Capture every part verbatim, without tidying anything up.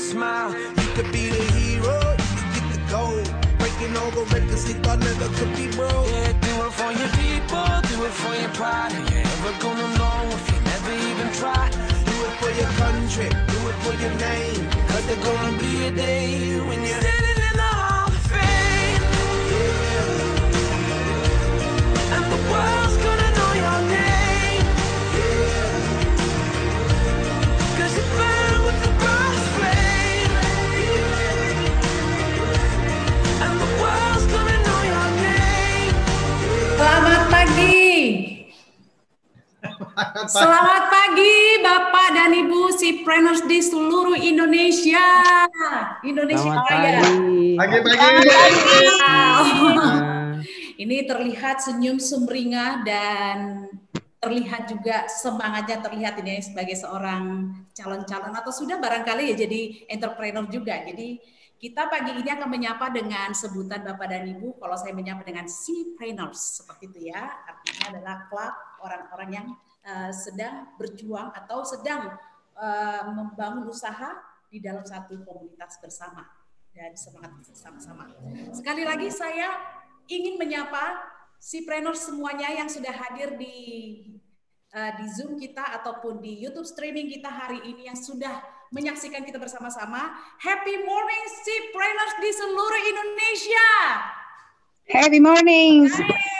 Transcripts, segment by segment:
smile. You could be the hero, you could get the gold. Breaking over records they thought never could be broke. Yeah, do it for your people, do it for your pride. Are you ever gonna know if you never even try? Do it for your country, do it for your name. Cause there's gonna be a day when you're standing in the Hall of Fame. Yeah. And the world's gonna know your name. Yeah. Cause you burn with the God's flame. Yeah. And the world's gonna know your name. Selamat pagi. Selamat pagi Bapak dan Ibu Sipreneurs di seluruh Indonesia. Indonesia Raya. Pagi-pagi. Ini terlihat senyum sumringah dan terlihat juga semangatnya terlihat ini sebagai seorang calon-calon atau sudah barangkali ya jadi entrepreneur juga. Jadi kita pagi ini akan menyapa dengan sebutan Bapak dan Ibu. Kalau saya menyapa dengan Sipreneurs seperti itu ya. Artinya adalah klub orang-orang yang Uh, sedang berjuang atau sedang uh, membangun usaha di dalam satu komunitas bersama dan semangat bersama-sama. Sekali lagi saya ingin menyapa Sipreneurs semuanya yang sudah hadir di uh, di Zoom kita ataupun di YouTube streaming kita hari ini yang sudah menyaksikan kita bersama-sama. Happy morning Sipreneurs di seluruh Indonesia. Happy morning.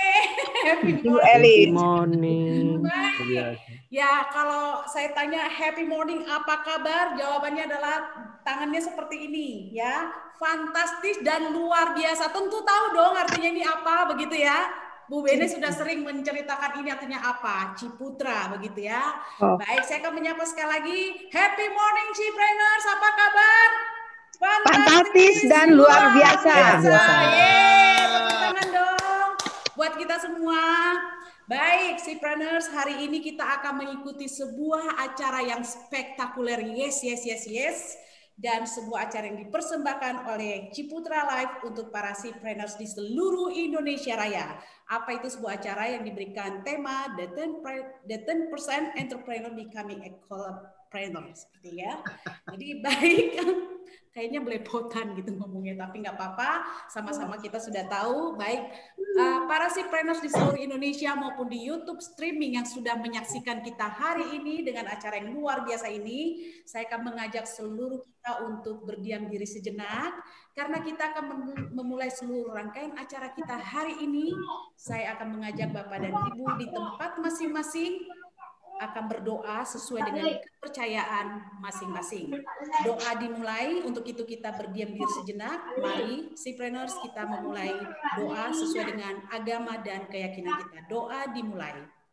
Happy morning. Happy morning. Baik. Ya, kalau saya tanya happy morning apa kabar? Jawabannya adalah tangannya seperti ini ya. Fantastis dan luar biasa. Tentu tahu dong artinya ini apa begitu ya. Bu Bene sudah sering menceritakan ini artinya apa. Ciputra begitu ya. Oh. Baik, saya akan menyapa sekali lagi. Happy morning Sipreneurs, apa kabar? Fantastis, Fantastis dan luar biasa. biasa. Yeay, tepuk tangan dong buat kita semua. Baik, Sipreneurs, hari ini kita akan mengikuti sebuah acara yang spektakuler. Yes, yes, yes, yes. Dan sebuah acara yang dipersembahkan oleh Ciputra Live untuk para Sipreneurs di seluruh Indonesia Raya. Apa itu sebuah acara yang diberikan tema The ten percent Entrepreneur Becoming a Collabpreneur. Seperti ya. Jadi baik. Kayaknya belepotan gitu ngomongnya, tapi nggak apa-apa, sama-sama kita sudah tahu. Baik, uh, para Sipreneurs di seluruh Indonesia maupun di YouTube streaming yang sudah menyaksikan kita hari ini dengan acara yang luar biasa ini, saya akan mengajak seluruh kita untuk berdiam diri sejenak, karena kita akan memulai seluruh rangkaian acara kita hari ini. Saya akan mengajak Bapak dan Ibu di tempat masing-masing, akan berdoa sesuai dengan kepercayaan masing-masing. Doa dimulai, untuk itu kita berdiam diri sejenak. Mari Sipreneurs kita memulai doa sesuai dengan agama dan keyakinan kita. Doa dimulai.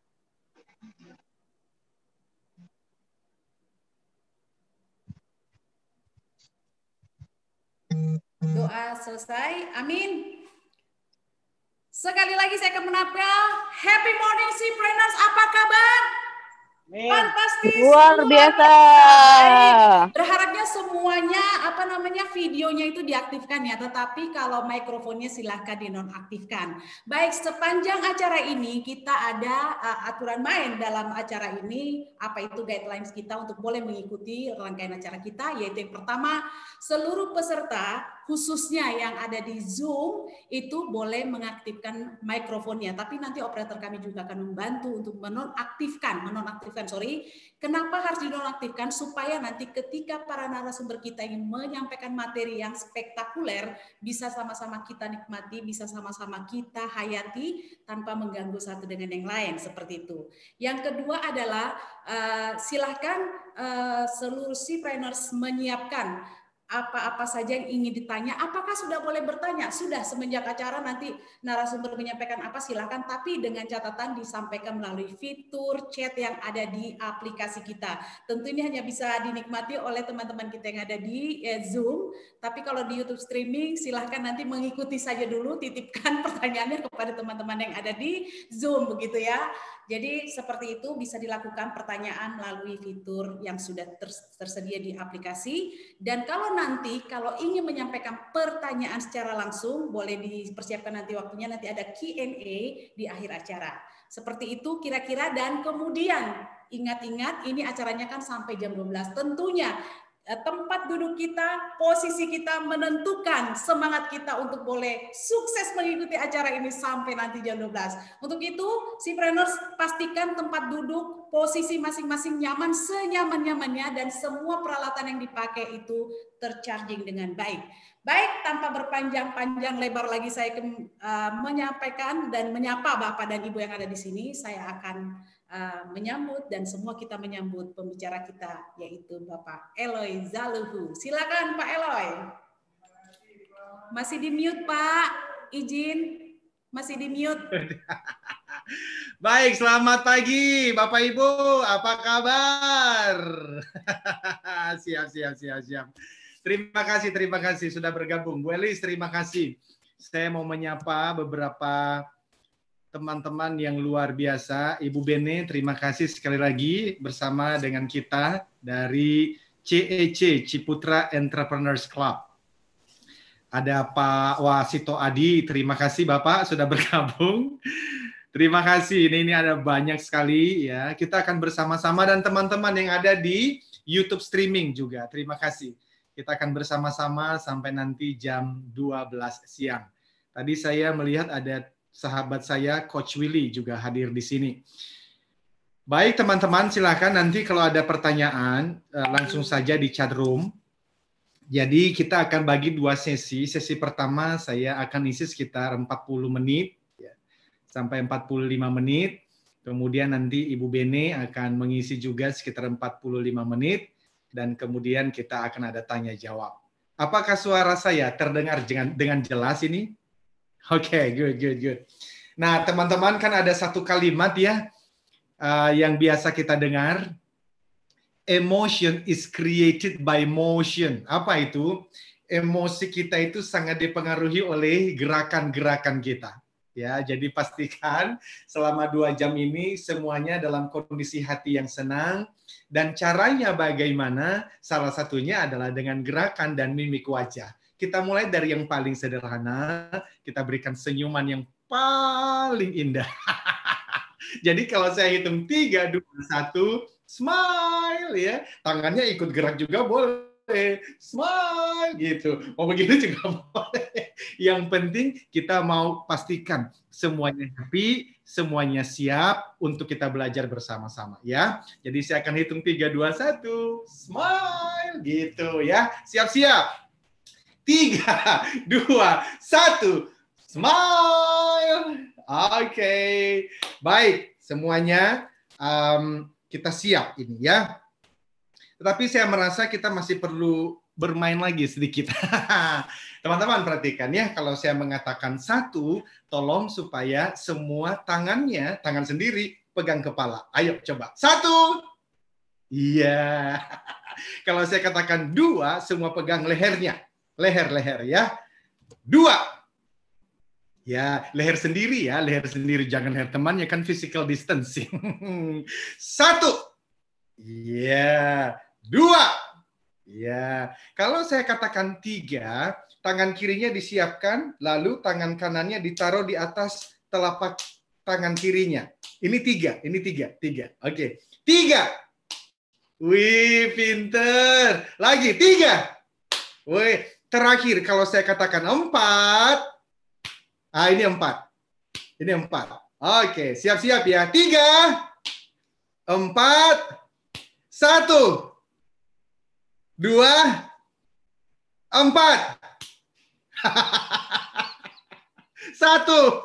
Doa selesai. Amin. Sekali lagi saya akan menapa. Happy morning Sipreneurs, apa kabar? Fantastis, luar biasa. Baik. Berharapnya semuanya apa namanya videonya itu diaktifkan ya, tetapi kalau mikrofonnya silahkan dinonaktifkan. Baik, sepanjang acara ini kita ada uh, aturan main dalam acara ini. Apa itu guidelines kita untuk boleh mengikuti rangkaian acara kita, yaitu yang pertama, seluruh peserta khususnya yang ada di Zoom itu boleh mengaktifkan mikrofonnya, tapi nanti operator kami juga akan membantu untuk menonaktifkan, menonaktifkan sorry. Kenapa harus dinonaktifkan? Supaya nanti ketika para narasumber kita ingin menyampaikan materi yang spektakuler, bisa sama-sama kita nikmati, bisa sama-sama kita hayati tanpa mengganggu satu dengan yang lain, seperti itu. Yang kedua adalah uh, silahkan uh, seluruh Sipreneurs menyiapkan apa-apa saja yang ingin ditanya. Apakah sudah boleh bertanya? Sudah, semenjak acara nanti narasumber menyampaikan apa silakan, tapi dengan catatan disampaikan melalui fitur chat yang ada di aplikasi kita. Tentu ini hanya bisa dinikmati oleh teman-teman kita yang ada di eh, Zoom, tapi kalau di YouTube streaming silahkan nanti mengikuti saja dulu, titipkan pertanyaannya kepada teman-teman yang ada di Zoom begitu ya. Jadi seperti itu bisa dilakukan pertanyaan melalui fitur yang sudah tersedia di aplikasi. Dan kalau nanti kalau ingin menyampaikan pertanyaan secara langsung, boleh dipersiapkan nanti waktunya, nanti ada Q and A di akhir acara. Seperti itu kira-kira, dan kemudian ingat-ingat ini acaranya kan sampai jam dua belas. Tentunya tempat duduk kita, posisi kita menentukan semangat kita untuk boleh sukses mengikuti acara ini sampai nanti jam dua belas. Untuk itu, Sipreneurs pastikan tempat duduk, posisi masing-masing nyaman senyaman-nyamannya dan semua peralatan yang dipakai itu tercharging dengan baik. Baik, tanpa berpanjang-panjang lebar lagi saya uh, menyampaikan dan menyapa Bapak dan Ibu yang ada di sini. Saya akan Uh, menyambut dan semua kita menyambut pembicara kita yaitu Bapak Eloy Zaluhu. Silakan Pak Eloy. Masih di mute Pak, izin masih di mute. Baik, selamat pagi Bapak Ibu, apa kabar? Siap, siap, siap, siap. Terima kasih, terima kasih sudah bergabung. Bu Elis, terima kasih. Saya mau menyapa beberapa teman-teman yang luar biasa. Ibu Bene, terima kasih sekali lagi bersama dengan kita dari C E C, Ciputra Entrepreneurs Club. Ada Pak Wasito Adi, terima kasih Bapak sudah bergabung. Terima kasih, ini, ini ada banyak sekali ya. Kita akan bersama-sama dan teman-teman yang ada di YouTube streaming juga. Terima kasih. Kita akan bersama-sama sampai nanti jam dua belas siang. Tadi saya melihat ada sahabat saya, Coach Willy juga hadir di sini. Baik teman-teman, silakan nanti kalau ada pertanyaan langsung saja di chat room. Jadi kita akan bagi dua sesi. Sesi pertama saya akan isi sekitar empat puluh menit ya, sampai empat puluh lima menit. Kemudian nanti Ibu Bene akan mengisi juga sekitar empat puluh lima menit dan kemudian kita akan ada tanya jawab. Apakah suara saya terdengar dengan dengan jelas ini? Oke, okay, good, good, good. Nah, teman-teman kan ada satu kalimat ya uh, yang biasa kita dengar. Emotion is created by motion. Apa itu? Emosi kita itu sangat dipengaruhi oleh gerakan-gerakan kita. Ya, jadi pastikan selama dua jam ini semuanya dalam kondisi hati yang senang. Dan caranya bagaimana? Salah satunya adalah dengan gerakan dan mimik wajah. Kita mulai dari yang paling sederhana, kita berikan senyuman yang paling indah. Jadi kalau saya hitung tiga, dua, satu, smile ya. Tangannya ikut gerak juga boleh. Smile gitu. Mau begitu juga boleh. Yang penting kita mau pastikan semuanya happy, semuanya siap untuk kita belajar bersama-sama ya. Jadi saya akan hitung tiga, dua, satu, smile gitu ya. Siap-siap. Tiga, dua, satu, smile. Oke, okay. Baik semuanya um, kita siap ini ya. Tetapi saya merasa kita masih perlu bermain lagi sedikit. Teman-teman perhatikan ya, kalau saya mengatakan satu, tolong supaya semua tangannya, tangan sendiri pegang kepala. Ayo coba, satu. Iya. Kalau saya katakan dua, semua pegang lehernya. Leher-leher ya. Dua. Ya, leher sendiri ya, leher sendiri. Jangan leher temannya, kan physical distancing. Satu. Ya. Dua. Ya. Kalau saya katakan tiga, tangan kirinya disiapkan, lalu tangan kanannya ditaruh di atas telapak tangan kirinya. Ini tiga, ini tiga, tiga. Oke. Tiga. Wih, pinter. Lagi, tiga. Wih. Terakhir, kalau saya katakan empat, ah ini empat, ini empat. Oke, siap-siap ya. Tiga, empat, satu, dua, empat, satu.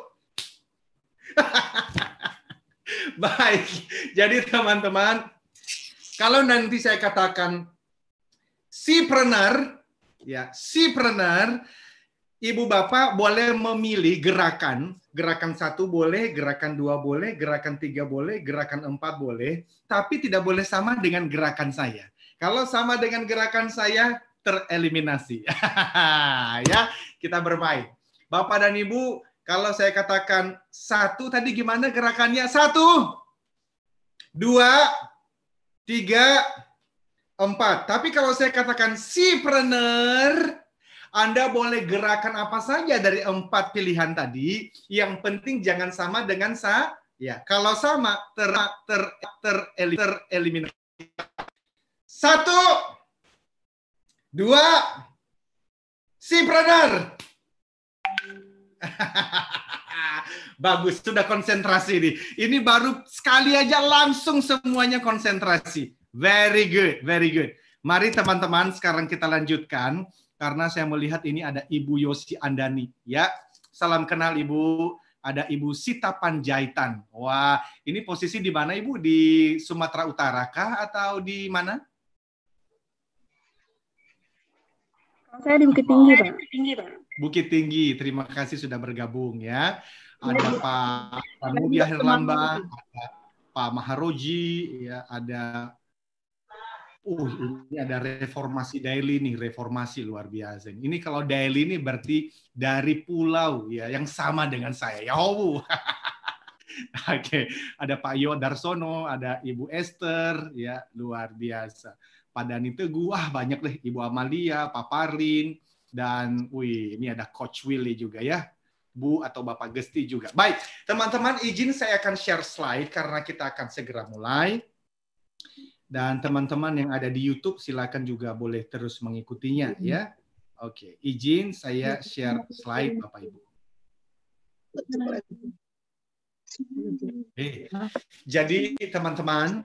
Baik, jadi teman-teman, kalau nanti saya katakan Sipreneur, ya, Sipreneur, Ibu Bapak boleh memilih gerakan. Gerakan satu boleh, gerakan dua boleh, gerakan tiga boleh, gerakan empat boleh. Tapi tidak boleh sama dengan gerakan saya. Kalau sama dengan gerakan saya, tereliminasi. Ya, kita bermain. Bapak dan Ibu, kalau saya katakan satu, tadi gimana gerakannya? Satu, dua, tiga, empat. Tapi kalau saya katakan Sipreneur, Anda boleh gerakan apa saja dari empat pilihan tadi. Yang penting jangan sama dengan sa. Ya, kalau sama ter ter ter tereliminasi. Satu, dua, Sipreneur. Bagus, sudah konsentrasi nih. Ini baru sekali aja langsung semuanya konsentrasi. Very good, very good. Mari teman-teman, sekarang kita lanjutkan. Karena saya melihat ini ada Ibu Yosi Andani. Ya, salam kenal Ibu. Ada Ibu Sita Panjaitan. Wah, ini posisi di mana Ibu? Di Sumatera Utara kah atau di mana? Saya di Bukit Tinggi, Pak. Bukit Tinggi, terima kasih sudah bergabung ya. Ada Pak Pramudia Herlamba, ada Pak Maharoji, ya, ada uh ini ada Reformasi Daily nih, reformasi luar biasa. Ini kalau Daily ini berarti dari pulau ya yang sama dengan saya. Ya, oh. Oke, ada Pak Yo Darsono, ada Ibu Esther, ya luar biasa. Pak Dani Teguh, wah banyak deh, Ibu Amalia, Pak Parlin, dan wih, ini ada Coach Willy juga ya, Bu atau Bapak Gesti juga. Baik, teman-teman izin saya akan share slide karena kita akan segera mulai. Dan teman-teman yang ada di YouTube silakan juga boleh terus mengikutinya ya. Oke, izin saya share slide Bapak Ibu. Oke. Jadi teman-teman,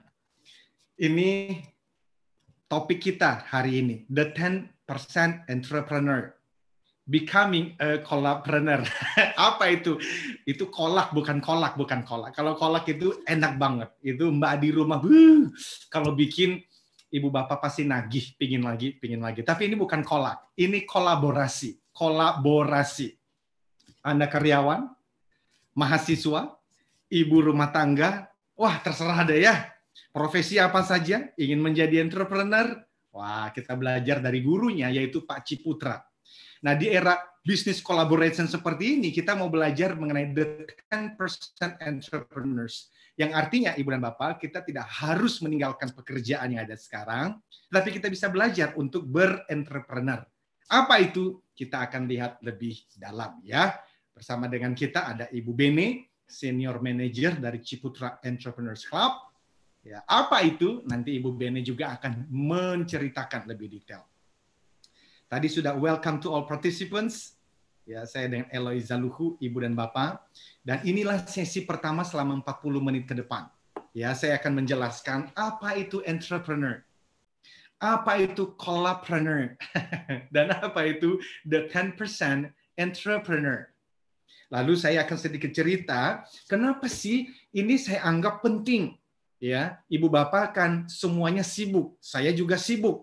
ini topik kita hari ini, the ten percent entrepreneur, becoming a collabpreneur. Apa itu? Itu kolak, bukan kolak, bukan kolak. Kalau kolak itu enak banget. Itu Mbak di rumah, uh, kalau bikin ibu bapak pasti nagih, pingin lagi, pingin lagi. Tapi ini bukan kolak, ini kolaborasi. Kolaborasi. Anda karyawan, mahasiswa, ibu rumah tangga, wah terserah deh ya. Profesi apa saja, ingin menjadi entrepreneur, wah kita belajar dari gurunya, yaitu Pak Ciputra. Nah di era bisnis collaboration seperti ini, kita mau belajar mengenai the ten percent entrepreneurs. Yang artinya, Ibu dan Bapak, kita tidak harus meninggalkan pekerjaan yang ada sekarang, tapi kita bisa belajar untuk berentrepreneur. Apa itu? Kita akan lihat lebih dalam ya. Bersama dengan kita ada Ibu Bene, Senior Manager dari Ciputra Entrepreneurs Club. Ya, apa itu? Nanti Ibu Bene juga akan menceritakan lebih detail. Tadi sudah welcome to all participants. Ya, saya dengan Eloy Zaluhu, Ibu dan Bapak. Dan inilah sesi pertama selama empat puluh menit ke depan. Ya, saya akan menjelaskan apa itu entrepreneur. Apa itu collabpreneur. Dan apa itu the ten percent entrepreneur. Lalu saya akan sedikit cerita, kenapa sih ini saya anggap penting. Ya, ibu bapak kan semuanya sibuk, saya juga sibuk.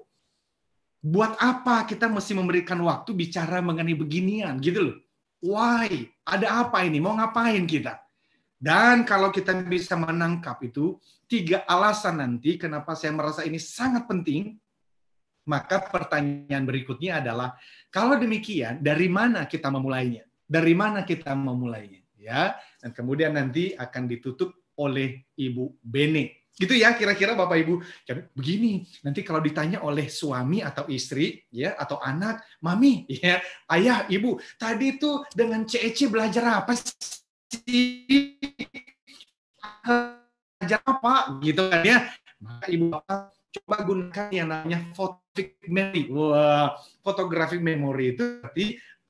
Buat apa kita mesti memberikan waktu bicara mengenai beginian, gitu loh. Why? Ada apa ini? Mau ngapain kita? Dan kalau kita bisa menangkap itu, tiga alasan nanti kenapa saya merasa ini sangat penting, maka pertanyaan berikutnya adalah, kalau demikian, dari mana kita memulainya? Dari mana kita memulainya? Ya, dan kemudian nanti akan ditutup oleh Ibu Bene. Gitu ya kira-kira Bapak Ibu. Jadi begini, nanti kalau ditanya oleh suami atau istri ya atau anak, "Mami, ya, ayah, Ibu, tadi itu dengan C E C belajar apa sih? Belajar apa?" gitu kan ya. Maka Ibu Bapak coba gunakan yang namanya photographic memory. Wah, photographic memory itu berarti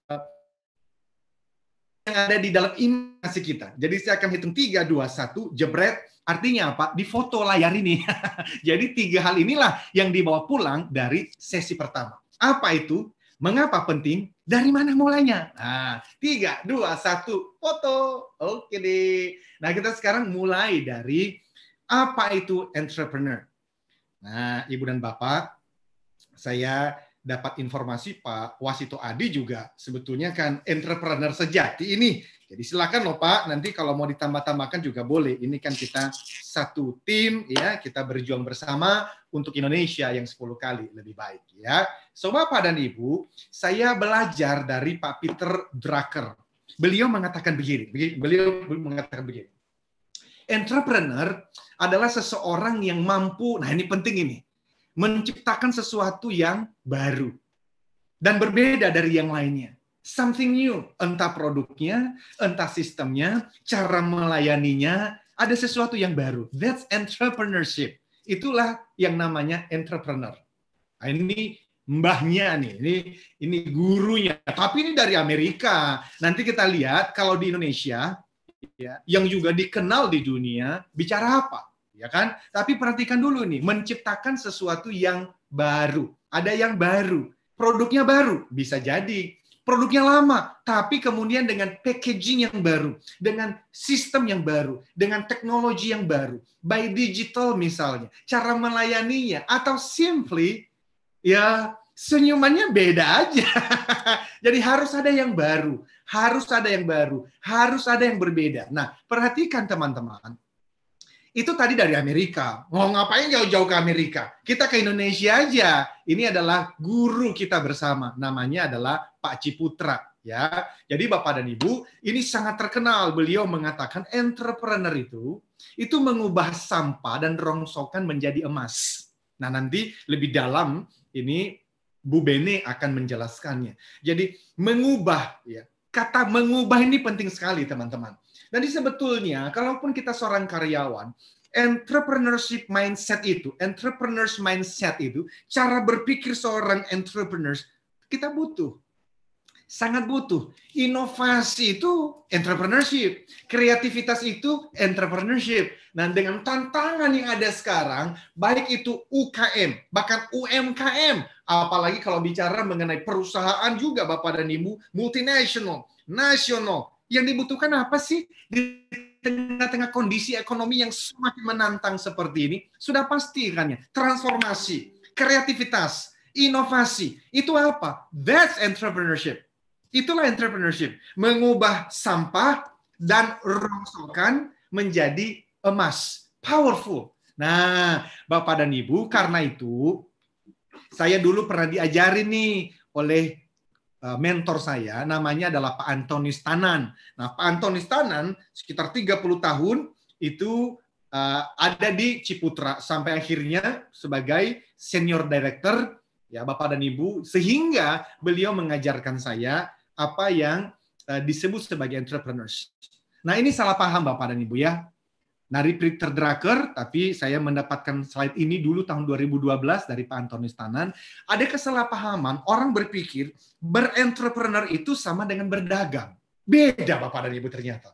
yang ada di dalam imajinasi kita. Jadi saya akan hitung tiga, dua, satu, jebret. Artinya apa? Di foto layar ini. Jadi tiga hal inilah yang dibawa pulang dari sesi pertama. Apa itu? Mengapa penting? Dari mana mulainya? Nah, tiga, dua, satu, foto. Oke deh. Nah, kita sekarang mulai dari apa itu entrepreneur. Nah, Ibu dan Bapak, saya dapat informasi Pak Wasito Adi juga sebetulnya kan entrepreneur sejati ini. Jadi silakan loh Pak, nanti kalau mau ditambah-tambahkan juga boleh. Ini kan kita satu tim ya, kita berjuang bersama untuk Indonesia yang sepuluh kali lebih baik ya. So Bapak dan Ibu, saya belajar dari Pak Peter Drucker. Beliau mengatakan begini, beliau mengatakan begini. Entrepreneur adalah seseorang yang mampu, nah ini penting ini, menciptakan sesuatu yang baru dan berbeda dari yang lainnya. Something new, entah produknya, entah sistemnya, cara melayaninya, ada sesuatu yang baru. That's entrepreneurship. Itulah yang namanya entrepreneur. Nah, ini mbahnya nih, ini ini gurunya. Tapi ini dari Amerika. Nanti kita lihat kalau di Indonesia, ya, yang juga dikenal di dunia, bicara apa, ya kan? Tapi perhatikan dulu nih, menciptakan sesuatu yang baru. Ada yang baru, produknya baru, bisa jadi produknya lama, tapi kemudian dengan packaging yang baru, dengan sistem yang baru, dengan teknologi yang baru, by digital misalnya, cara melayaninya, atau simply, ya senyumannya beda aja. Jadi harus ada yang baru, harus ada yang baru, harus ada yang berbeda. Nah, perhatikan teman-teman, itu tadi dari Amerika. Mau ngapain jauh-jauh ke Amerika? Kita ke Indonesia aja. Ini adalah guru kita bersama. Namanya adalah Pak Ciputra. Ya, jadi Bapak dan Ibu, ini sangat terkenal. Beliau mengatakan entrepreneur itu, itu mengubah sampah dan rongsokan menjadi emas. Nah, nanti lebih dalam ini Bu Bene akan menjelaskannya. Jadi mengubah, ya, kata mengubah ini penting sekali teman-teman. Jadi sebetulnya, kalaupun kita seorang karyawan, entrepreneurship mindset itu, entrepreneurs mindset itu, cara berpikir seorang entrepreneurs, kita butuh. Sangat butuh. Inovasi itu entrepreneurship. Kreativitas itu entrepreneurship. Nah, dengan tantangan yang ada sekarang, baik itu U K M, bahkan U M K M, apalagi kalau bicara mengenai perusahaan juga, Bapak dan Ibu, multinasional, nasional, yang dibutuhkan apa sih di tengah-tengah kondisi ekonomi yang semakin menantang seperti ini? Sudah pasti kan ya, transformasi, kreativitas, inovasi. Itu apa? That's entrepreneurship. Itulah entrepreneurship. Mengubah sampah dan rongsokan menjadi emas. Powerful. Nah, Bapak dan Ibu, karena itu saya dulu pernah diajarin nih oleh mentor saya, namanya adalah Pak Antonius Tanan. Nah, Pak Antonius Tanan sekitar tiga puluh tahun itu uh, ada di Ciputra sampai akhirnya sebagai senior director, ya Bapak dan Ibu, sehingga beliau mengajarkan saya apa yang uh, disebut sebagai entrepreneurs. Nah, ini salah paham Bapak dan Ibu ya. Nari Peter Drucker, tapi saya mendapatkan slide ini dulu tahun dua ribu dua belas dari Pak Antonius Tanan. Ada kesalahpahaman, orang berpikir berentrepreneur itu sama dengan berdagang. Beda Bapak dan Ibu ternyata.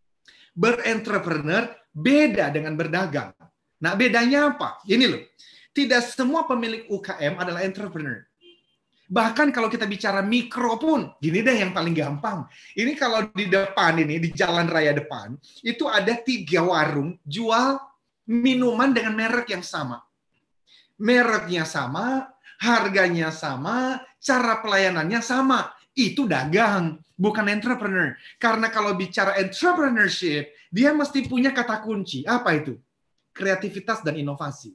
Berentrepreneur beda dengan berdagang. Nah, bedanya apa? Ini loh, tidak semua pemilik U K M adalah entrepreneur. Bahkan kalau kita bicara mikro pun, gini deh yang paling gampang. Ini kalau di depan ini, di jalan raya depan, itu ada tiga warung jual minuman dengan merek yang sama. Mereknya sama, harganya sama, cara pelayanannya sama. Itu dagang, bukan entrepreneur. Karena kalau bicara entrepreneurship, dia mesti punya kata kunci. Apa itu? Kreativitas dan inovasi.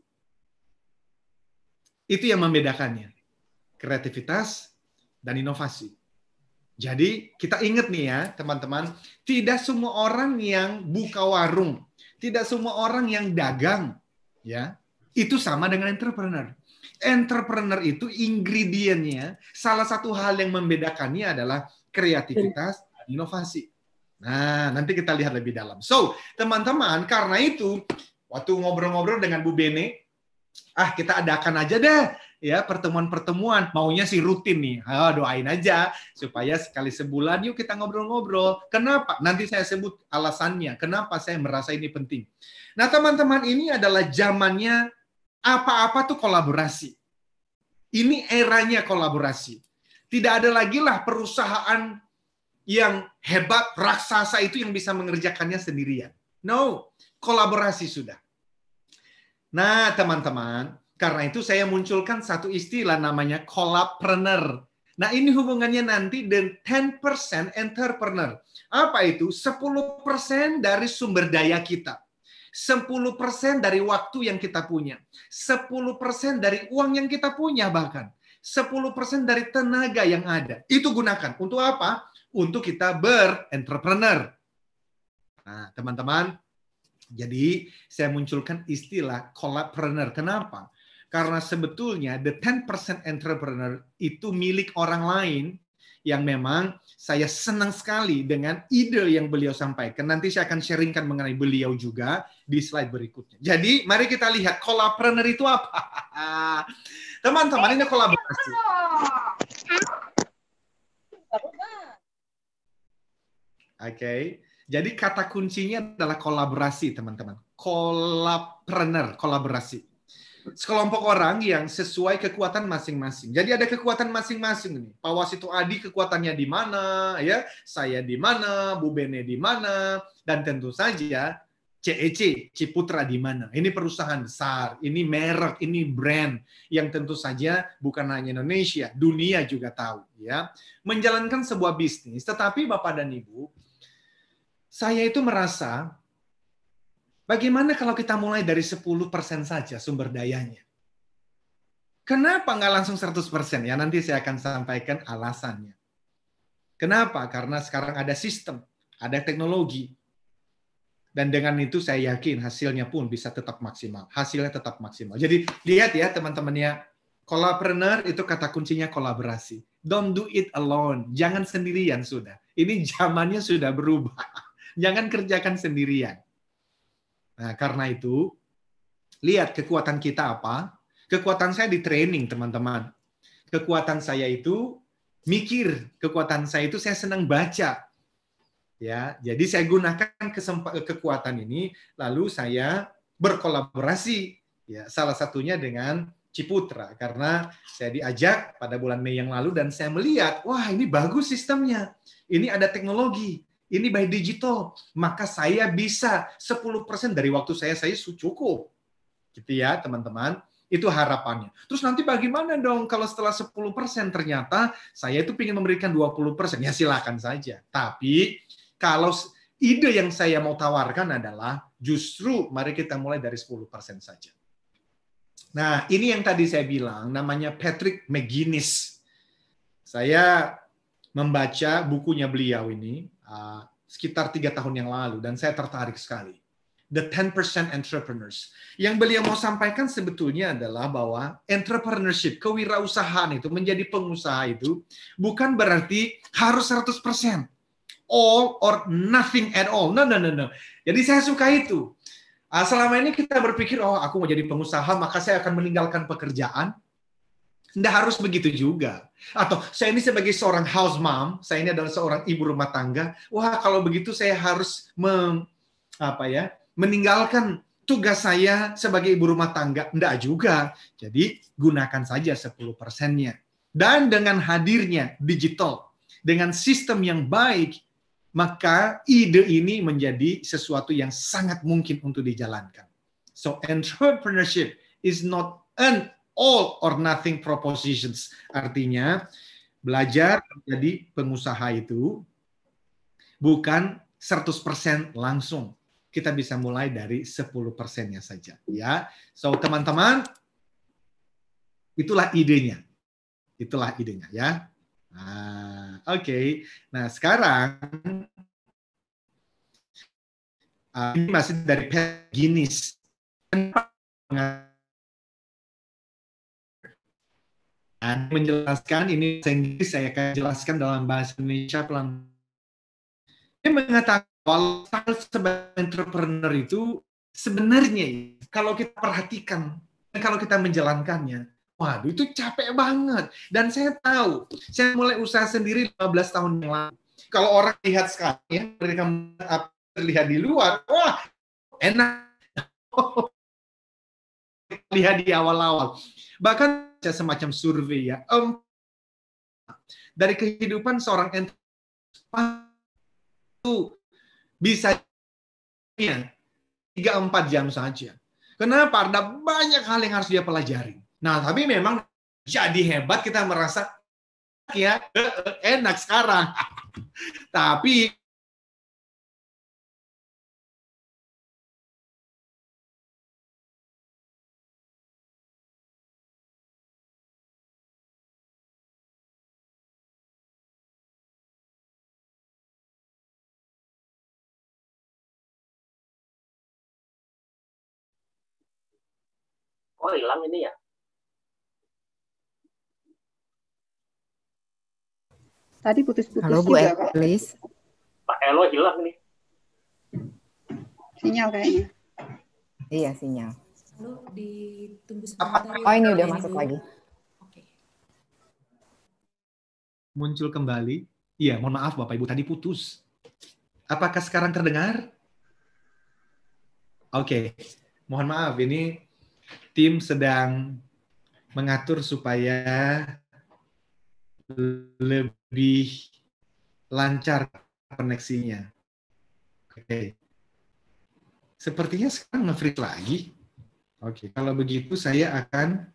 Itu yang membedakannya. Kreativitas dan inovasi. Jadi kita ingat nih ya teman-teman, tidak semua orang yang buka warung, tidak semua orang yang dagang, ya itu sama dengan entrepreneur. Entrepreneur itu ingredientnya, salah satu hal yang membedakannya adalah kreativitas dan inovasi. Nah, nanti kita lihat lebih dalam. So, teman-teman, karena itu, waktu ngobrol-ngobrol dengan Bu Bene, ah kita adakan aja deh ya pertemuan-pertemuan, maunya sih rutin nih. Ah, doain aja supaya sekali sebulan yuk kita ngobrol-ngobrol. Kenapa? Nanti saya sebut alasannya. Kenapa saya merasa ini penting. Nah, teman-teman, ini adalah zamannya apa-apa tuh kolaborasi. Ini eranya kolaborasi. Tidak ada lagi lah perusahaan yang hebat, raksasa itu yang bisa mengerjakannya sendirian. No, kolaborasi sudah. Nah, teman-teman, karena itu saya munculkan satu istilah namanya collabpreneur. Nah, ini hubungannya nanti dengan ten percent entrepreneur. Apa itu? sepuluh persen dari sumber daya kita. sepuluh persen dari waktu yang kita punya. sepuluh persen dari uang yang kita punya bahkan. sepuluh persen dari tenaga yang ada. Itu gunakan. Untuk apa? Untuk kita berentrepreneur. Nah, teman-teman, jadi saya munculkan istilah collabpreneur. Kenapa? Karena sebetulnya the ten percent entrepreneur itu milik orang lain yang memang saya senang sekali dengan ide yang beliau sampaikan. Nanti saya akan sharingkan mengenai beliau juga di slide berikutnya. Jadi mari kita lihat kolapreneur itu apa. Teman-teman, ini kolaborasi. Oke, okay. Jadi kata kuncinya adalah kolaborasi, teman-teman. Kolapreneur, kolaborasi. Sekelompok orang yang sesuai kekuatan masing-masing. Jadi ada kekuatan masing-masing nih. Pak Wasito Adi kekuatannya di mana, ya? Saya di mana, Bu Bene di mana, dan tentu saja C E C, Ciputra di mana. Ini perusahaan besar, ini merek, ini brand yang tentu saja bukan hanya Indonesia, dunia juga tahu, ya. Menjalankan sebuah bisnis, tetapi Bapak dan Ibu, saya itu merasa bagaimana kalau kita mulai dari sepuluh persen saja sumber dayanya? Kenapa nggak langsung seratus persen? Ya, nanti saya akan sampaikan alasannya. Kenapa? Karena sekarang ada sistem, ada teknologi. Dan dengan itu saya yakin hasilnya pun bisa tetap maksimal. Hasilnya tetap maksimal. Jadi lihat ya teman-temannya, kolapreneur itu kata kuncinya kolaborasi. Don't do it alone. Jangan sendirian sudah. Ini zamannya sudah berubah. Jangan kerjakan sendirian. Nah, karena itu, lihat kekuatan kita apa? Kekuatan saya di training, teman-teman. Kekuatan saya itu mikir. Kekuatan saya itu saya senang baca. Ya, jadi saya gunakan kekuatan ini, lalu saya berkolaborasi. Ya, salah satunya dengan Ciputra, karena saya diajak pada bulan Mei yang lalu dan saya melihat, wah ini bagus sistemnya. Ini ada teknologi. Ini by digital, maka saya bisa sepuluh persen dari waktu saya, saya cukup. Gitu ya, teman-teman. Itu harapannya. Terus nanti bagaimana dong kalau setelah sepuluh persen ternyata saya itu ingin memberikan dua puluh persen? Ya silakan saja. Tapi kalau ide yang saya mau tawarkan adalah justru mari kita mulai dari sepuluh persen saja. Nah, ini yang tadi saya bilang namanya Patrick McGuinness. Saya membaca bukunya beliau ini uh, sekitar tiga tahun yang lalu dan saya tertarik sekali. The ten percent Entrepreneurs. Yang beliau mau sampaikan sebetulnya adalah bahwa entrepreneurship, kewirausahaan itu menjadi pengusaha itu bukan berarti harus seratus persen. All or nothing at all. No, no, no, no. Jadi saya suka itu. Uh, selama ini kita berpikir, oh aku mau jadi pengusaha maka saya akan meninggalkan pekerjaan. Tidak harus begitu juga. Atau saya ini sebagai seorang house mom, saya ini adalah seorang ibu rumah tangga. Wah, kalau begitu saya harus mem, apa ya, meninggalkan tugas saya sebagai ibu rumah tangga. Tidak juga. Jadi gunakan saja sepuluh persennya. Dan dengan hadirnya digital, dengan sistem yang baik, maka ide ini menjadi sesuatu yang sangat mungkin untuk dijalankan. So entrepreneurship is not an all or nothing propositions. Artinya, belajar menjadi pengusaha itu bukan seratus persen langsung. Kita bisa mulai dari sepuluh persennya saja. Ya, so teman-teman, itulah idenya. Itulah idenya ya. Nah, oke. Okay. Nah, sekarang uh, ini masih dari Guinness. Dan menjelaskan ini bahasa Inggris, saya akan jelaskan dalam bahasa Indonesia pelan. Dia mengatakan kalau sebagai entrepreneur itu sebenarnya kalau kita perhatikan, kalau kita menjalankannya, waduh itu capek banget. Dan saya tahu, saya mulai usaha sendiri lima belas tahun yang lalu. Kalau orang lihat sekarang ya, mereka terlihat di luar, wah enak. Lihat di awal-awal. Bahkan semacam survei ya, um, dari kehidupan seorang entrepreneur itu bisa tiga sampai empat jam saja. Kenapa? Ada banyak hal yang harus dia pelajari. Nah, tapi memang jadi hebat kita merasa ya enak sekarang. Tapi oh hilang ini ya. Tadi putus-putus Halo Bu juga, Pak. Elis. Pak Elo hilang nih. Sinyal kayaknya. Iya, sinyal. Lalu ditunggu sebentar ya. Oh, ini udah Bapak masuk Ibu. lagi. Oke. Muncul kembali. Iya, mohon maaf Bapak Ibu, tadi putus. Apakah sekarang terdengar? Oke, mohon maaf, ini tim sedang mengatur supaya lebih lancar koneksinya. Oke. Sepertinya sekarang nge-freeze lagi. Oke, kalau begitu saya akan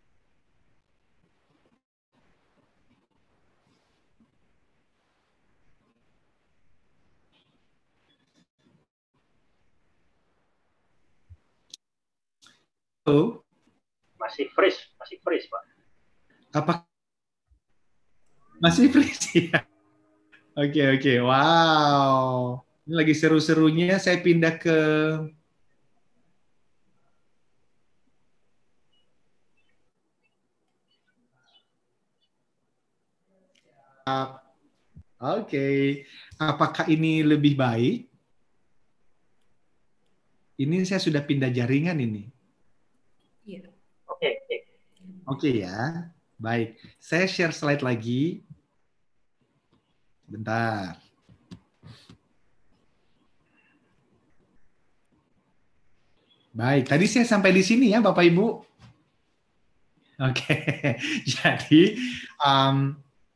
Halo? Masih freeze, masih freeze, Pak. Apa masih freeze ya? Oke, oke. Wow. Ini lagi seru-serunya saya pindah ke Oke. Apakah ini lebih baik? Ini saya sudah pindah jaringan ini. Iya. Oke, oke. Oke ya. Baik. Saya share slide lagi. Bentar. Baik, tadi saya sampai di sini ya Bapak Ibu. Oke, jadi um,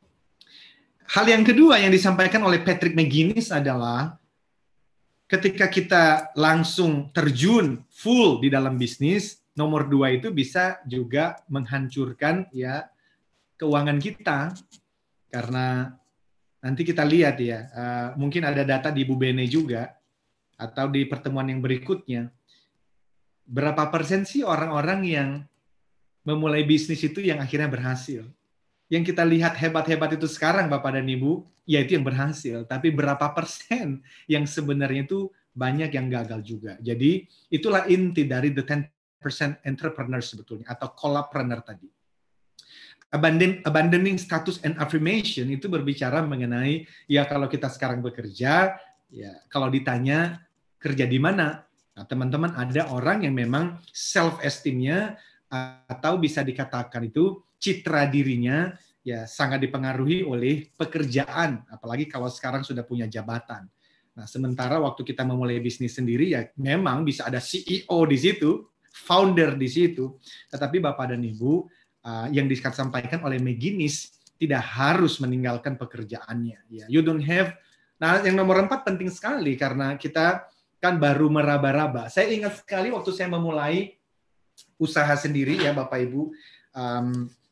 hal yang kedua yang disampaikan oleh Patrick McGuinness adalah ketika kita langsung terjun full di dalam bisnis, nomor dua itu bisa juga menghancurkan ya keuangan kita, karena nanti kita lihat ya, uh, mungkin ada data di Bu Bene juga atau di pertemuan yang berikutnya. Berapa persen sih orang-orang yang memulai bisnis itu yang akhirnya berhasil? Yang kita lihat hebat-hebat itu sekarang Bapak dan Ibu, ya itu yang berhasil. Tapi berapa persen yang sebenarnya itu banyak yang gagal juga. Jadi itulah inti dari the ten percent entrepreneur sebetulnya, atau collabpreneur tadi. Abandon, abandoning status and affirmation itu berbicara mengenai, ya kalau kita sekarang bekerja, ya kalau ditanya kerja di mana, nah, teman-teman ada orang yang memang self-esteem-nya atau bisa dikatakan itu citra dirinya ya sangat dipengaruhi oleh pekerjaan, apalagi kalau sekarang sudah punya jabatan. Nah, sementara waktu kita memulai bisnis sendiri ya memang bisa ada C E O di situ, founder di situ, tetapi Bapak dan Ibu uh, yang disampaikan oleh McGuinness tidak harus meninggalkan pekerjaannya. Ya, you don't have. Nah, yang nomor empat penting sekali karena kita kan baru meraba-raba. Saya ingat sekali waktu saya memulai usaha sendiri ya Bapak Ibu, um,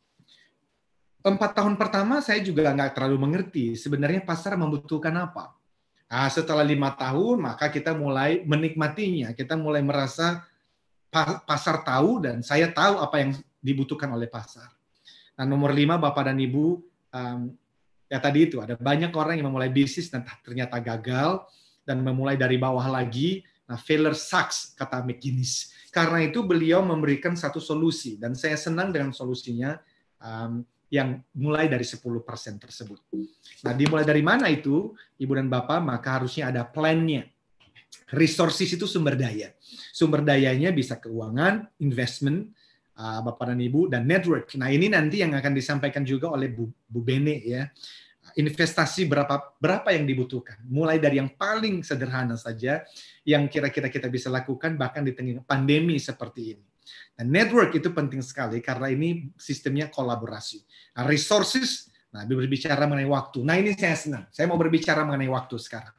empat tahun pertama saya juga nggak terlalu mengerti sebenarnya pasar membutuhkan apa. Nah, setelah lima tahun maka kita mulai menikmatinya, kita mulai merasa pasar tahu dan saya tahu apa yang dibutuhkan oleh pasar. Nah, nomor lima Bapak dan Ibu, um, ya tadi itu ada banyak orang yang memulai bisnis dan ternyata gagal dan memulai dari bawah lagi. Nah, failure sucks, kata McGuinness. Karena itu beliau memberikan satu solusi, dan saya senang dengan solusinya um, yang mulai dari sepuluh persen tersebut. Nah, dimulai dari mana itu, Ibu dan Bapak, maka harusnya ada plan-nya. Resources itu sumber daya. Sumber dayanya bisa keuangan, investment, uh, Bapak dan Ibu, dan network. Nah, ini nanti yang akan disampaikan juga oleh Bu, Bu Bene ya. Investasi berapa berapa yang dibutuhkan, mulai dari yang paling sederhana saja yang kira-kira kita bisa lakukan bahkan di tengah pandemi seperti ini. Dan network itu penting sekali karena ini sistemnya kolaborasi. Nah, resources, nah berbicara mengenai waktu. Nah, ini saya senang. Saya mau berbicara mengenai waktu sekarang.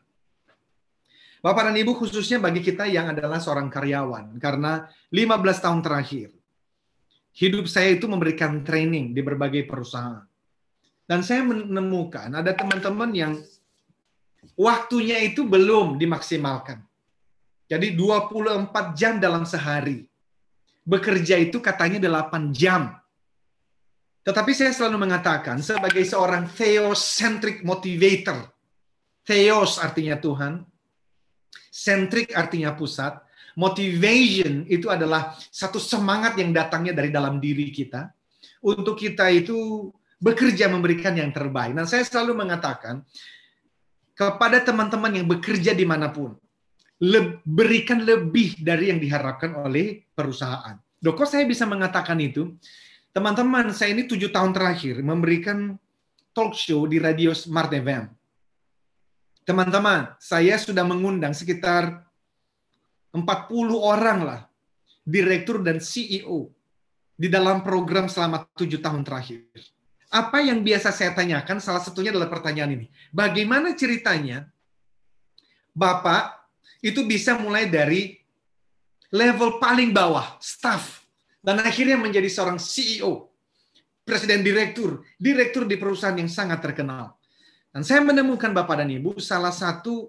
Bapak dan Ibu, khususnya bagi kita yang adalah seorang karyawan, karena lima belas tahun terakhir hidup saya itu memberikan training di berbagai perusahaan. Dan saya menemukan ada teman-teman yang waktunya itu belum dimaksimalkan. Jadi dua puluh empat jam dalam sehari. Bekerja itu katanya delapan jam. Tetapi saya selalu mengatakan sebagai seorang theocentric motivator. Theos artinya Tuhan. Centric artinya pusat. Motivation itu adalah satu semangat yang datangnya dari dalam diri kita. Untuk kita itu bekerja memberikan yang terbaik. Nah, saya selalu mengatakan kepada teman-teman yang bekerja dimanapun, le- berikan lebih dari yang diharapkan oleh perusahaan. Loh, kok saya bisa mengatakan itu? Teman-teman, saya ini tujuh tahun terakhir memberikan talk show di radio Smart F M. Teman-teman, saya sudah mengundang sekitar empat puluh orang lah, direktur dan C E O di dalam program selama tujuh tahun terakhir. Apa yang biasa saya tanyakan, salah satunya adalah pertanyaan ini. Bagaimana ceritanya Bapak itu bisa mulai dari level paling bawah, staff, dan akhirnya menjadi seorang C E O, presiden direktur, direktur di perusahaan yang sangat terkenal. Dan saya menemukan Bapak dan Ibu, salah satu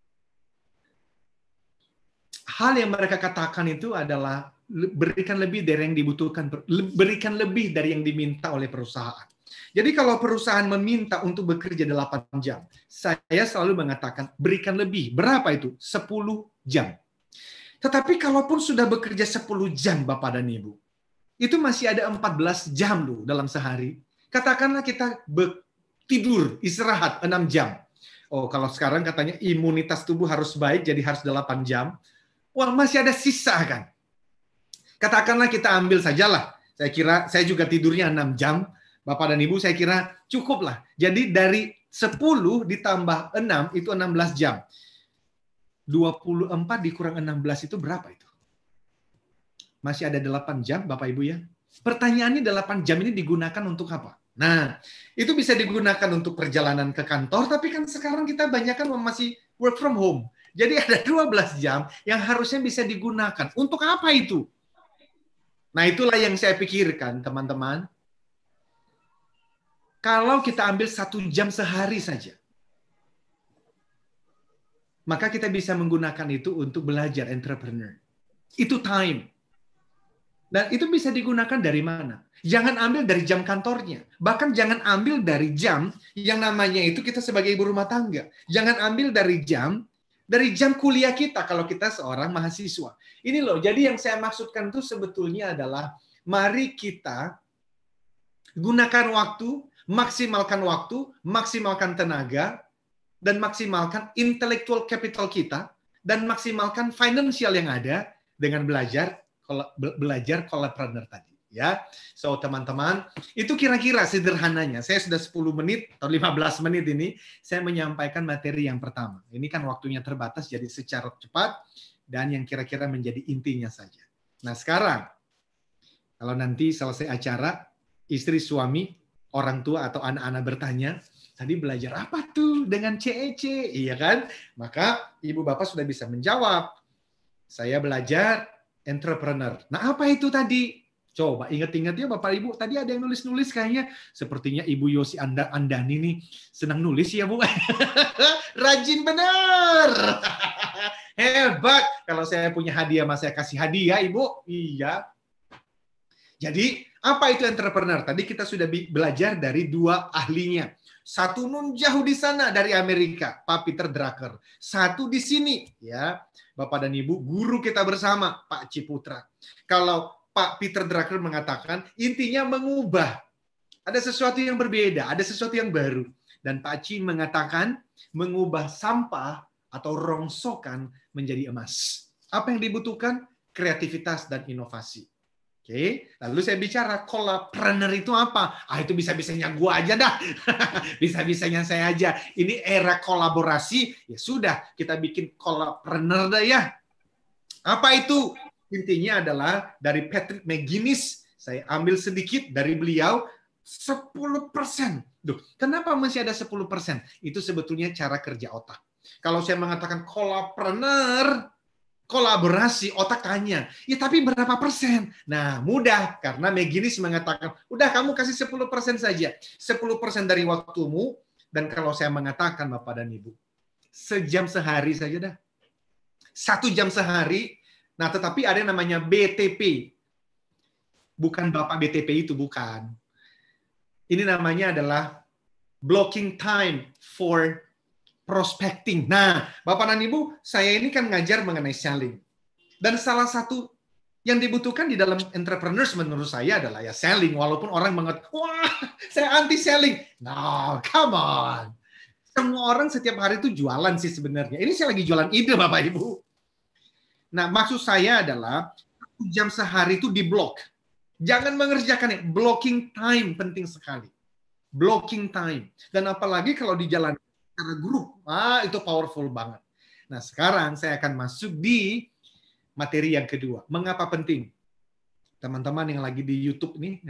hal yang mereka katakan itu adalah berikan lebih dari yang dibutuhkan, berikan lebih dari yang diminta oleh perusahaan. Jadi kalau perusahaan meminta untuk bekerja delapan jam, saya selalu mengatakan berikan lebih. Berapa itu? sepuluh jam. Tetapi kalaupun sudah bekerja sepuluh jam Bapak dan Ibu, itu masih ada empat belas jam loh dalam sehari. Katakanlah kita tidur, istirahat enam jam. Oh, kalau sekarang katanya imunitas tubuh harus baik, jadi harus delapan jam. Wah, masih ada sisa kan? Katakanlah kita ambil sajalah. Saya kira saya juga tidurnya enam jam. Bapak dan Ibu saya kira cukup lah. Jadi dari sepuluh ditambah enam itu enam belas jam. dua puluh empat dikurang enam belas itu berapa itu? Masih ada delapan jam Bapak Ibu ya. Pertanyaannya delapan jam ini digunakan untuk apa? Nah, itu bisa digunakan untuk perjalanan ke kantor, tapi kan sekarang kita banyak kan masih work from home. Jadi ada dua belas jam yang harusnya bisa digunakan. Untuk apa itu? Nah, itulah yang saya pikirkan, teman-teman. Kalau kita ambil satu jam sehari saja, maka kita bisa menggunakan itu untuk belajar entrepreneur. Itu time. Dan itu bisa digunakan dari mana? Jangan ambil dari jam kantornya. Bahkan jangan ambil dari jam yang namanya itu kita sebagai ibu rumah tangga. Jangan ambil dari jam, dari jam kuliah kita kalau kita seorang mahasiswa. Ini loh, jadi yang saya maksudkan itu sebetulnya adalah mari kita gunakan waktu, maksimalkan waktu, maksimalkan tenaga, dan maksimalkan intellectual capital kita, dan maksimalkan financial yang ada dengan belajar belajar kolapreneur tadi. Ya, so teman-teman, itu kira-kira sederhananya. Saya sudah sepuluh menit atau lima belas menit ini, saya menyampaikan materi yang pertama. Ini kan waktunya terbatas, jadi secara cepat, dan yang kira-kira menjadi intinya saja. Nah sekarang, kalau nanti selesai acara, istri, suami, orang tua atau anak-anak bertanya, tadi belajar apa tuh dengan C E C? Iya kan? Maka ibu bapak sudah bisa menjawab. Saya belajar entrepreneur. Nah apa itu tadi? Coba ingat-ingat ya Bapak Ibu. Tadi ada yang nulis-nulis kayaknya. Sepertinya Ibu Yosi Anda Andani nih senang nulis ya Bu. Rajin benar. Hebat. Kalau saya punya hadiah, mas saya kasih hadiah Ibu. Iya. Jadi apa itu entrepreneur? Tadi kita sudah belajar dari dua ahlinya. Satu nun jauh di sana dari Amerika, Pak Peter Drucker. Satu di sini, ya, Bapak dan Ibu, guru kita bersama, Pak Ciputra. Kalau Pak Peter Drucker mengatakan intinya mengubah. Ada sesuatu yang berbeda, ada sesuatu yang baru. Dan Pak Ci mengatakan mengubah sampah atau rongsokan menjadi emas. Apa yang dibutuhkan? Kreativitas dan inovasi. Oke, lalu saya bicara kolapreneur itu apa? Ah itu bisa-bisanya gua aja dah. Bisa-bisanya saya aja. Ini era kolaborasi, ya sudah kita bikin kolapreneur dah ya. Apa itu? Intinya adalah dari Patrick McGinnis, saya ambil sedikit dari beliau, sepuluh persen. Duh, kenapa masih ada sepuluh persen? Itu sebetulnya cara kerja otak. Kalau saya mengatakan kolapreneur, kolaborasi, otak tanya, ya tapi berapa persen? Nah, mudah, karena McGinnis mengatakan, udah kamu kasih sepuluh persen saja. sepuluh persen dari waktumu, dan kalau saya mengatakan Bapak dan Ibu, sejam sehari saja dah. Satu jam sehari, nah tetapi ada yang namanya B T P. Bukan Bapak B T P itu, bukan. Ini namanya adalah blocking time for prospecting. Nah, Bapak dan Ibu, saya ini kan ngajar mengenai selling. Dan salah satu Yang dibutuhkan di dalam entrepreneurs menurut saya adalah ya selling. Walaupun orang mengatakan, wah saya anti selling. No, come on. Semua orang setiap hari itu jualan sih sebenarnya. Ini saya lagi jualan ide Bapak Ibu. Nah maksud saya adalah satu jam sehari itu di blok. Jangan mengerjakan blocking time penting sekali. Blocking time. Dan apalagi kalau di jalan secara grup, ah itu powerful banget. Nah sekarang saya akan masuk di materi yang kedua. Mengapa penting? Teman-teman yang lagi di YouTube nih,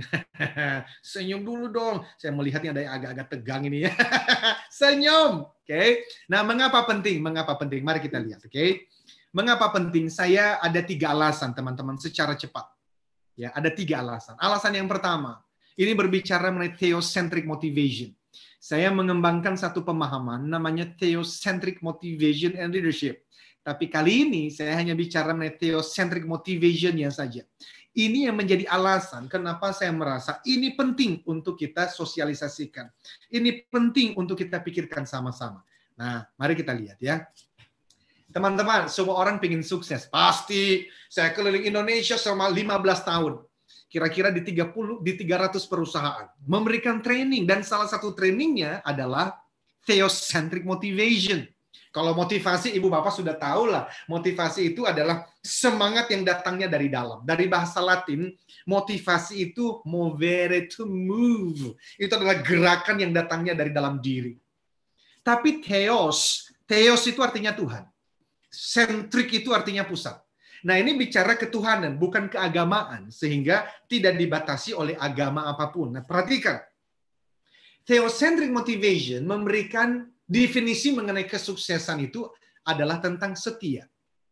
senyum dulu dong. Saya melihatnya ada yang agak-agak tegang ini ya. Senyum. Oke. Okay. Nah, mengapa penting? Mengapa penting? Mari kita lihat, oke. Okay. Mengapa penting? Saya ada tiga alasan, teman-teman, secara cepat. Ya, ada tiga alasan. Alasan yang pertama, ini berbicara mengenai theocentric motivation. Saya mengembangkan satu pemahaman namanya theocentric motivation and leadership. Tapi kali ini saya hanya bicara mengenai theocentric motivation-nya saja. Ini yang menjadi alasan kenapa saya merasa ini penting untuk kita sosialisasikan. Ini penting untuk kita pikirkan sama-sama. Nah, mari kita lihat ya. Teman-teman, semua orang ingin sukses. Pasti saya keliling Indonesia selama lima belas tahun. Kira-kira di tiga puluh, di tiga ratus perusahaan. Memberikan training. Dan salah satu trainingnya adalah theocentric motivation. Kalau motivasi, ibu bapak sudah tahu lah. Motivasi itu adalah semangat yang datangnya dari dalam. Dari bahasa Latin, motivasi itu movere, to move. Itu adalah gerakan yang datangnya dari dalam diri. Tapi theos, theos itu artinya Tuhan. Sentrik itu artinya pusat. Nah ini bicara ketuhanan, bukan keagamaan. Sehingga tidak dibatasi oleh agama apapun. Nah perhatikan. Theocentric motivation memberikan definisi mengenai kesuksesan itu adalah tentang setia.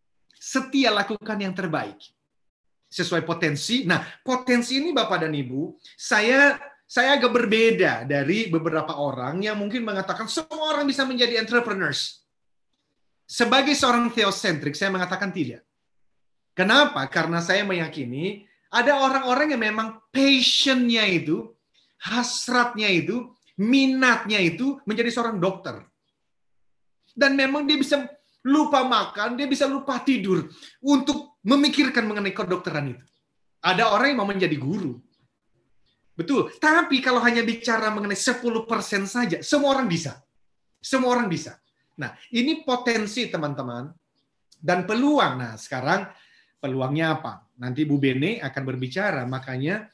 Setia lakukan yang terbaik. Sesuai potensi. Nah, potensi ini Bapak dan Ibu, saya saya agak berbeda dari beberapa orang yang mungkin mengatakan semua orang bisa menjadi entrepreneurs. Sebagai seorang theocentric, saya mengatakan tidak. Kenapa? Karena saya meyakini ada orang-orang yang memang passion-nya itu, hasratnya itu, minatnya itu menjadi seorang dokter. Dan memang dia bisa lupa makan, dia bisa lupa tidur untuk memikirkan mengenai kedokteran itu. Ada orang yang mau menjadi guru. Betul. Tapi kalau hanya bicara mengenai sepuluh persen saja, semua orang bisa. Semua orang bisa. Nah, ini potensi teman-teman dan peluang. Nah, sekarang peluangnya apa? Nanti Bu Bene akan berbicara, makanya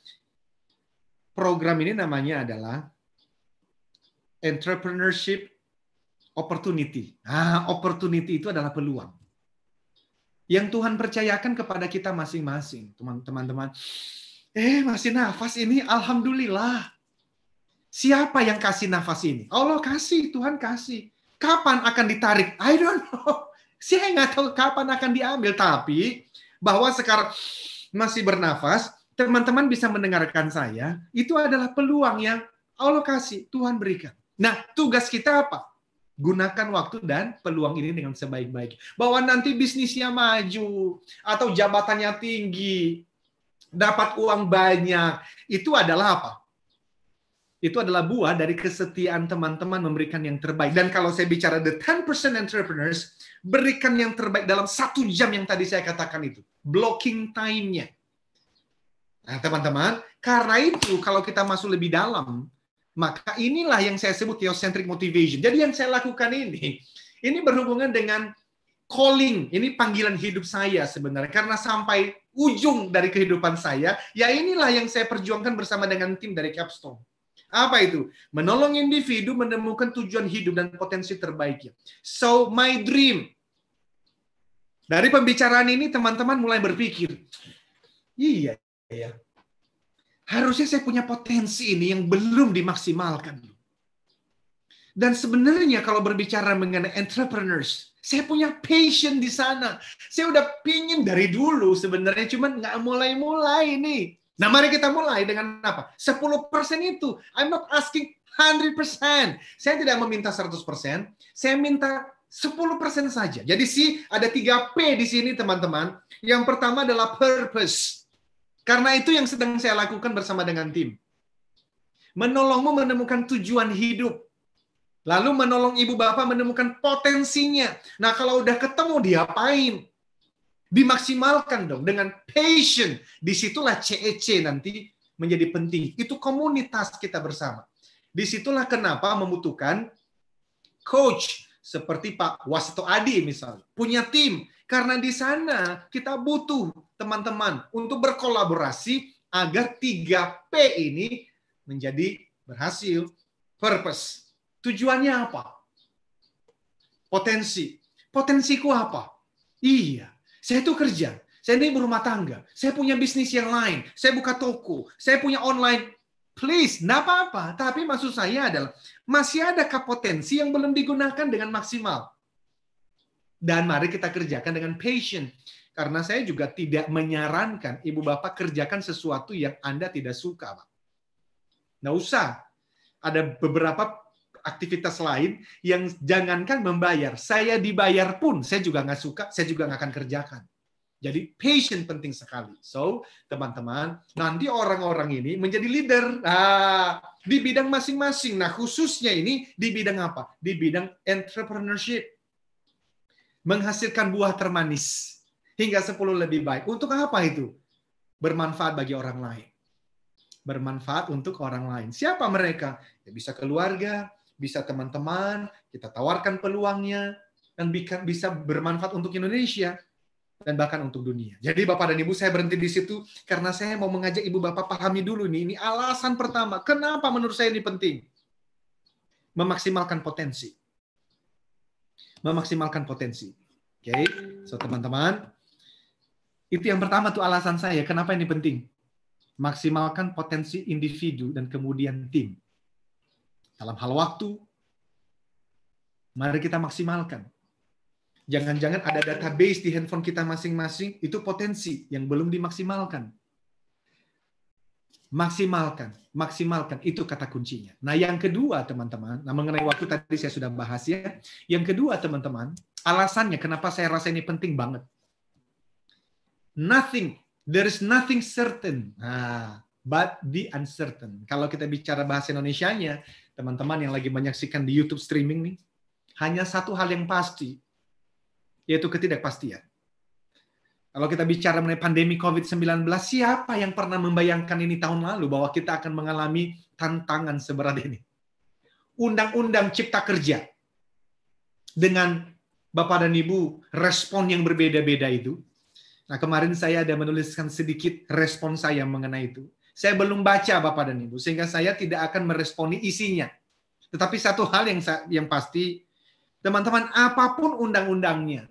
program ini namanya adalah Entrepreneurship Opportunity. Ah, opportunity itu adalah peluang. Yang Tuhan percayakan kepada kita masing-masing. Teman-teman, eh masih nafas ini, alhamdulillah. Siapa yang kasih nafas ini? Allah kasih, Tuhan kasih. Kapan akan ditarik? I don't know. Saya nggak tahu kapan akan diambil. Tapi bahwa sekarang masih bernafas, teman-teman bisa mendengarkan saya, itu adalah peluang yang Allah kasih, Tuhan berikan. Nah, tugas kita apa? Gunakan waktu dan peluang ini dengan sebaik-baik. Bahwa nanti bisnisnya maju, atau jabatannya tinggi, dapat uang banyak, itu adalah apa? Itu adalah buah dari kesetiaan teman-teman memberikan yang terbaik. Dan kalau saya bicara the ten percent entrepreneurs, berikan yang terbaik dalam satu jam yang tadi saya katakan itu. Blocking time-nya. Nah, teman-teman, karena itu kalau kita masuk lebih dalam, maka inilah yang saya sebut theocentric motivation. Jadi yang saya lakukan ini, ini berhubungan dengan calling. Ini panggilan hidup saya sebenarnya. Karena sampai ujung dari kehidupan saya, ya inilah yang saya perjuangkan bersama dengan tim dari Capstone. Apa itu? Menolong individu menemukan tujuan hidup dan potensi terbaiknya. So, my dream. Dari pembicaraan ini, teman-teman mulai berpikir, iya, iya. Harusnya saya punya potensi ini yang belum dimaksimalkan. Dan sebenarnya kalau berbicara mengenai entrepreneurs, saya punya passion di sana. Saya udah pingin dari dulu sebenarnya, cuman nggak mulai-mulai nih. Nah, mari kita mulai dengan apa? sepuluh persen itu. I'm not asking one hundred percent. Saya tidak meminta seratus persen. Saya minta sepuluh persen saja. Jadi sih ada tiga P di sini, teman-teman. Yang pertama adalah purpose. Karena itu yang sedang saya lakukan bersama dengan tim. Menolongmu menemukan tujuan hidup. Lalu menolong ibu bapak menemukan potensinya. Nah, kalau udah ketemu, diapain? Dimaksimalkan dong dengan passion. Disitulah C E C nanti menjadi penting. Itu komunitas kita bersama. Disitulah kenapa membutuhkan coach seperti Pak Wasito Adi misalnya. Punya tim. Karena di sana kita butuh teman-teman untuk berkolaborasi agar tiga P ini menjadi berhasil. Purpose. Tujuannya apa? Potensi. Potensiku apa? Iya. Saya itu kerja. Saya ini berumah tangga. Saya punya bisnis yang lain. Saya buka toko. Saya punya online. Please, nggak apa-apa. Tapi maksud saya adalah, masih adakah potensi yang belum digunakan dengan maksimal? Dan mari kita kerjakan dengan passion. Karena saya juga tidak menyarankan ibu bapak kerjakan sesuatu yang Anda tidak suka, Pak. Nggak usah. Ada beberapa aktivitas lain yang jangankan membayar. Saya dibayar pun, saya juga nggak suka, saya juga nggak akan kerjakan. Jadi passion penting sekali. So, teman-teman, nanti orang-orang ini menjadi leader nah, di bidang masing-masing. Nah, khususnya ini di bidang apa? Di bidang entrepreneurship. Menghasilkan buah termanis hingga sepuluh lebih baik. Untuk apa itu? Bermanfaat bagi orang lain. Bermanfaat untuk orang lain. Siapa mereka? Ya, bisa keluarga, bisa teman-teman, kita tawarkan peluangnya, dan bisa bermanfaat untuk Indonesia. Dan bahkan untuk dunia. Jadi Bapak dan Ibu, saya berhenti di situ karena saya mau mengajak Ibu Bapak pahami dulu nih, ini alasan pertama. Kenapa menurut saya ini penting? Memaksimalkan potensi. Memaksimalkan potensi. Oke, okay. So teman-teman, itu yang pertama tuh alasan saya, kenapa ini penting? Maksimalkan potensi individu dan kemudian tim. Dalam hal waktu, mari kita maksimalkan. Jangan-jangan ada database di handphone kita masing-masing, itu potensi yang belum dimaksimalkan. Maksimalkan, maksimalkan, itu kata kuncinya. Nah yang kedua teman-teman, nah mengenai waktu tadi saya sudah bahas ya. Yang kedua teman-teman, alasannya kenapa saya rasa ini penting banget. Nothing, there is nothing certain, nah, but the uncertain. Kalau kita bicara bahasa Indonesianya, teman-teman yang lagi menyaksikan di YouTube streaming nih, hanya satu hal yang pasti, yaitu ketidakpastian. Kalau kita bicara mengenai pandemi covid sembilan belas, siapa yang pernah membayangkan ini tahun lalu bahwa kita akan mengalami tantangan seberat ini? Undang-undang Cipta Kerja dengan Bapak dan Ibu respon yang berbeda-beda itu. Nah, kemarin saya ada menuliskan sedikit respon saya mengenai itu. Saya belum baca Bapak dan Ibu, sehingga saya tidak akan meresponi isinya. Tetapi satu hal yang yang pasti, teman-teman, apapun undang-undangnya,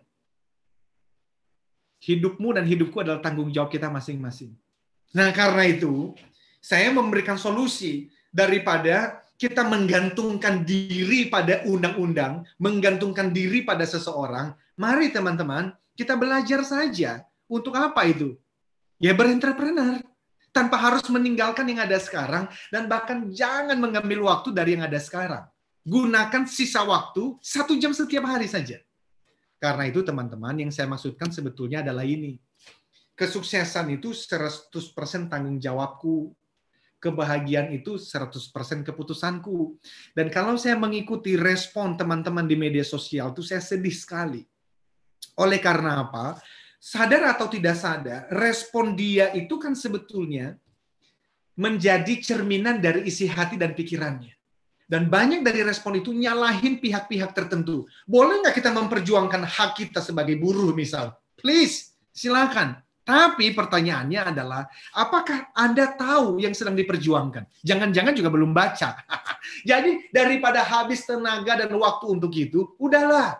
hidupmu dan hidupku adalah tanggung jawab kita masing-masing. Nah, karena itu, saya memberikan solusi daripada kita menggantungkan diri pada undang-undang, menggantungkan diri pada seseorang. Mari teman-teman, kita belajar saja. Untuk apa itu? Ya berentrepreneur. Tanpa harus meninggalkan yang ada sekarang, dan bahkan jangan mengambil waktu dari yang ada sekarang. Gunakan sisa waktu satu jam setiap hari saja. Karena itu teman-teman, yang saya maksudkan sebetulnya adalah ini. Kesuksesan itu seratus persen tanggung jawabku. Kebahagiaan itu seratus persen keputusanku. Dan kalau saya mengikuti respon teman-teman di media sosial, itu saya sedih sekali. Oleh karena apa? Sadar atau tidak sadar, respon dia itu kan sebetulnya menjadi cerminan dari isi hati dan pikirannya. Dan banyak dari respon itu nyalahin pihak-pihak tertentu. Boleh nggak kita memperjuangkan hak kita sebagai buruh misal? Please, silakan. Tapi pertanyaannya adalah, apakah Anda tahu yang sedang diperjuangkan? Jangan-jangan juga belum baca. Jadi daripada habis tenaga dan waktu untuk itu, udahlah.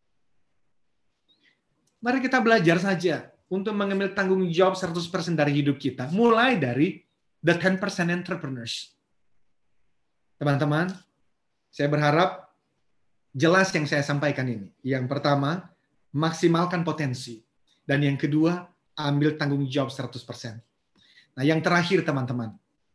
Mari kita belajar saja untuk mengambil tanggung jawab seratus persen dari hidup kita. Mulai dari the ten percent entrepreneurs. Teman-teman, saya berharap jelas yang saya sampaikan ini. Yang pertama, maksimalkan potensi. Dan yang kedua, ambil tanggung jawab seratus persen. Nah, yang terakhir teman-teman.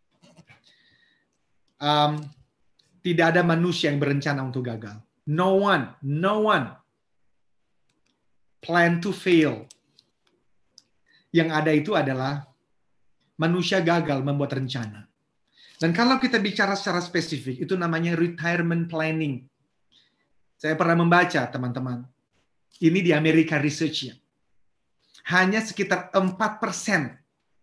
Um, tidak ada manusia yang berencana untuk gagal. No one, no one plan to fail. Yang ada itu adalah manusia gagal membuat rencana. Dan kalau kita bicara secara spesifik, itu namanya retirement planning. Saya pernah membaca, teman-teman. Ini di Amerika research-nya. hanya sekitar empat persen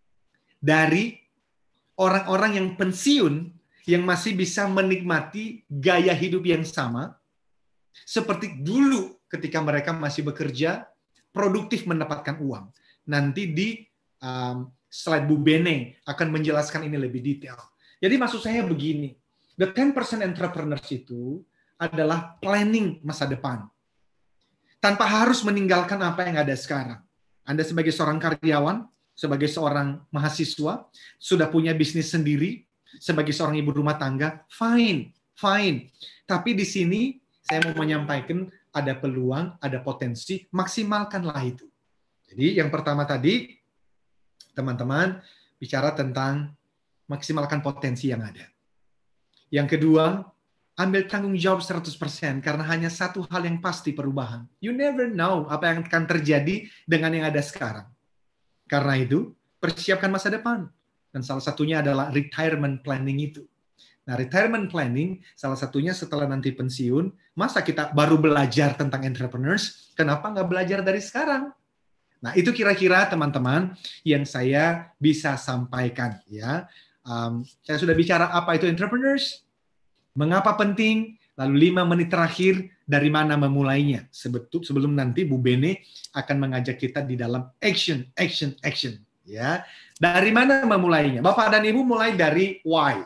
dari orang-orang yang pensiun yang masih bisa menikmati gaya hidup yang sama seperti dulu ketika mereka masih bekerja, produktif mendapatkan uang. Nanti di um, slide Bu Bene akan menjelaskan ini lebih detail. Jadi maksud saya begini, the ten percent entrepreneurs itu adalah planning masa depan. Tanpa harus meninggalkan apa yang ada sekarang. Anda sebagai seorang karyawan, sebagai seorang mahasiswa, sudah punya bisnis sendiri, sebagai seorang ibu rumah tangga, fine, fine. Tapi di sini saya mau menyampaikan ada peluang, ada potensi, maksimalkanlah itu. Jadi yang pertama tadi, teman-teman, bicara tentang maksimalkan potensi yang ada. Yang kedua, ambil tanggung jawab seratus persen karena hanya satu hal yang pasti perubahan. You never know apa yang akan terjadi dengan yang ada sekarang. Karena itu, persiapkan masa depan. Dan salah satunya adalah retirement planning itu. Nah, retirement planning salah satunya setelah nanti pensiun, masa kita baru belajar tentang entrepreneurs, kenapa nggak belajar dari sekarang? Nah, itu kira-kira teman-teman yang saya bisa sampaikan. Ya, um, saya sudah bicara apa itu entrepreneurs, mengapa penting, lalu lima menit terakhir dari mana memulainya. Sebetul sebelum nanti Bu Bene akan mengajak kita di dalam action, action, action. Ya, dari mana memulainya? Bapak dan Ibu mulai dari why.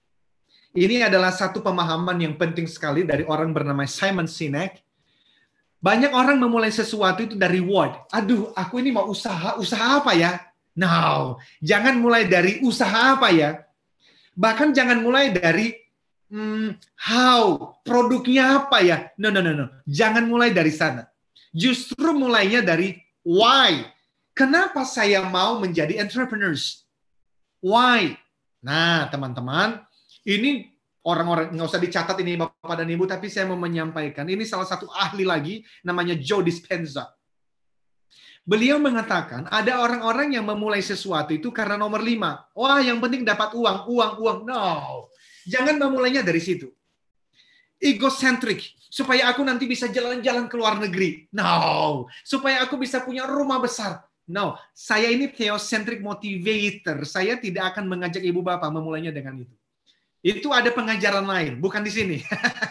Ini adalah satu pemahaman yang penting sekali dari orang bernama Simon Sinek. Banyak orang memulai sesuatu itu dari what. Aduh, aku ini mau usaha, usaha apa ya? No, jangan mulai dari usaha apa ya. Bahkan jangan mulai dari Hmm, how, produknya apa ya? No, no, no, no. Jangan mulai dari sana. Justru mulainya dari why. Kenapa saya mau menjadi entrepreneurs? Why? Nah, teman-teman, ini orang-orang, nggak usah dicatat ini Bapak dan Ibu, tapi saya mau menyampaikan. Ini salah satu ahli lagi, namanya Joe Dispenza. Beliau mengatakan, ada orang-orang yang memulai sesuatu itu karena nomor lima. Wah, yang penting dapat uang, uang, uang. No. Jangan memulainya dari situ. Egocentric. Supaya aku nanti bisa jalan-jalan ke luar negeri. No. Supaya aku bisa punya rumah besar. No. Saya ini theocentric motivator. Saya tidak akan mengajak ibu bapak memulainya dengan itu. Itu ada pengajaran lain. Bukan di sini.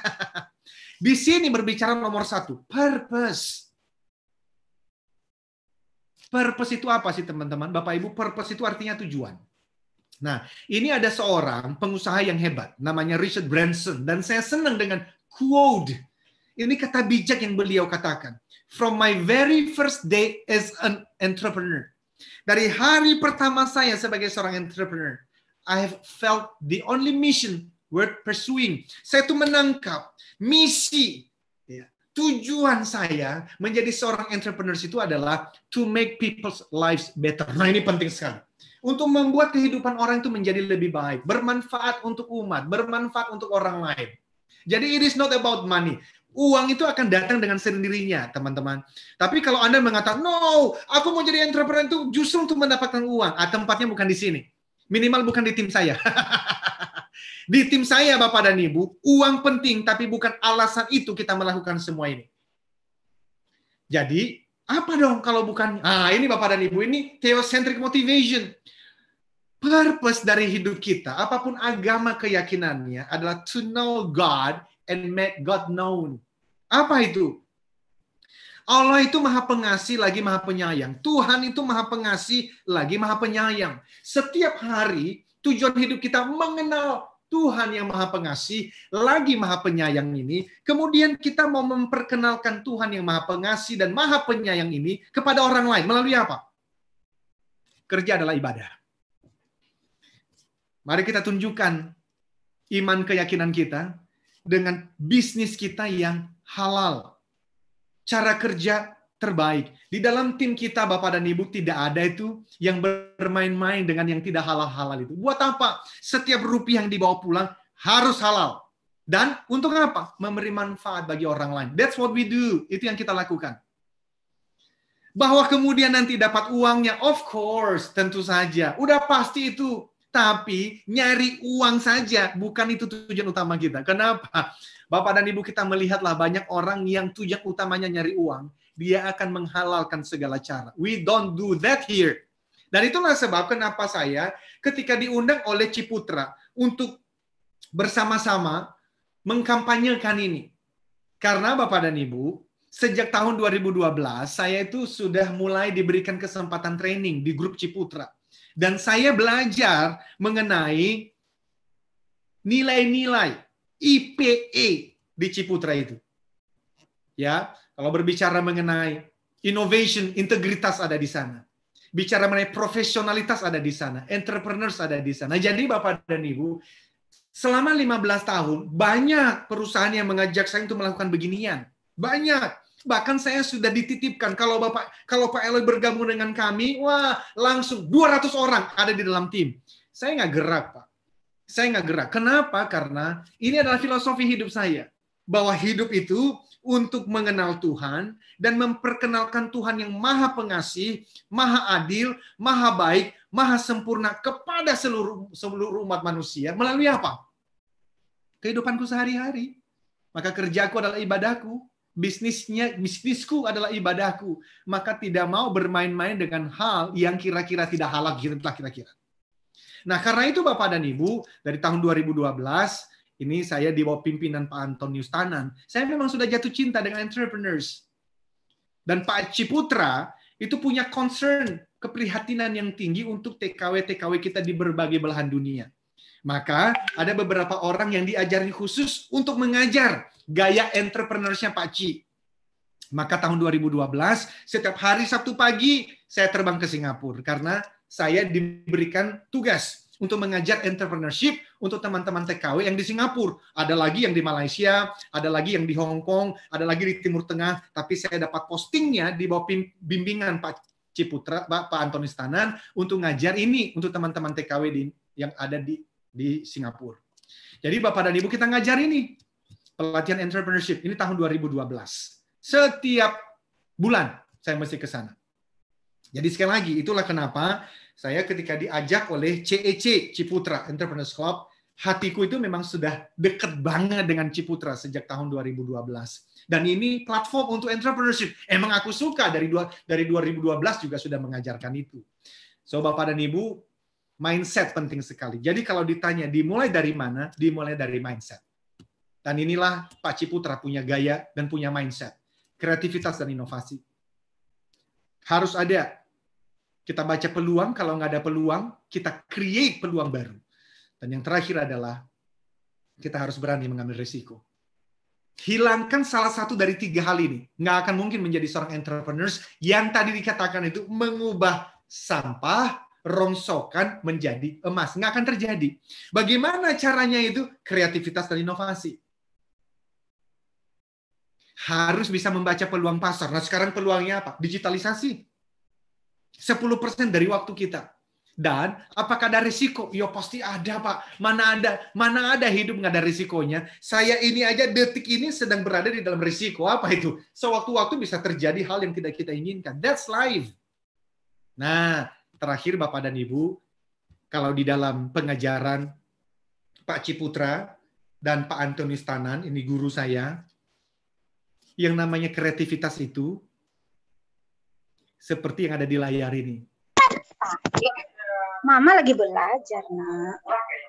Di sini berbicara nomor satu. Purpose. Purpose itu apa sih teman-teman? Bapak ibu, purpose itu artinya tujuan. Nah, ini ada seorang pengusaha yang hebat, namanya Richard Branson. Dan saya senang dengan quote. Ini kata bijak yang beliau katakan. From my very first day as an entrepreneur. Dari hari pertama saya sebagai seorang entrepreneur, I have felt the only mission worth pursuing. Saya tuh menangkap misi, ya, tujuan saya menjadi seorang entrepreneur itu adalah to make people's lives better. Nah, ini penting sekali. Untuk membuat kehidupan orang itu menjadi lebih baik, bermanfaat untuk umat, bermanfaat untuk orang lain. Jadi it is not about money. Uang itu akan datang dengan sendirinya, teman-teman. Tapi kalau Anda mengatakan, no, aku mau jadi entrepreneur itu justru untuk mendapatkan uang. Ah, tempatnya bukan di sini. Minimal bukan di tim saya. Di tim saya, Bapak dan Ibu, uang penting, tapi bukan alasan itu kita melakukan semua ini. Jadi, apa dong kalau bukan? Ah, ini Bapak dan Ibu, ini theocentric motivation. Purpose dari hidup kita, apapun agama keyakinannya, adalah to know God and make God known. Apa itu? Allah itu maha pengasih lagi maha penyayang. Tuhan itu maha pengasih lagi maha penyayang. Setiap hari, tujuan hidup kita mengenal Tuhan yang maha pengasih, lagi maha penyayang ini. Kemudian kita mau memperkenalkan Tuhan yang maha pengasih dan maha penyayang ini kepada orang lain. Melalui apa? Kerja adalah ibadah. Mari kita tunjukkan iman keyakinan kita dengan bisnis kita yang halal. Cara kerja terbaik. Di dalam tim kita, Bapak dan Ibu, tidak ada itu yang bermain-main dengan yang tidak halal-halal itu. Buat apa? Setiap rupiah yang dibawa pulang harus halal. Dan untuk apa? Memberi manfaat bagi orang lain. That's what we do. Itu yang kita lakukan. Bahwa kemudian nanti dapat uangnya, of course, tentu saja. Udah pasti itu. tapi nyari uang saja bukan itu tujuan utama kita. Kenapa? Bapak dan Ibu, kita melihatlah banyak orang yang tujuan utamanya nyari uang. Dia akan menghalalkan segala cara. We don't do that here. Dan itulah sebab kenapa saya ketika diundang oleh Ciputra untuk bersama-sama mengkampanyekan ini. Karena Bapak dan Ibu, sejak tahun dua ribu dua belas, saya itu sudah mulai diberikan kesempatan training di grup Ciputra. Dan saya belajar mengenai nilai-nilai I P E di Ciputra itu. Ya, kalau berbicara mengenai innovation, integritas ada di sana. Bicara mengenai profesionalitas ada di sana, entrepreneurs ada di sana. Jadi Bapak dan Ibu, selama lima belas tahun banyak perusahaan yang mengajak saya untuk melakukan beginian. Banyak. Bahkan saya sudah dititipkan kalau Bapak kalau Pak Eloy bergabung dengan kami, wah, langsung dua ratus orang ada di dalam tim. Saya nggak gerak, Pak. Saya nggak gerak. Kenapa? Karena ini adalah filosofi hidup saya. Bahwa hidup itu untuk mengenal Tuhan dan memperkenalkan Tuhan yang maha pengasih, maha adil, maha baik, maha sempurna kepada seluruh seluruh umat manusia. Melalui apa? Kehidupanku sehari-hari. Maka kerjaku adalah ibadahku. Bisnisnya, bisnisku adalah ibadahku. Maka tidak mau bermain-main dengan hal yang kira-kira tidak halal kira-kira. Nah, karena itu Bapak dan Ibu, dari tahun dua ribu dua belas, ini saya di bawah pimpinan Pak Antonius Tanan, saya memang sudah jatuh cinta dengan entrepreneurs. Dan Pak Ciputra itu punya concern, keprihatinan yang tinggi untuk T K W-T K W kita di berbagai belahan dunia. Maka ada beberapa orang yang diajari khusus untuk mengajar gaya entrepreneursnya Pak Ci. Maka tahun dua ribu dua belas, setiap hari Sabtu pagi, saya terbang ke Singapura. Karena saya diberikan tugas untuk mengajar entrepreneurship untuk teman-teman T K W yang di Singapura. Ada lagi yang di Malaysia, ada lagi yang di Hong Kong, ada lagi di Timur Tengah. Tapi saya dapat postingnya di bawah bimbingan Pak Ciputra, Pak Antonius Tanan, untuk ngajar ini untuk teman-teman T K W di, yang ada di, di Singapura. Jadi Bapak dan Ibu, kita ngajar ini. Pelatihan entrepreneurship ini tahun dua ribu dua belas. Setiap bulan saya mesti ke sana. Jadi sekali lagi, itulah kenapa saya ketika diajak oleh C E C, Ciputra Entrepreneurs Club, hatiku itu memang sudah dekat banget dengan Ciputra sejak tahun dua ribu dua belas. Dan ini platform untuk entrepreneurship. Emang aku suka dari dua, dari dua ribu dua belas juga sudah mengajarkan itu. So Bapak dan Ibu, mindset penting sekali. Jadi kalau ditanya dimulai dari mana? Dimulai dari mindset. Dan inilah Pak Ciputra punya gaya dan punya mindset. Kreativitas dan inovasi. Harus ada. Kita baca peluang, kalau nggak ada peluang, kita create peluang baru. Dan yang terakhir adalah, kita harus berani mengambil risiko. Hilangkan salah satu dari tiga hal ini. Nggak akan mungkin menjadi seorang entrepreneur yang tadi dikatakan itu mengubah sampah, rongsokan menjadi emas. Nggak akan terjadi. Bagaimana caranya itu? Kreativitas dan inovasi. Harus bisa membaca peluang pasar. Nah sekarang peluangnya apa? Digitalisasi. sepuluh persen dari waktu kita. Dan apakah ada risiko? Ya pasti ada Pak. Mana ada mana ada hidup nggak ada risikonya. Saya ini aja detik ini sedang berada di dalam risiko. Apa itu? Sewaktu-waktu bisa terjadi hal yang tidak kita inginkan. That's life. Nah terakhir Bapak dan Ibu, kalau di dalam pengajaran Pak Ciputra dan Pak Antonius Tanan, ini guru saya, yang namanya kreativitas itu seperti yang ada di layar ini. Mama lagi belajar, Nak.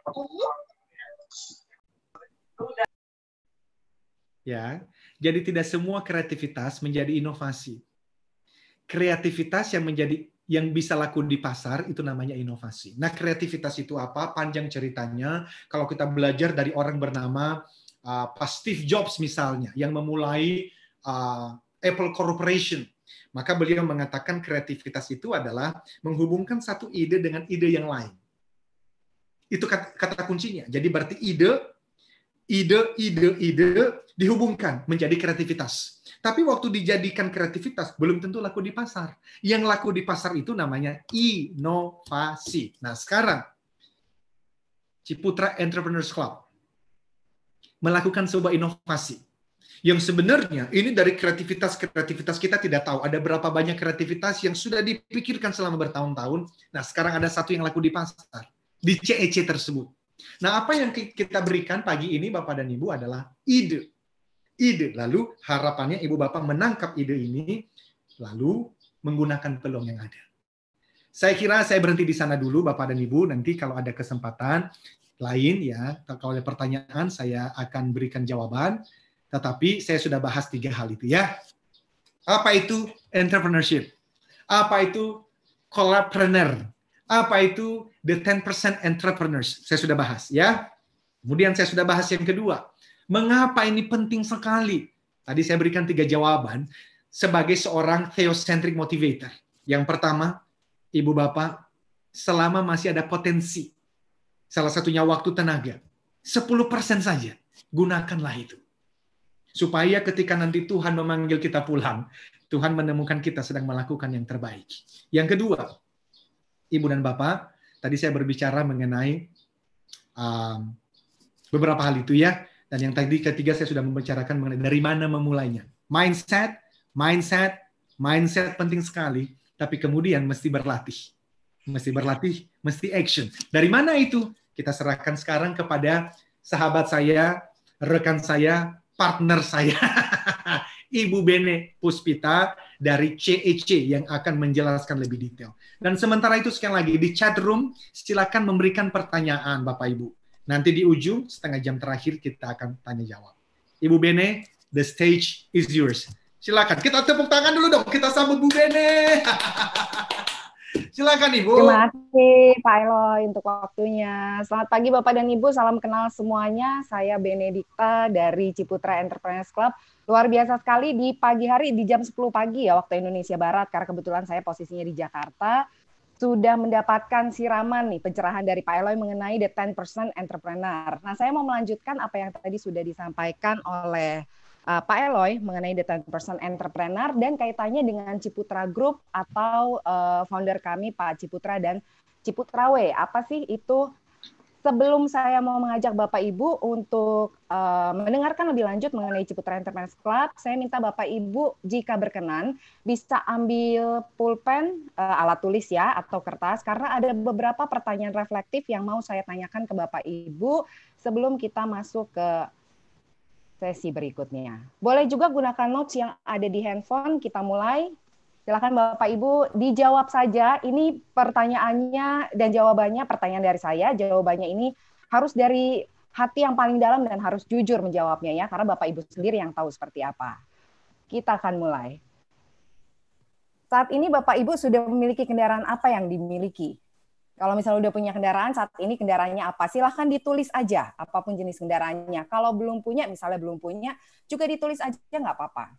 Ya, jadi tidak semua kreativitas menjadi inovasi. Kreativitas yang menjadi yang bisa laku di pasar itu namanya inovasi. Nah, kreativitas itu apa? Panjang ceritanya. Kalau kita belajar dari orang bernama uh, Pak Steve Jobs misalnya, yang memulai Uh, Apple Corporation, maka beliau mengatakan kreativitas itu adalah menghubungkan satu ide dengan ide yang lain. Itu kata, kata kuncinya. Jadi berarti ide, ide, ide, ide dihubungkan menjadi kreativitas. Tapi waktu dijadikan kreativitas belum tentu laku di pasar. Yang laku di pasar itu namanya inovasi. Nah sekarang Ciputra Entrepreneurs Club melakukan sebuah inovasi. Yang sebenarnya ini dari kreativitas-kreativitas kita tidak tahu. Ada berapa banyak kreativitas yang sudah dipikirkan selama bertahun-tahun. Nah sekarang ada satu yang laku di pasar. di C E C tersebut. Nah, apa yang kita berikan pagi ini Bapak dan Ibu adalah ide. Ide. Lalu harapannya Ibu Bapak menangkap ide ini, lalu menggunakan peluang yang ada. Saya kira saya berhenti di sana dulu Bapak dan Ibu. Nanti kalau ada kesempatan lain ya, kalau ada pertanyaan saya akan berikan jawaban. Tetapi saya sudah bahas tiga hal itu ya. Apa itu entrepreneurship? Apa itu collabpreneur? Apa itu the ten percent entrepreneurs? Saya sudah bahas ya. Kemudian saya sudah bahas yang kedua. Mengapa ini penting sekali? Tadi saya berikan tiga jawaban sebagai seorang theocentric motivator. Yang pertama, Ibu Bapak, selama masih ada potensi, salah satunya waktu tenaga, sepuluh persen saja, gunakanlah itu. Supaya ketika nanti Tuhan memanggil kita pulang, Tuhan menemukan kita sedang melakukan yang terbaik. Yang kedua, Ibu dan Bapak, tadi saya berbicara mengenai um, beberapa hal itu ya. Dan yang tadi ketiga saya sudah membicarakan mengenai dari mana memulainya. Mindset, mindset, mindset penting sekali. Tapi kemudian mesti berlatih. Mesti berlatih, mesti action. Dari mana itu? Kita serahkan sekarang kepada sahabat saya, rekan saya, partner saya. Ibu Bene Puspita dari C E C yang akan menjelaskan lebih detail. Dan sementara itu sekali lagi di chat room silakan memberikan pertanyaan Bapak Ibu. Nanti di ujung setengah jam terakhir kita akan tanya jawab. Ibu Bene, the stage is yours. Silakan kita tepuk tangan dulu dong. Kita sambut Bu Bene. Silakan Ibu. Terima kasih Pak Eloy untuk waktunya. Selamat pagi Bapak dan Ibu, salam kenal semuanya. Saya Benedikta dari Ciputra Entrepreneurs Club. Luar biasa sekali di pagi hari, di jam sepuluh pagi ya waktu Indonesia Barat, karena kebetulan saya posisinya di Jakarta, sudah mendapatkan siraman nih pencerahan dari Pak Eloy mengenai the ten percent entrepreneur. Nah, saya mau melanjutkan apa yang tadi sudah disampaikan oleh uh, Pak Eloy mengenai the ten percent entrepreneur dan kaitannya dengan Ciputra Group atau uh, founder kami Pak Ciputra dan Ciputra W. Apa sih itu? Sebelum saya mau mengajak Bapak Ibu untuk uh, mendengarkan lebih lanjut mengenai Ciputra Entrepreneurs Club, saya minta Bapak Ibu jika berkenan bisa ambil pulpen, uh, alat tulis ya, atau kertas, karena ada beberapa pertanyaan reflektif yang mau saya tanyakan ke Bapak Ibu sebelum kita masuk ke sesi berikutnya. Boleh juga gunakan notes yang ada di handphone, kita mulai. Silakan Bapak Ibu dijawab saja. Ini pertanyaannya dan jawabannya, pertanyaan dari saya, jawabannya ini harus dari hati yang paling dalam dan harus jujur menjawabnya ya, karena Bapak Ibu sendiri yang tahu seperti apa. Kita akan mulai. Saat ini Bapak Ibu sudah memiliki kendaraan apa yang dimiliki? Kalau misalnya udah punya kendaraan, saat ini kendaraannya apa? Silahkan ditulis aja, apapun jenis kendaraannya. Kalau belum punya, misalnya belum punya, juga ditulis aja nggak apa-apa.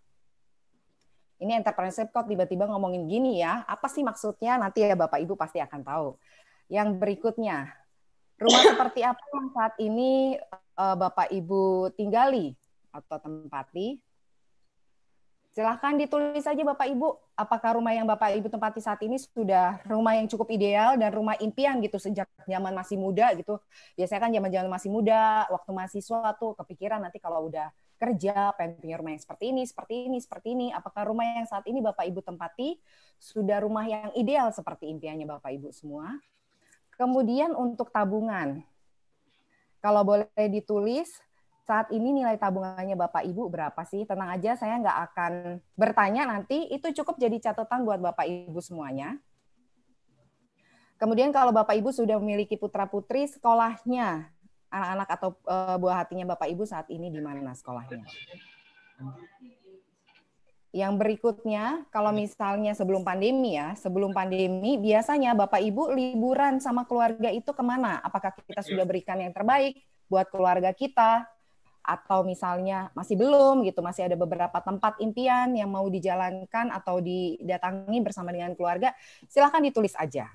Ini entrepreneurship kok tiba-tiba ngomongin gini ya, apa sih maksudnya? Nanti ya Bapak Ibu pasti akan tahu. Yang berikutnya, rumah seperti apa yang saat ini uh, Bapak Ibu tinggali atau tempati? Silahkan ditulis saja Bapak Ibu, apakah rumah yang Bapak Ibu tempati saat ini sudah rumah yang cukup ideal dan rumah impian gitu sejak zaman masih muda gitu. Biasanya kan zaman-zaman masih muda, waktu mahasiswa tuh kepikiran nanti kalau udah kerja, pengen punya rumah yang seperti ini, seperti ini, seperti ini. Apakah rumah yang saat ini Bapak Ibu tempati sudah rumah yang ideal seperti impiannya Bapak Ibu semua? Kemudian untuk tabungan, kalau boleh ditulis, saat ini nilai tabungannya Bapak Ibu berapa sih? Tenang aja, saya nggak akan bertanya nanti, itu cukup jadi catatan buat Bapak Ibu semuanya. Kemudian kalau Bapak Ibu sudah memiliki putra-putri, sekolahnya, anak-anak atau uh, buah hatinya Bapak Ibu saat ini di mana sekolahnya. Yang berikutnya, kalau misalnya sebelum pandemi ya, sebelum pandemi biasanya Bapak Ibu liburan sama keluarga itu kemana? Apakah kita sudah berikan yang terbaik buat keluarga kita? Atau misalnya masih belum gitu, masih ada beberapa tempat impian yang mau dijalankan atau didatangi bersama dengan keluarga, silakan ditulis aja.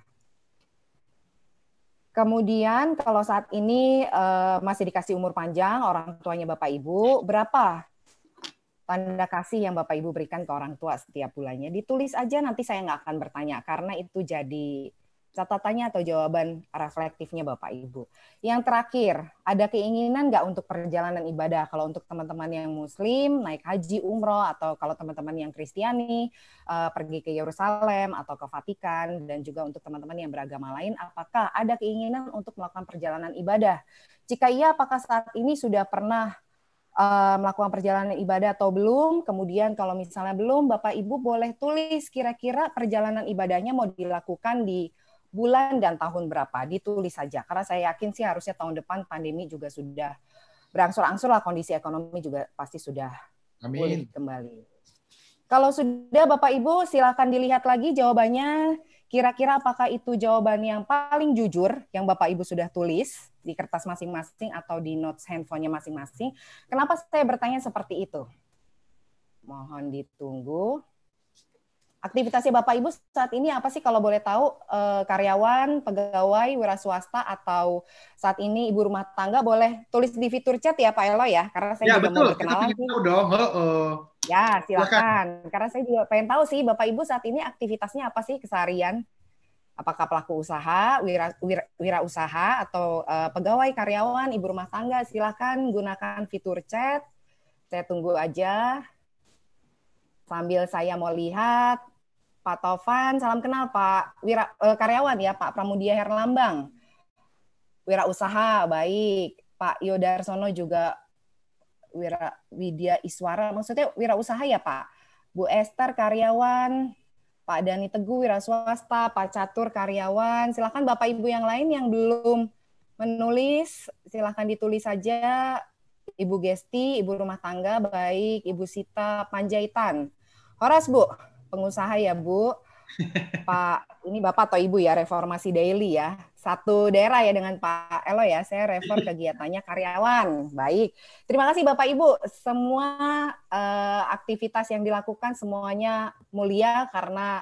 Kemudian kalau saat ini uh, masih dikasih umur panjang orang tuanya Bapak Ibu, berapa tanda kasih yang Bapak Ibu berikan ke orang tua setiap bulannya? Ditulis aja, nanti saya nggak akan bertanya karena itu jadi catatannya atau jawaban reflektifnya Bapak Ibu. Yang terakhir, ada keinginan nggak untuk perjalanan ibadah? Kalau untuk teman-teman yang Muslim, naik haji, umroh, atau kalau teman-teman yang Kristiani, uh, pergi ke Yerusalem atau ke Vatikan, dan juga untuk teman-teman yang beragama lain, apakah ada keinginan untuk melakukan perjalanan ibadah? Jika iya, apakah saat ini sudah pernah uh, melakukan perjalanan ibadah atau belum? Kemudian kalau misalnya belum, Bapak Ibu boleh tulis kira-kira perjalanan ibadahnya mau dilakukan di bulan dan tahun berapa, ditulis saja. Karena saya yakin sih harusnya tahun depan pandemi juga sudah berangsur-angsur lah, kondisi ekonomi juga pasti sudah pulih kembali. Kalau sudah Bapak Ibu silakan dilihat lagi jawabannya, kira-kira apakah itu jawaban yang paling jujur yang Bapak Ibu sudah tulis di kertas masing-masing atau di notes handphonenya masing-masing. Kenapa saya bertanya seperti itu? Mohon ditunggu. Aktivitasnya Bapak Ibu saat ini apa sih kalau boleh tahu, eh, karyawan, pegawai, wira swasta, atau saat ini ibu rumah tangga? Boleh tulis di fitur chat ya Pak Elo ya, karena saya ya, juga betul. mau berkenalan. Kita tahu dong. Oh, oh. Ya silakan. silakan, karena saya juga pengen tahu sih Bapak Ibu saat ini aktivitasnya apa sih keseharian? Apakah pelaku usaha, wira, wira, wira usaha, atau uh, pegawai, karyawan, ibu rumah tangga? Silakan gunakan fitur chat. Saya tunggu aja. Sambil saya mau lihat. Pak Tovan, salam kenal Pak Wira, eh, karyawan ya, Pak Pramudia Herlambang, wira usaha, baik. Pak Yodarsono juga wira Widya Iswara, maksudnya wira usaha ya Pak. Bu Esther karyawan, Pak Dani Teguh wira swasta, Pak Catur karyawan. Silakan Bapak Ibu yang lain yang belum menulis, silakan ditulis saja. Ibu Gesti, ibu rumah tangga, baik. Ibu Sita Panjaitan. Horas Bu. Pengusaha ya Bu, Pak ini Bapak atau Ibu ya, Reformasi Daily ya, satu daerah ya dengan Pak Elo ya, saya refer kegiatannya karyawan, baik. Terima kasih Bapak Ibu, semua uh, aktivitas yang dilakukan semuanya mulia karena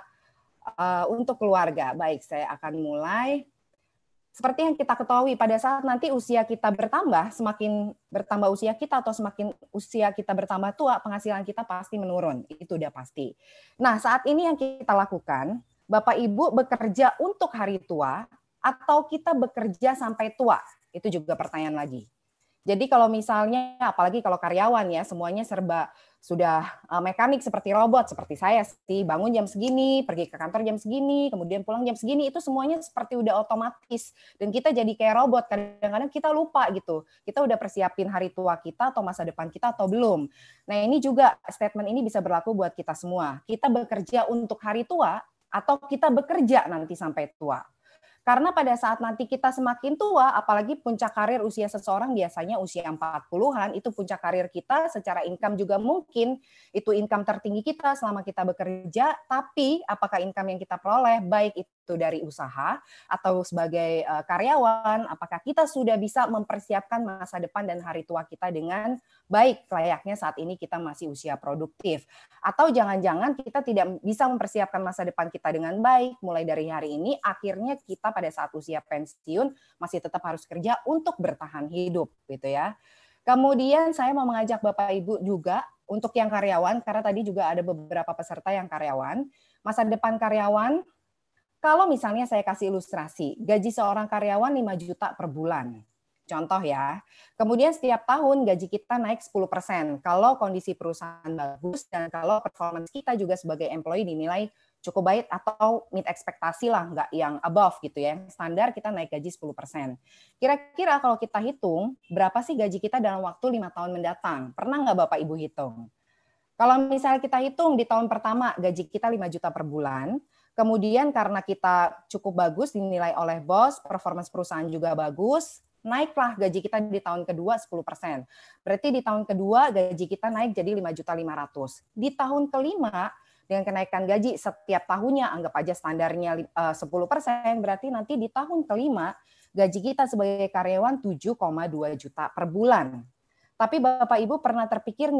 uh, untuk keluarga. Baik, saya akan mulai. Seperti yang kita ketahui, pada saat nanti usia kita bertambah, semakin bertambah usia kita atau semakin usia kita bertambah tua, penghasilan kita pasti menurun. Itu udah pasti. Nah, saat ini yang kita lakukan, Bapak Ibu bekerja untuk hari tua atau kita bekerja sampai tua? Itu juga pertanyaan lagi. Jadi kalau misalnya, apalagi kalau karyawan ya, semuanya serba sudah mekanik seperti robot, seperti saya sih, bangun jam segini, pergi ke kantor jam segini, kemudian pulang jam segini, itu semuanya seperti udah otomatis. Dan kita jadi kayak robot, kadang-kadang kita lupa gitu. Kita udah persiapin hari tua kita atau masa depan kita atau belum. Nah ini juga, statement ini bisa berlaku buat kita semua. Kita bekerja untuk hari tua atau kita bekerja nanti sampai tua. Karena pada saat nanti kita semakin tua, apalagi puncak karir usia seseorang biasanya usia empat puluhan, itu puncak karir kita secara income juga mungkin, itu income tertinggi kita selama kita bekerja, tapi apakah income yang kita peroleh, baik itu dari usaha atau sebagai karyawan, apakah kita sudah bisa mempersiapkan masa depan dan hari tua kita dengan baik layaknya saat ini kita masih usia produktif. Atau jangan-jangan kita tidak bisa mempersiapkan masa depan kita dengan baik, mulai dari hari ini, akhirnya kita pada saat usia pensiun masih tetap harus kerja untuk bertahan hidup gitu ya. Kemudian saya mau mengajak Bapak Ibu juga untuk yang karyawan, karena tadi juga ada beberapa peserta yang karyawan. Masa depan karyawan, kalau misalnya saya kasih ilustrasi, gaji seorang karyawan lima juta per bulan. Contoh ya. Kemudian setiap tahun gaji kita naik sepuluh persen. Kalau kondisi perusahaan bagus dan kalau performance kita juga sebagai employee dinilai cukup baik atau meet ekspektasi lah, nggak yang above gitu ya. Standar kita naik gaji sepuluh persen. Kira-kira kalau kita hitung, berapa sih gaji kita dalam waktu lima tahun mendatang? Pernah nggak Bapak Ibu hitung? Kalau misalnya kita hitung di tahun pertama gaji kita lima juta per bulan, kemudian karena kita cukup bagus dinilai oleh bos, performance perusahaan juga bagus, naiklah gaji kita di tahun kedua sepuluh persen. Berarti di tahun kedua gaji kita naik jadi lima juta lima ratus ribu. Di tahun kelima, dengan kenaikan gaji setiap tahunnya, anggap aja standarnya sepuluh persen, berarti nanti di tahun kelima, gaji kita sebagai karyawan tujuh koma dua juta per bulan. Tapi Bapak Ibu pernah terpikir nggak,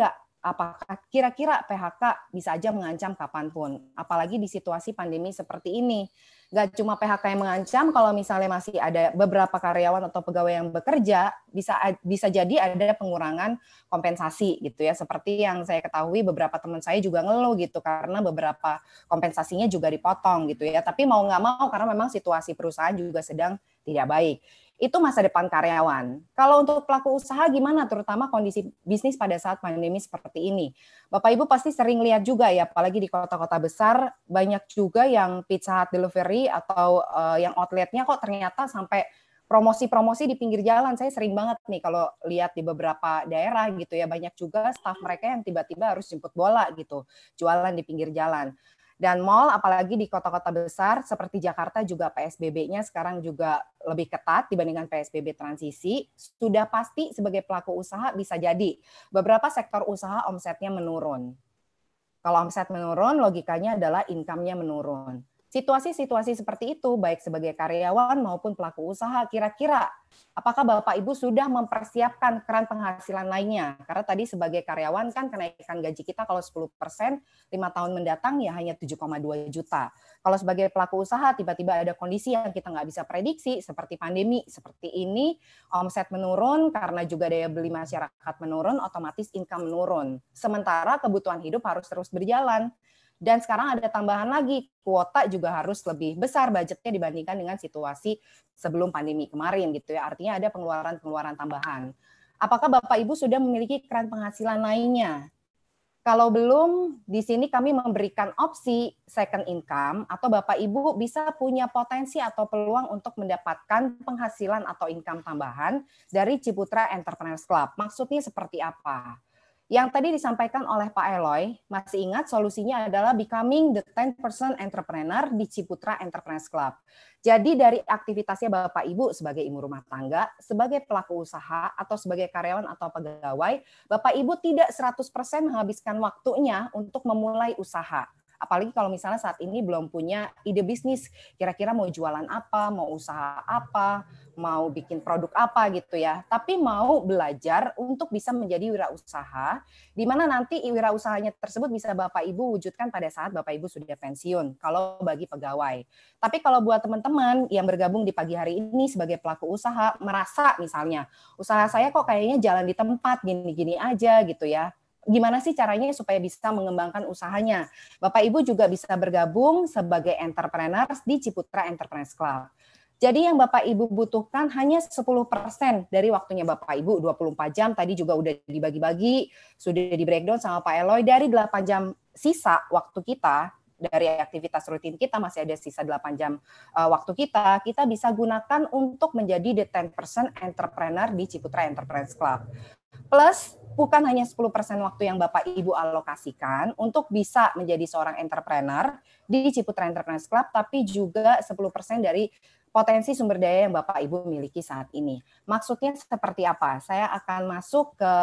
apakah kira-kira P H K bisa aja mengancam kapanpun, apalagi di situasi pandemi seperti ini. Nggak cuma P H K yang mengancam, kalau misalnya masih ada beberapa karyawan atau pegawai yang bekerja, bisa bisa jadi ada pengurangan kompensasi gitu ya. Seperti yang saya ketahui beberapa teman saya juga ngeluh gitu karena beberapa kompensasinya juga dipotong gitu ya. Tapi mau nggak mau karena memang situasi perusahaan juga sedang tidak baik. Itu masa depan karyawan. Kalau untuk pelaku usaha gimana, terutama kondisi bisnis pada saat pandemi seperti ini? Bapak Ibu pasti sering lihat juga ya, apalagi di kota-kota besar, banyak juga yang Pizza Hut delivery atau uh, yang outletnya kok ternyata sampai promosi-promosi di pinggir jalan. Saya sering banget nih kalau lihat di beberapa daerah gitu ya, banyak juga staf mereka yang tiba-tiba harus jemput bola gitu, jualan di pinggir jalan. Dan mal, apalagi di kota-kota besar seperti Jakarta juga P S B B-nya sekarang juga lebih ketat dibandingkan P S B B transisi, sudah pasti sebagai pelaku usaha bisa jadi beberapa sektor usaha omsetnya menurun. Kalau omset menurun, logikanya adalah income-nya menurun. Situasi-situasi seperti itu, baik sebagai karyawan maupun pelaku usaha, kira-kira apakah Bapak Ibu sudah mempersiapkan keran penghasilan lainnya? Karena tadi sebagai karyawan kan kenaikan gaji kita kalau sepuluh persen, lima tahun mendatang ya hanya tujuh koma dua juta. Kalau sebagai pelaku usaha tiba-tiba ada kondisi yang kita nggak bisa prediksi, seperti pandemi, seperti ini, omset menurun karena juga daya beli masyarakat menurun, otomatis income menurun. Sementara kebutuhan hidup harus terus berjalan. Dan sekarang ada tambahan lagi, kuota juga harus lebih besar budgetnya dibandingkan dengan situasi sebelum pandemi kemarin gitu ya. Artinya ada pengeluaran-pengeluaran tambahan. Apakah Bapak Ibu sudah memiliki keran penghasilan lainnya? Kalau belum, di sini kami memberikan opsi second income atau Bapak Ibu bisa punya potensi atau peluang untuk mendapatkan penghasilan atau income tambahan dari Ciputra Entrepreneurs Club. Maksudnya seperti apa? Yang tadi disampaikan oleh Pak Eloy, masih ingat solusinya adalah becoming the ten percent entrepreneur di Ciputra Entrepreneurs Club. Jadi dari aktivitasnya Bapak Ibu sebagai ibu rumah tangga, sebagai pelaku usaha, atau sebagai karyawan atau pegawai, Bapak Ibu tidak seratus persen menghabiskan waktunya untuk memulai usaha. Apalagi kalau misalnya saat ini belum punya ide bisnis, kira-kira mau jualan apa, mau usaha apa, mau bikin produk apa gitu ya. Tapi mau belajar untuk bisa menjadi wirausaha, di mana nanti wirausahanya tersebut bisa Bapak Ibu wujudkan pada saat Bapak Ibu sudah pensiun, kalau bagi pegawai. Tapi kalau buat teman-teman yang bergabung di pagi hari ini sebagai pelaku usaha, merasa misalnya, usaha saya kok kayaknya jalan di tempat, gini-gini aja gitu ya. Gimana sih caranya supaya bisa mengembangkan usahanya? Bapak Ibu juga bisa bergabung sebagai entrepreneurs di Ciputra Entrepreneurs Club. Jadi yang Bapak Ibu butuhkan hanya sepuluh persen dari waktunya Bapak Ibu, dua puluh empat jam tadi juga udah dibagi-bagi, sudah di breakdown sama Pak Eloy, dari delapan jam sisa waktu kita, dari aktivitas rutin kita masih ada sisa delapan jam uh, waktu kita, kita bisa gunakan untuk menjadi the ten percent entrepreneur di Ciputra Entrepreneurs Club. Plus, bukan hanya sepuluh persen waktu yang Bapak Ibu alokasikan untuk bisa menjadi seorang entrepreneur di Ciputra Entrepreneurs Club, tapi juga sepuluh persen dari potensi sumber daya yang Bapak Ibu miliki saat ini. Maksudnya seperti apa? Saya akan masuk ke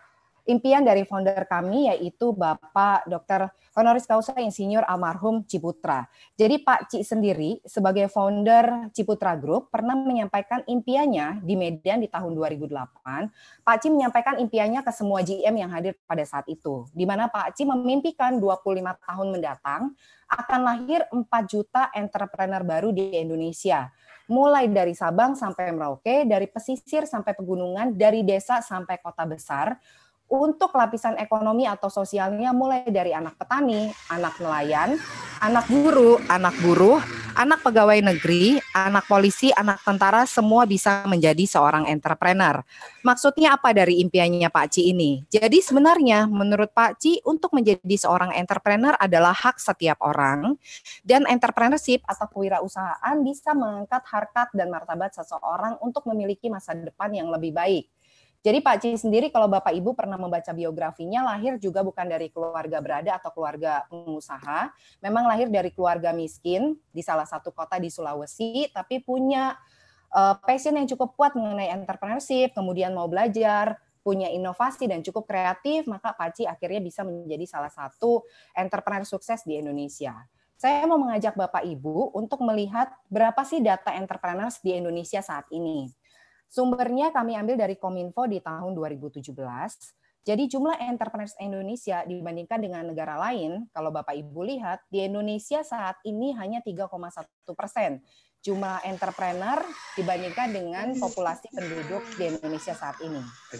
impian dari founder kami, yaitu Bapak Doktor Honoris Causa Insinyur Almarhum Ciputra. Jadi Pak Ci sendiri sebagai founder Ciputra Group pernah menyampaikan impiannya di Medan di tahun dua ribu delapan. Pak Ci menyampaikan impiannya ke semua G M yang hadir pada saat itu, di mana Pak Ci memimpikan dua puluh lima tahun mendatang akan lahir empat juta entrepreneur baru di Indonesia. Mulai dari Sabang sampai Merauke, dari pesisir sampai pegunungan, dari desa sampai kota besar, untuk lapisan ekonomi atau sosialnya mulai dari anak petani, anak nelayan, anak guru, anak buruh, anak pegawai negeri, anak polisi, anak tentara, semua bisa menjadi seorang entrepreneur. Maksudnya apa dari impiannya Pak Ci ini? Jadi sebenarnya menurut Pak Ci untuk menjadi seorang entrepreneur adalah hak setiap orang, dan entrepreneurship atau kewirausahaan bisa mengangkat harkat dan martabat seseorang untuk memiliki masa depan yang lebih baik. Jadi Pak Ci sendiri kalau Bapak Ibu pernah membaca biografinya, lahir juga bukan dari keluarga berada atau keluarga pengusaha, memang lahir dari keluarga miskin di salah satu kota di Sulawesi, tapi punya uh, passion yang cukup kuat mengenai entrepreneurship, kemudian mau belajar, punya inovasi dan cukup kreatif, maka Pak Ci akhirnya bisa menjadi salah satu entrepreneur sukses di Indonesia. Saya mau mengajak Bapak Ibu untuk melihat berapa sih data entrepreneurs di Indonesia saat ini. Sumbernya kami ambil dari Kominfo di tahun dua ribu tujuh belas. Jadi jumlah entrepreneurs Indonesia dibandingkan dengan negara lain, kalau Bapak Ibu lihat, di Indonesia saat ini hanya tiga koma satu persen jumlah entrepreneur dibandingkan dengan populasi penduduk di Indonesia saat ini.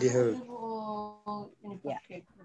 Ya.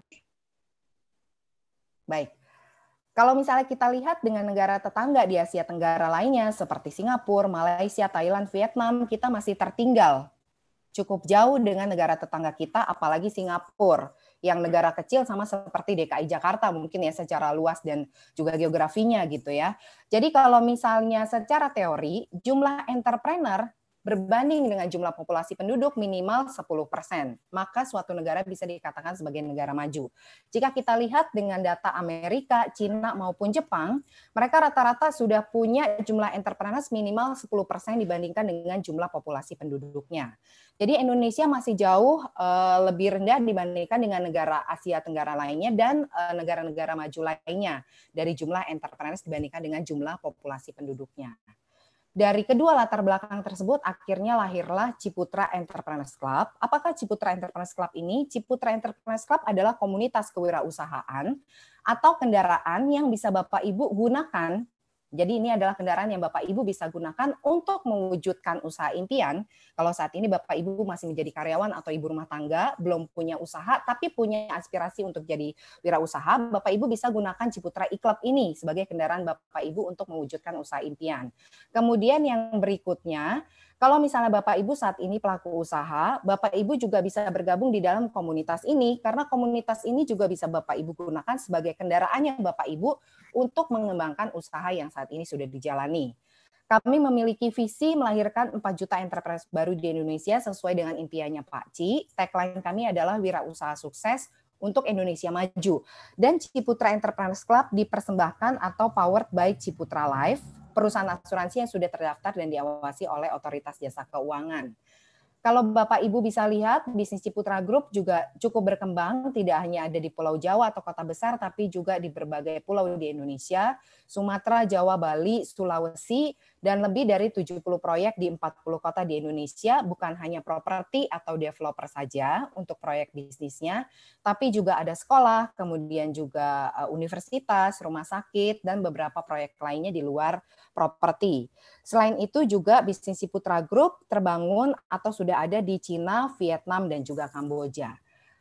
Baik. Kalau misalnya kita lihat dengan negara tetangga di Asia Tenggara lainnya, seperti Singapura, Malaysia, Thailand, Vietnam, kita masih tertinggal cukup jauh dengan negara tetangga kita, apalagi Singapura, yang negara kecil sama seperti D K I Jakarta mungkin ya secara luas dan juga geografinya gitu ya. Jadi kalau misalnya secara teori, jumlah entrepreneur berbanding dengan jumlah populasi penduduk minimal sepuluh persen, maka suatu negara bisa dikatakan sebagai negara maju. Jika kita lihat dengan data Amerika, Cina maupun Jepang, mereka rata-rata sudah punya jumlah entrepreneurs minimal sepuluh persen dibandingkan dengan jumlah populasi penduduknya. Jadi Indonesia masih jauh uh, lebih rendah dibandingkan dengan negara Asia Tenggara lainnya dan uh, negara-negara maju lainnya dari jumlah entrepreneurs dibandingkan dengan jumlah populasi penduduknya. Dari kedua latar belakang tersebut, akhirnya lahirlah Ciputra Entrepreneurs Club. Apakah Ciputra Entrepreneurs Club ini? Ciputra Entrepreneurs Club adalah komunitas kewirausahaan atau kendaraan yang bisa Bapak Ibu gunakan. Jadi ini adalah kendaraan yang Bapak Ibu bisa gunakan untuk mewujudkan usaha impian. Kalau saat ini Bapak Ibu masih menjadi karyawan atau ibu rumah tangga, belum punya usaha, tapi punya aspirasi untuk jadi wirausaha, Bapak Ibu bisa gunakan Ciputra e-Club ini sebagai kendaraan Bapak Ibu untuk mewujudkan usaha impian. Kemudian yang berikutnya, kalau misalnya Bapak Ibu saat ini pelaku usaha, Bapak Ibu juga bisa bergabung di dalam komunitas ini, karena komunitas ini juga bisa Bapak Ibu gunakan sebagai kendaraannya Bapak Ibu untuk mengembangkan usaha yang saat ini sudah dijalani. Kami memiliki visi melahirkan empat juta entrepreneur baru di Indonesia sesuai dengan impiannya Pak Ci. Tagline kami adalah wirausaha sukses untuk Indonesia maju. Dan Ciputra Entrepreneurs Club dipersembahkan atau powered by Ciputra Life, perusahaan asuransi yang sudah terdaftar dan diawasi oleh Otoritas Jasa Keuangan. Kalau Bapak Ibu bisa lihat, bisnis Ciputra Group juga cukup berkembang, tidak hanya ada di Pulau Jawa atau kota besar, tapi juga di berbagai pulau di Indonesia, Sumatera, Jawa, Bali, Sulawesi, dan lebih dari tujuh puluh proyek di empat puluh kota di Indonesia, bukan hanya properti atau developer saja untuk proyek bisnisnya, tapi juga ada sekolah, kemudian juga universitas, rumah sakit, dan beberapa proyek lainnya di luar properti. Selain itu juga bisnis Ciputra Group terbangun atau sudah ada di Cina, Vietnam, dan juga Kamboja.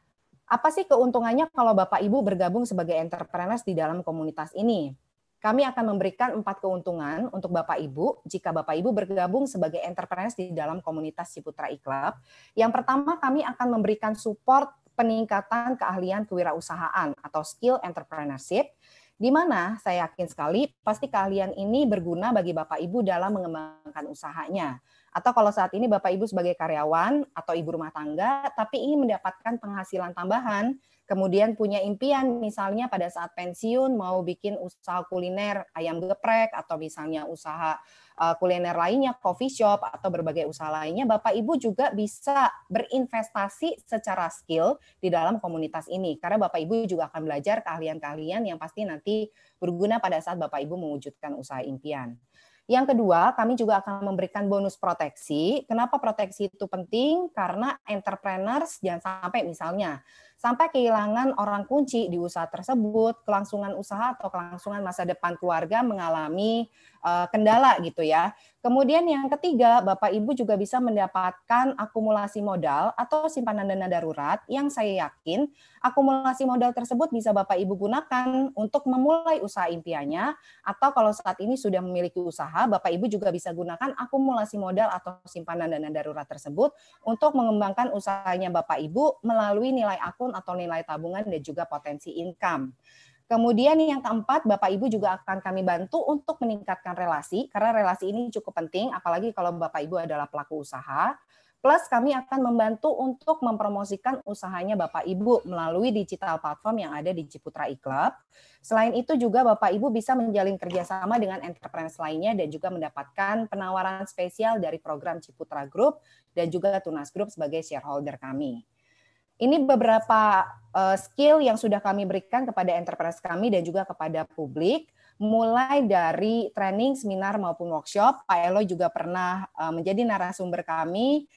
Apa sih keuntungannya kalau Bapak Ibu bergabung sebagai entrepreneurs di dalam komunitas ini? Kami akan memberikan empat keuntungan untuk Bapak Ibu jika Bapak Ibu bergabung sebagai entrepreneurs di dalam komunitas Ciputra e-Club. Yang pertama, kami akan memberikan support peningkatan keahlian kewirausahaan atau skill entrepreneurship, di mana saya yakin sekali pasti keahlian ini berguna bagi Bapak Ibu dalam mengembangkan usahanya. Atau kalau saat ini Bapak Ibu sebagai karyawan atau ibu rumah tangga, tapi ingin mendapatkan penghasilan tambahan, kemudian punya impian misalnya pada saat pensiun mau bikin usaha kuliner ayam geprek atau misalnya usaha uh, kuliner lainnya, coffee shop atau berbagai usaha lainnya, Bapak Ibu juga bisa berinvestasi secara skill di dalam komunitas ini. Karena Bapak Ibu juga akan belajar keahlian-keahlian yang pasti nanti berguna pada saat Bapak Ibu mewujudkan usaha impian. Yang kedua, kami juga akan memberikan bonus proteksi. Kenapa proteksi itu penting? Karena entrepreneurs jangan sampai misalnya sampai kehilangan orang kunci di usaha tersebut, kelangsungan usaha atau kelangsungan masa depan keluarga mengalami uh, kendala gitu ya. Kemudian yang ketiga, Bapak Ibu juga bisa mendapatkan akumulasi modal atau simpanan dana darurat yang saya yakin akumulasi modal tersebut bisa Bapak Ibu gunakan untuk memulai usaha impiannya, atau kalau saat ini sudah memiliki usaha, Bapak Ibu juga bisa gunakan akumulasi modal atau simpanan dana darurat tersebut untuk mengembangkan usahanya Bapak Ibu melalui nilai akun atau nilai tabungan dan juga potensi income. Kemudian yang keempat, Bapak Ibu juga akan kami bantu untuk meningkatkan relasi, karena relasi ini cukup penting, apalagi kalau Bapak Ibu adalah pelaku usaha. Plus kami akan membantu untuk mempromosikan usahanya Bapak Ibu melalui digital platform yang ada di Ciputra e-Club. Selain itu juga Bapak Ibu bisa menjalin kerjasama dengan entrepreneurs lainnya dan juga mendapatkan penawaran spesial dari program Ciputra Group dan juga Tunas Group sebagai shareholder kami. Ini beberapa uh, skill yang sudah kami berikan kepada entrepreneurs kami dan juga kepada publik, mulai dari training, seminar maupun workshop. Pak Eloy juga pernah uh, menjadi narasumber kami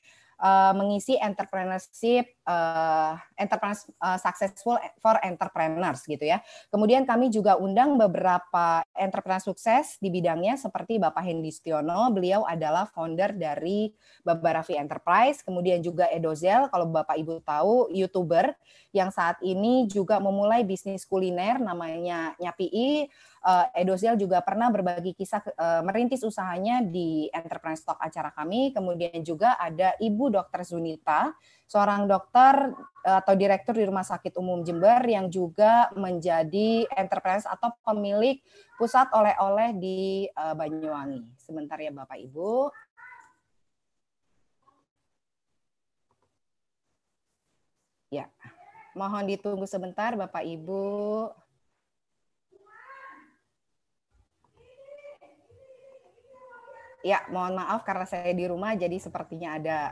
uh, mengisi entrepreneurship uh, entrepreneurs uh, successful for entrepreneurs gitu ya. Kemudian kami juga undang beberapa entrepreneur sukses di bidangnya seperti Bapak Hendy Stiono, beliau adalah founder dari Babaravi Enterprise, kemudian juga Edozel, kalau Bapak Ibu tahu, YouTuber yang saat ini juga memulai bisnis kuliner namanya Nyapii. Uh, Edozel juga pernah berbagi kisah uh, merintis usahanya di Entrepreneur Talk acara kami. Kemudian juga ada Ibu Dokter Zunita, seorang dokter uh, atau direktur di Rumah Sakit Umum Jember yang juga menjadi entrepreneur atau pemilik pusat oleh-oleh di uh, Banyuwangi. Sebentar ya Bapak Ibu. Ya, mohon ditunggu sebentar Bapak Ibu. Ya, mohon maaf karena saya di rumah jadi sepertinya ada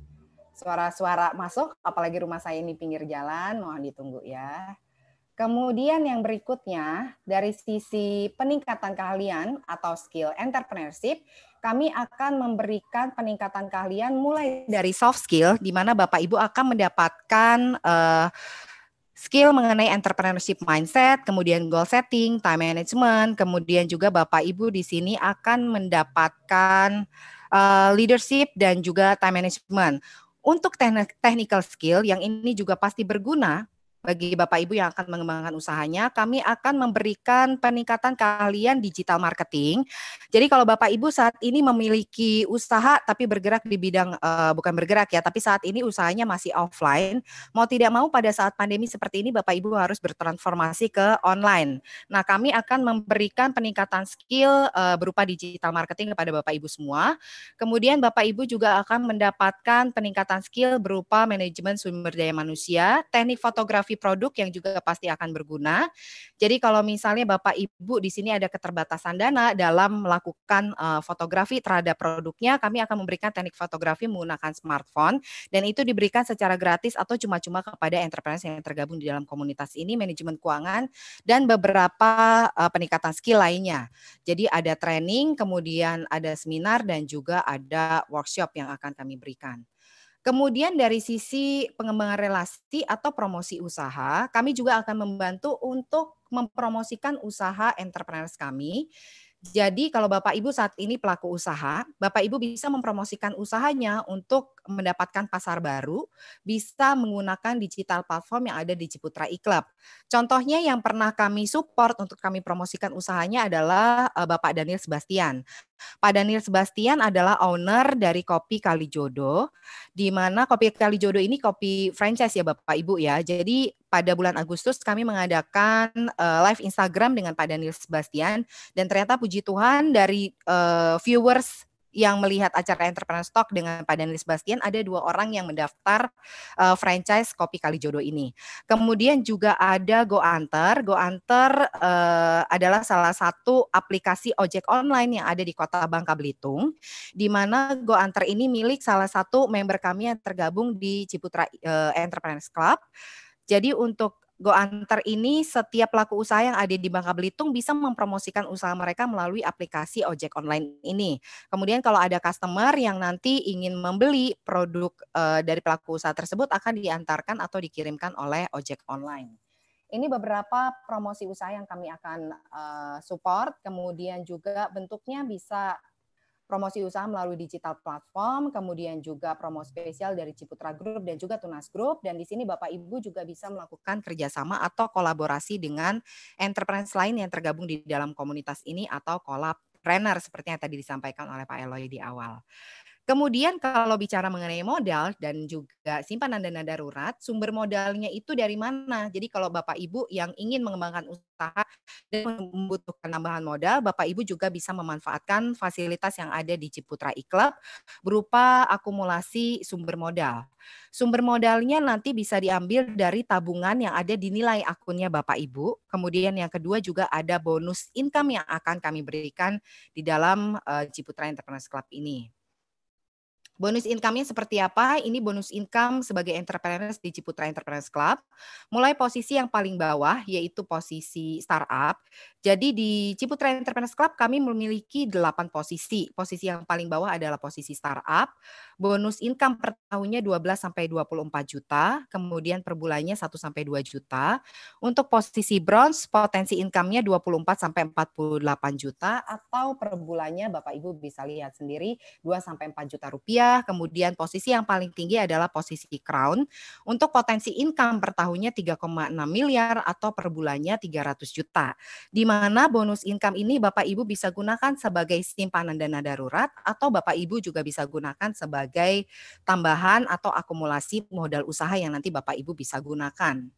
suara-suara masuk, apalagi rumah saya ini pinggir jalan, mohon ditunggu ya. Kemudian yang berikutnya, dari sisi peningkatan keahlian atau skill entrepreneurship, kami akan memberikan peningkatan keahlian mulai dari soft skill, di mana Bapak Ibu akan mendapatkan uh, skill mengenai entrepreneurship mindset, kemudian goal setting, time management, kemudian juga Bapak Ibu di sini akan mendapatkan uh, leadership dan juga time management. Untuk technical skill yang ini juga pasti berguna bagi Bapak Ibu yang akan mengembangkan usahanya, kami akan memberikan peningkatan keahlian digital marketing. Jadi kalau Bapak Ibu saat ini memiliki usaha tapi bergerak di bidang, uh, bukan bergerak ya, tapi saat ini usahanya masih offline, mau tidak mau pada saat pandemi seperti ini Bapak Ibu harus bertransformasi ke online. Nah kami akan memberikan peningkatan skill uh, berupa digital marketing kepada Bapak Ibu semua. Kemudian Bapak Ibu juga akan mendapatkan peningkatan skill berupa manajemen sumber daya manusia, teknik fotografi produk yang juga pasti akan berguna. Jadi kalau misalnya Bapak Ibu di sini ada keterbatasan dana dalam melakukan uh, fotografi terhadap produknya, kami akan memberikan teknik fotografi menggunakan smartphone dan itu diberikan secara gratis atau cuma-cuma kepada entrepreneur yang tergabung di dalam komunitas ini, manajemen keuangan dan beberapa uh, peningkatan skill lainnya. Jadi ada training, kemudian ada seminar dan juga ada workshop yang akan kami berikan. Kemudian dari sisi pengembangan relasi atau promosi usaha, kami juga akan membantu untuk mempromosikan usaha entrepreneurs kami. Jadi kalau Bapak Ibu saat ini pelaku usaha, Bapak Ibu bisa mempromosikan usahanya untuk mendapatkan pasar baru, bisa menggunakan digital platform yang ada di Ciputra e-Club. Contohnya yang pernah kami support untuk kami promosikan usahanya adalah Bapak Daniel Sebastian. Pak Daniel Sebastian adalah owner dari Kopi Kalijodo, di mana Kopi Kalijodo ini kopi franchise ya Bapak Ibu ya. Jadi pada bulan Agustus kami mengadakan uh, live Instagram dengan Pak Daniel Sebastian dan ternyata puji Tuhan dari uh, viewers yang melihat acara Entrepreneur Talk dengan Pak Daniel Sebastian ada dua orang yang mendaftar uh, franchise Kopi Kalijodo ini. Kemudian juga ada GoAnter. GoAnter uh, adalah salah satu aplikasi ojek online yang ada di Kota Bangka Belitung, di mana GoAnter ini milik salah satu member kami yang tergabung di Ciputra uh, Entrepreneurs Club. Jadi untuk GoAnter ini setiap pelaku usaha yang ada di Bangka Belitung bisa mempromosikan usaha mereka melalui aplikasi ojek online ini. Kemudian kalau ada customer yang nanti ingin membeli produk uh, dari pelaku usaha tersebut akan diantarkan atau dikirimkan oleh ojek online. Ini beberapa promosi usaha yang kami akan uh, support, kemudian juga bentuknya bisa promosi usaha melalui digital platform, kemudian juga promo spesial dari Ciputra Group dan juga Tunas Group. Dan di sini Bapak Ibu juga bisa melakukan kerjasama atau kolaborasi dengan entrepreneur lain yang tergabung di dalam komunitas ini atau kolabpreneur seperti yang tadi disampaikan oleh Pak Eloy di awal. Kemudian kalau bicara mengenai modal dan juga simpanan dana darurat, sumber modalnya itu dari mana? Jadi kalau Bapak Ibu yang ingin mengembangkan usaha dan membutuhkan tambahan modal, Bapak Ibu juga bisa memanfaatkan fasilitas yang ada di Ciputra e-Club berupa akumulasi sumber modal. Sumber modalnya nanti bisa diambil dari tabungan yang ada di nilai akunnya Bapak Ibu. Kemudian yang kedua juga ada bonus income yang akan kami berikan di dalam uh, Ciputra Entrepreneurs Club ini. Bonus income-nya seperti apa? Ini bonus income sebagai entrepreneurs di Ciputra Entrepreneurs Club. Mulai posisi yang paling bawah, yaitu posisi startup. Jadi di Ciputra Entrepreneurs Club kami memiliki delapan posisi. Posisi yang paling bawah adalah posisi startup. Bonus income per tahunnya dua belas sampai dua puluh empat juta. Kemudian per bulannya satu sampai dua juta. Untuk posisi bronze, potensi income-nya dua puluh empat sampai empat puluh delapan juta. Atau per bulannya Bapak Ibu bisa lihat sendiri dua sampai empat juta rupiah. Kemudian posisi yang paling tinggi adalah posisi crown. Untuk potensi income per tahunnya tiga koma enam miliar atau per bulannya tiga ratus juta. Di mana bonus income ini Bapak Ibu bisa gunakan sebagai simpanan dana darurat atau Bapak Ibu juga bisa gunakan sebagai tambahan atau akumulasi modal usaha yang nanti Bapak Ibu bisa gunakan.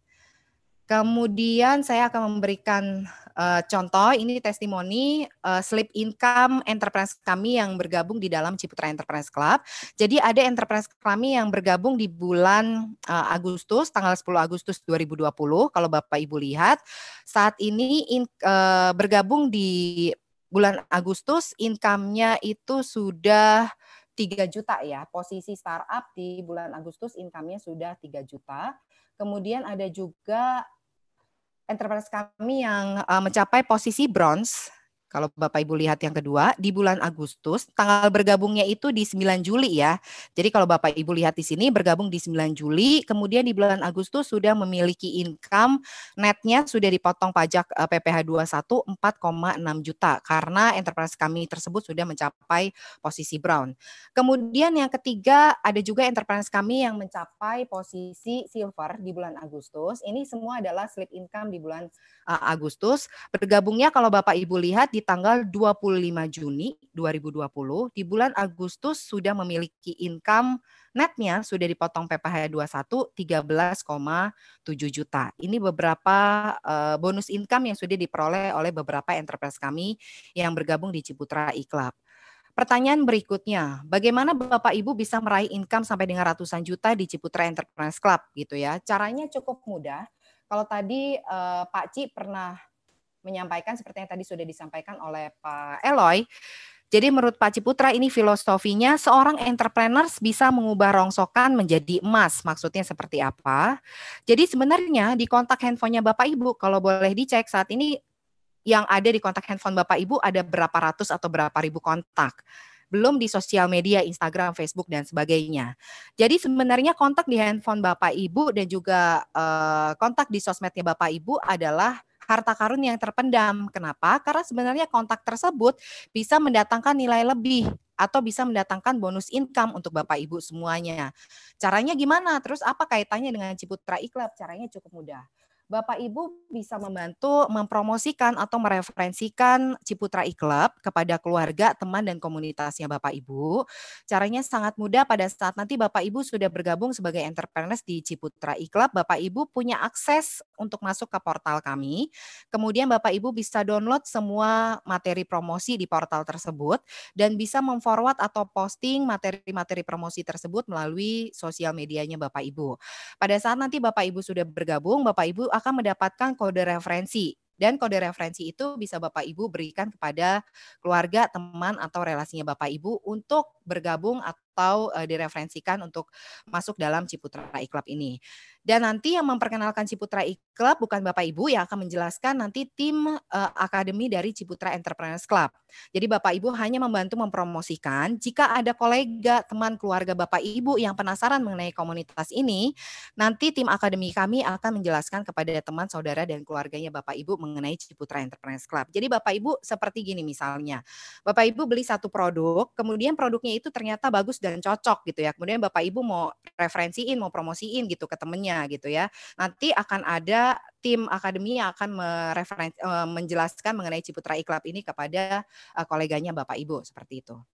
Kemudian saya akan memberikan uh, contoh, ini testimoni uh, slip income entrepreneurs kami yang bergabung di dalam Ciputra Entrepreneurs Club. Jadi ada entrepreneurs kami yang bergabung di bulan uh, Agustus, tanggal sepuluh Agustus dua ribu dua puluh. Kalau Bapak Ibu lihat, saat ini in, uh, bergabung di bulan Agustus, income-nya itu sudah tiga juta ya. Posisi startup di bulan Agustus income-nya sudah tiga juta. Kemudian ada juga entrepreneurs kami yang uh, mencapai posisi bronze. Kalau Bapak Ibu lihat yang kedua, di bulan Agustus, tanggal bergabungnya itu di sembilan Juli ya. Jadi kalau Bapak Ibu lihat di sini bergabung di sembilan Juli, kemudian di bulan Agustus sudah memiliki income netnya sudah dipotong pajak uh, P P H dua puluh satu empat koma enam juta karena entrepreneurs kami tersebut sudah mencapai posisi brown. Kemudian yang ketiga ada juga entrepreneurs kami yang mencapai posisi silver di bulan Agustus. Ini semua adalah slip income di bulan uh, Agustus. Bergabungnya kalau Bapak Ibu lihat di tanggal dua puluh lima Juni dua ribu dua puluh, di bulan Agustus sudah memiliki income netnya sudah dipotong P P H dua puluh satu tiga belas koma tujuh juta. Ini beberapa uh, bonus income yang sudah diperoleh oleh beberapa entrepreneurs kami yang bergabung di Ciputra e-Club. Pertanyaan berikutnya, bagaimana Bapak Ibu bisa meraih income sampai dengan ratusan juta di Ciputra Entrepreneurs Club gitu ya? Caranya cukup mudah. Kalau tadi uh, Pak Ci pernah menyampaikan seperti yang tadi sudah disampaikan oleh Pak Eloy. Jadi menurut Pak Ciputra ini filosofinya seorang entrepreneur bisa mengubah rongsokan menjadi emas. Maksudnya seperti apa? Jadi sebenarnya di kontak handphonenya Bapak Ibu, kalau boleh dicek saat ini yang ada di kontak handphone Bapak Ibu ada berapa ratus atau berapa ribu kontak. Belum di sosial media, Instagram, Facebook, dan sebagainya. Jadi sebenarnya kontak di handphone Bapak Ibu dan juga uh, kontak di sosmednya Bapak Ibu adalah harta karun yang terpendam. Kenapa? Karena sebenarnya kontak tersebut bisa mendatangkan nilai lebih atau bisa mendatangkan bonus income untuk Bapak Ibu semuanya. Caranya gimana? Terus apa kaitannya dengan Ciputra e-Club? Caranya cukup mudah. Bapak Ibu bisa membantu mempromosikan atau mereferensikan Ciputra e-Club kepada keluarga, teman, dan komunitasnya Bapak Ibu. Caranya sangat mudah. Pada saat nanti Bapak Ibu sudah bergabung sebagai entrepreneurs di Ciputra e-Club, Bapak Ibu punya akses untuk masuk ke portal kami. Kemudian Bapak Ibu bisa download semua materi promosi di portal tersebut dan bisa memforward atau posting materi-materi promosi tersebut melalui sosial medianya Bapak Ibu. Pada saat nanti Bapak Ibu sudah bergabung, Bapak Ibu akan mendapatkan kode referensi. Dan kode referensi itu bisa Bapak Ibu berikan kepada keluarga, teman, atau relasinya Bapak Ibu untuk bergabung atau uh, direferensikan untuk masuk dalam Ciputra e-Club ini. Dan nanti yang memperkenalkan Ciputra e-Club bukan Bapak Ibu, yang akan menjelaskan nanti tim uh, akademi dari Ciputra Entrepreneurs Club. Jadi Bapak Ibu hanya membantu mempromosikan. Jika ada kolega, teman, keluarga Bapak Ibu yang penasaran mengenai komunitas ini, nanti tim akademi kami akan menjelaskan kepada teman, saudara, dan keluarganya Bapak Ibu mengenai Ciputra Entrepreneurs Club. Jadi Bapak Ibu seperti gini misalnya, Bapak Ibu beli satu produk, kemudian produknya itu ternyata bagus dan cocok gitu ya. Kemudian Bapak Ibu mau referensiin, mau promosiin gitu ke temennya gitu ya. Nanti akan ada tim akademi yang akan mereferen, menjelaskan mengenai Ciputra e-Club ini kepada uh, koleganya Bapak Ibu seperti itu.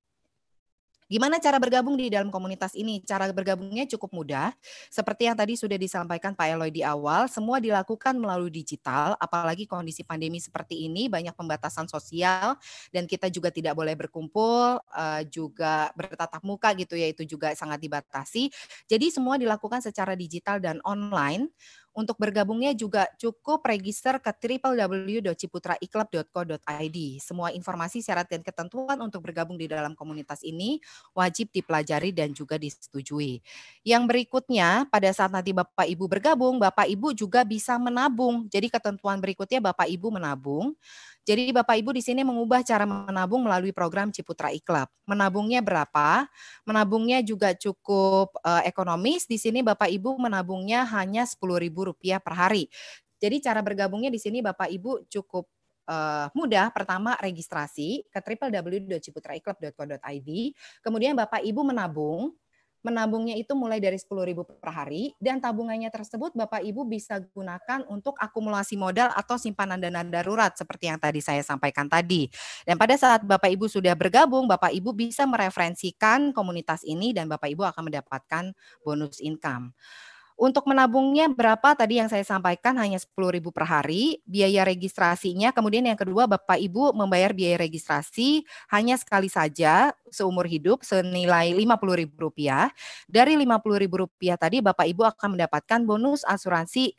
Gimana cara bergabung di dalam komunitas ini? Cara bergabungnya cukup mudah. Seperti yang tadi sudah disampaikan Pak Eloy di awal, semua dilakukan melalui digital, apalagi kondisi pandemi seperti ini, banyak pembatasan sosial, dan kita juga tidak boleh berkumpul, uh, juga bertatap muka gitu ya, itu juga sangat dibatasi. Jadi semua dilakukan secara digital dan online. Untuk bergabungnya juga cukup register ke w w w dot ciputra e club dot co dot i d. Semua informasi, syarat, dan ketentuan untuk bergabung di dalam komunitas ini wajib dipelajari dan juga disetujui. Yang berikutnya, pada saat nanti Bapak Ibu bergabung, Bapak Ibu juga bisa menabung. Jadi ketentuan berikutnya Bapak Ibu menabung. Jadi Bapak Ibu di sini mengubah cara menabung melalui program Ciputra e-Club. Menabungnya berapa? Menabungnya juga cukup uh, ekonomis. Di sini Bapak Ibu menabungnya hanya sepuluh ribu rupiah per hari. Jadi cara bergabungnya di sini Bapak Ibu cukup uh, mudah. Pertama registrasi ke w w w dot ciputra e club dot co dot i d. Kemudian Bapak Ibu menabung. Menabungnya itu mulai dari sepuluh ribu per hari dan tabungannya tersebut Bapak Ibu bisa gunakan untuk akumulasi modal atau simpanan dana darurat seperti yang tadi saya sampaikan tadi. Dan pada saat Bapak Ibu sudah bergabung, Bapak Ibu bisa mereferensikan komunitas ini dan Bapak Ibu akan mendapatkan bonus income. Untuk menabungnya berapa tadi yang saya sampaikan hanya sepuluh ribu per hari, biaya registrasinya, kemudian yang kedua Bapak Ibu membayar biaya registrasi hanya sekali saja seumur hidup senilai lima puluh ribu rupiah. Dari lima puluh ribu rupiah tadi Bapak Ibu akan mendapatkan bonus asuransi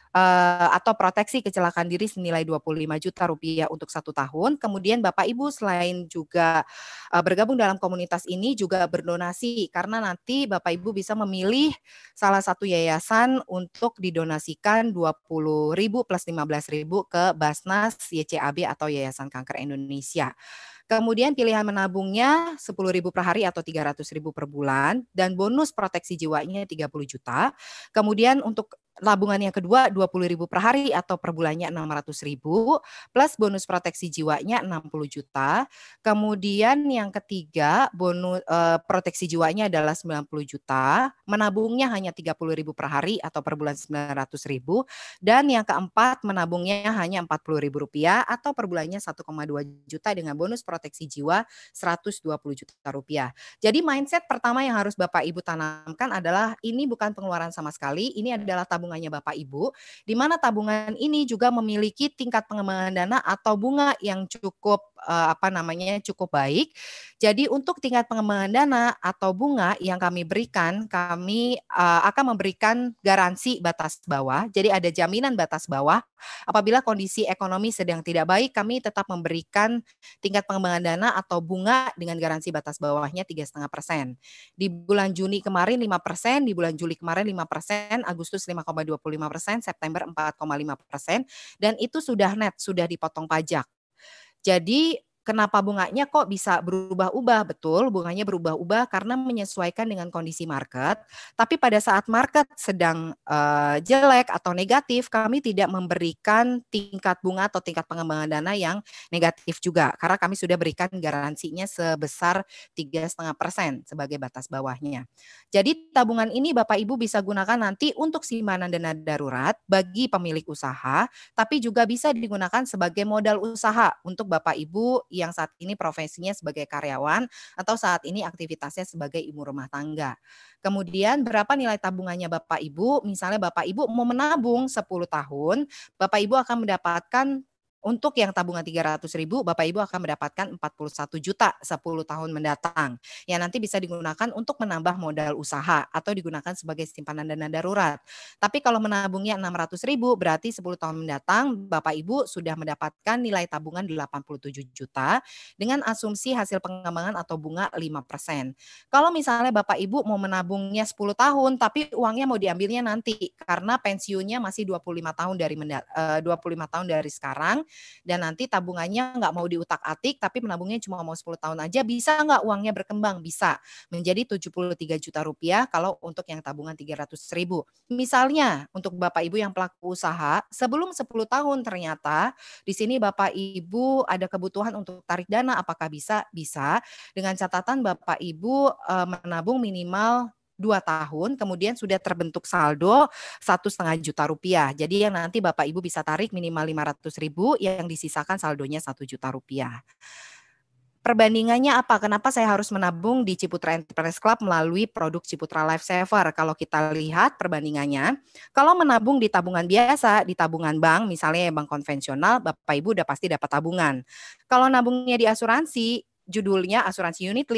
Uh, atau proteksi kecelakaan diri senilai dua puluh lima juta rupiah untuk satu tahun. Kemudian Bapak Ibu selain juga uh, bergabung dalam komunitas ini juga berdonasi karena nanti Bapak Ibu bisa memilih salah satu yayasan untuk didonasikan dua puluh ribu plus lima belas ribu ke Basnas Y C A B atau Yayasan Kanker Indonesia. Kemudian pilihan menabungnya sepuluh ribu per hari atau tiga ratus ribu per bulan dan bonus proteksi jiwanya tiga puluh juta. Kemudian untuk tabungan yang kedua dua puluh ribu per hari atau per bulannya enam ratus ribu plus bonus proteksi jiwanya enam puluh juta. Kemudian yang ketiga bonus eh, proteksi jiwanya adalah sembilan puluh juta. Menabungnya hanya tiga puluh ribu per hari atau per bulan sembilan ratus ribu. Dan yang keempat menabungnya hanya empat puluh ribu rupiah atau per bulannya satu koma dua juta dengan bonus proteksi jiwa seratus dua puluh juta rupiah. Jadi mindset pertama yang harus Bapak Ibu tanamkan adalah ini bukan pengeluaran sama sekali, ini adalah tabungan tabungannya Bapak Ibu, di mana tabungan ini juga memiliki tingkat pengembangan dana atau bunga yang cukup uh, apa namanya cukup baik. Jadi untuk tingkat pengembangan dana atau bunga yang kami berikan, kami uh, akan memberikan garansi batas bawah. Jadi ada jaminan batas bawah. Apabila kondisi ekonomi sedang tidak baik, kami tetap memberikan tingkat pengembangan dana atau bunga dengan garansi batas bawahnya tiga koma lima persen. Di bulan Juni kemarin lima persen, di bulan Juli kemarin lima persen, Agustus lima koma dua puluh lima persen, September empat koma lima persen, dan itu sudah net, sudah dipotong pajak. Jadi kenapa bunganya kok bisa berubah-ubah? Betul, bunganya berubah-ubah karena menyesuaikan dengan kondisi market. Tapi pada saat market sedang uh, jelek atau negatif, kami tidak memberikan tingkat bunga atau tingkat pengembangan dana yang negatif juga. Karena kami sudah berikan garansinya sebesar tiga koma lima persen sebagai batas bawahnya. Jadi tabungan ini Bapak Ibu bisa gunakan nanti untuk simpanan dana darurat bagi pemilik usaha, tapi juga bisa digunakan sebagai modal usaha untuk Bapak Ibu yang saat ini profesinya sebagai karyawan atau saat ini aktivitasnya sebagai ibu rumah tangga. Kemudian berapa nilai tabungannya Bapak Ibu? Misalnya Bapak Ibu mau menabung sepuluh tahun, Bapak Ibu akan mendapatkan untuk yang tabungan tiga ratus ribu, Bapak Ibu akan mendapatkan empat puluh satu juta sepuluh tahun mendatang. Yang nanti bisa digunakan untuk menambah modal usaha atau digunakan sebagai simpanan dana darurat. Tapi kalau menabungnya enam ratus ribu, berarti sepuluh tahun mendatang Bapak Ibu sudah mendapatkan nilai tabungan delapan puluh tujuh juta dengan asumsi hasil pengembangan atau bunga lima persen. Kalau misalnya Bapak Ibu mau menabungnya sepuluh tahun, tapi uangnya mau diambilnya nanti karena pensiunnya masih dua puluh lima tahun dari dua puluh lima tahun dari sekarang, dan nanti tabungannya nggak mau diutak-atik tapi menabungnya cuma mau sepuluh tahun aja, bisa nggak uangnya berkembang? Bisa, menjadi tujuh puluh tiga juta rupiah kalau untuk yang tabungan tiga ratus ribu. Misalnya untuk Bapak Ibu yang pelaku usaha sebelum sepuluh tahun ternyata di sini Bapak Ibu ada kebutuhan untuk tarik dana, apakah bisa? Bisa, dengan catatan Bapak Ibu e, menabung minimal dua tahun, kemudian sudah terbentuk saldo satu setengah juta rupiah. Jadi yang nanti Bapak Ibu bisa tarik minimal lima ratus ribu, yang disisakan saldonya satu juta rupiah. Perbandingannya apa? Kenapa saya harus menabung di Ciputra Enterprise Club melalui produk Ciputra Life Saver? Kalau kita lihat perbandingannya, kalau menabung di tabungan biasa, di tabungan bank, misalnya bank konvensional, Bapak Ibu udah pasti dapat tabungan. Kalau nabungnya di asuransi, judulnya asuransi unit link,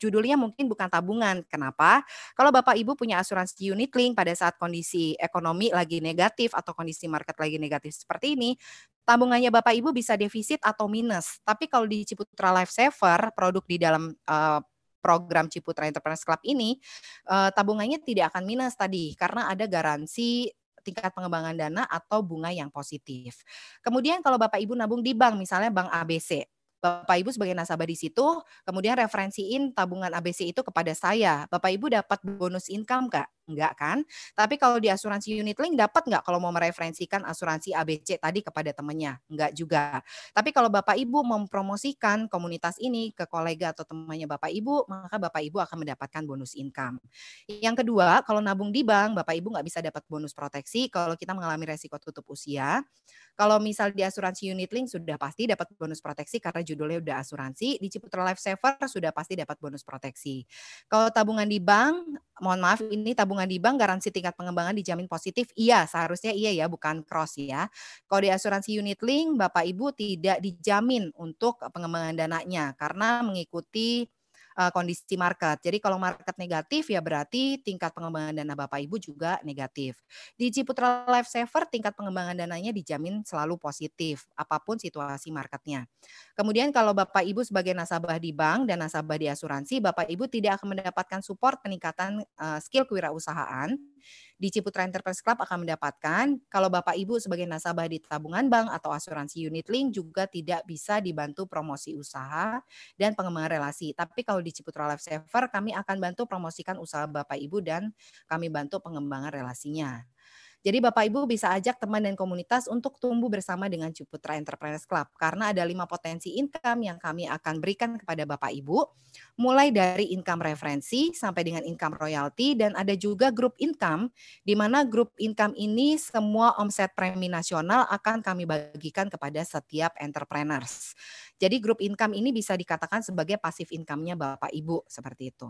judulnya mungkin bukan tabungan. Kenapa? Kalau Bapak Ibu punya asuransi unit link pada saat kondisi ekonomi lagi negatif atau kondisi market lagi negatif seperti ini, tabungannya Bapak Ibu bisa defisit atau minus. Tapi kalau di Ciputra Life Saver, produk di dalam uh, program Ciputra Entrepreneurs Club ini, uh, tabungannya tidak akan minus tadi karena ada garansi tingkat pengembangan dana atau bunga yang positif. Kemudian kalau Bapak Ibu nabung di bank, misalnya Bank A B C, Bapak Ibu sebagai nasabah di situ, kemudian referensiin tabungan A B C itu kepada saya. Bapak Ibu dapat bonus income nggak? Enggak kan? Tapi kalau di asuransi unit link dapat nggak kalau mau mereferensikan asuransi A B C tadi kepada temannya? Enggak juga. Tapi kalau Bapak Ibu mempromosikan komunitas ini ke kolega atau temannya Bapak Ibu, maka Bapak Ibu akan mendapatkan bonus income. Yang kedua, kalau nabung di bank, Bapak Ibu nggak bisa dapat bonus proteksi kalau kita mengalami resiko tutup usia. Kalau misal di asuransi unit link sudah pasti dapat bonus proteksi karena judulnya udah asuransi. Di Ciputra Life Saver sudah pasti dapat bonus proteksi. Kalau tabungan di bank, mohon maaf ini tabungan di bank garansi tingkat pengembangan dijamin positif. Iya, seharusnya iya ya, bukan cross ya. Kalau di asuransi unit link, Bapak Ibu tidak dijamin untuk pengembangan dananya karena mengikuti uh, kondisi market. Jadi kalau market negatif ya berarti tingkat pengembangan dana Bapak Ibu juga negatif. Di Ciputra Life Saver tingkat pengembangan dananya dijamin selalu positif apapun situasi marketnya. Kemudian kalau Bapak Ibu sebagai nasabah di bank dan nasabah di asuransi, Bapak Ibu tidak akan mendapatkan support peningkatan uh, skill kewirausahaan. Di Ciputra Entrepreneurs Club akan mendapatkan. Kalau Bapak Ibu sebagai nasabah di tabungan bank atau asuransi unit link juga tidak bisa dibantu promosi usaha dan pengembangan relasi. Tapi kalau di Ciputra Life Saver kami akan bantu promosikan usaha Bapak Ibu dan kami bantu pengembangan relasinya. Jadi Bapak Ibu bisa ajak teman dan komunitas untuk tumbuh bersama dengan Ciputra Entrepreneurs Club. Karena ada lima potensi income yang kami akan berikan kepada Bapak Ibu. Mulai dari income referensi sampai dengan income royalty. Dan ada juga grup income. Di mana grup income ini semua omset premi nasional akan kami bagikan kepada setiap entrepreneurs. Jadi grup income ini bisa dikatakan sebagai passive income-nya Bapak Ibu. Seperti itu.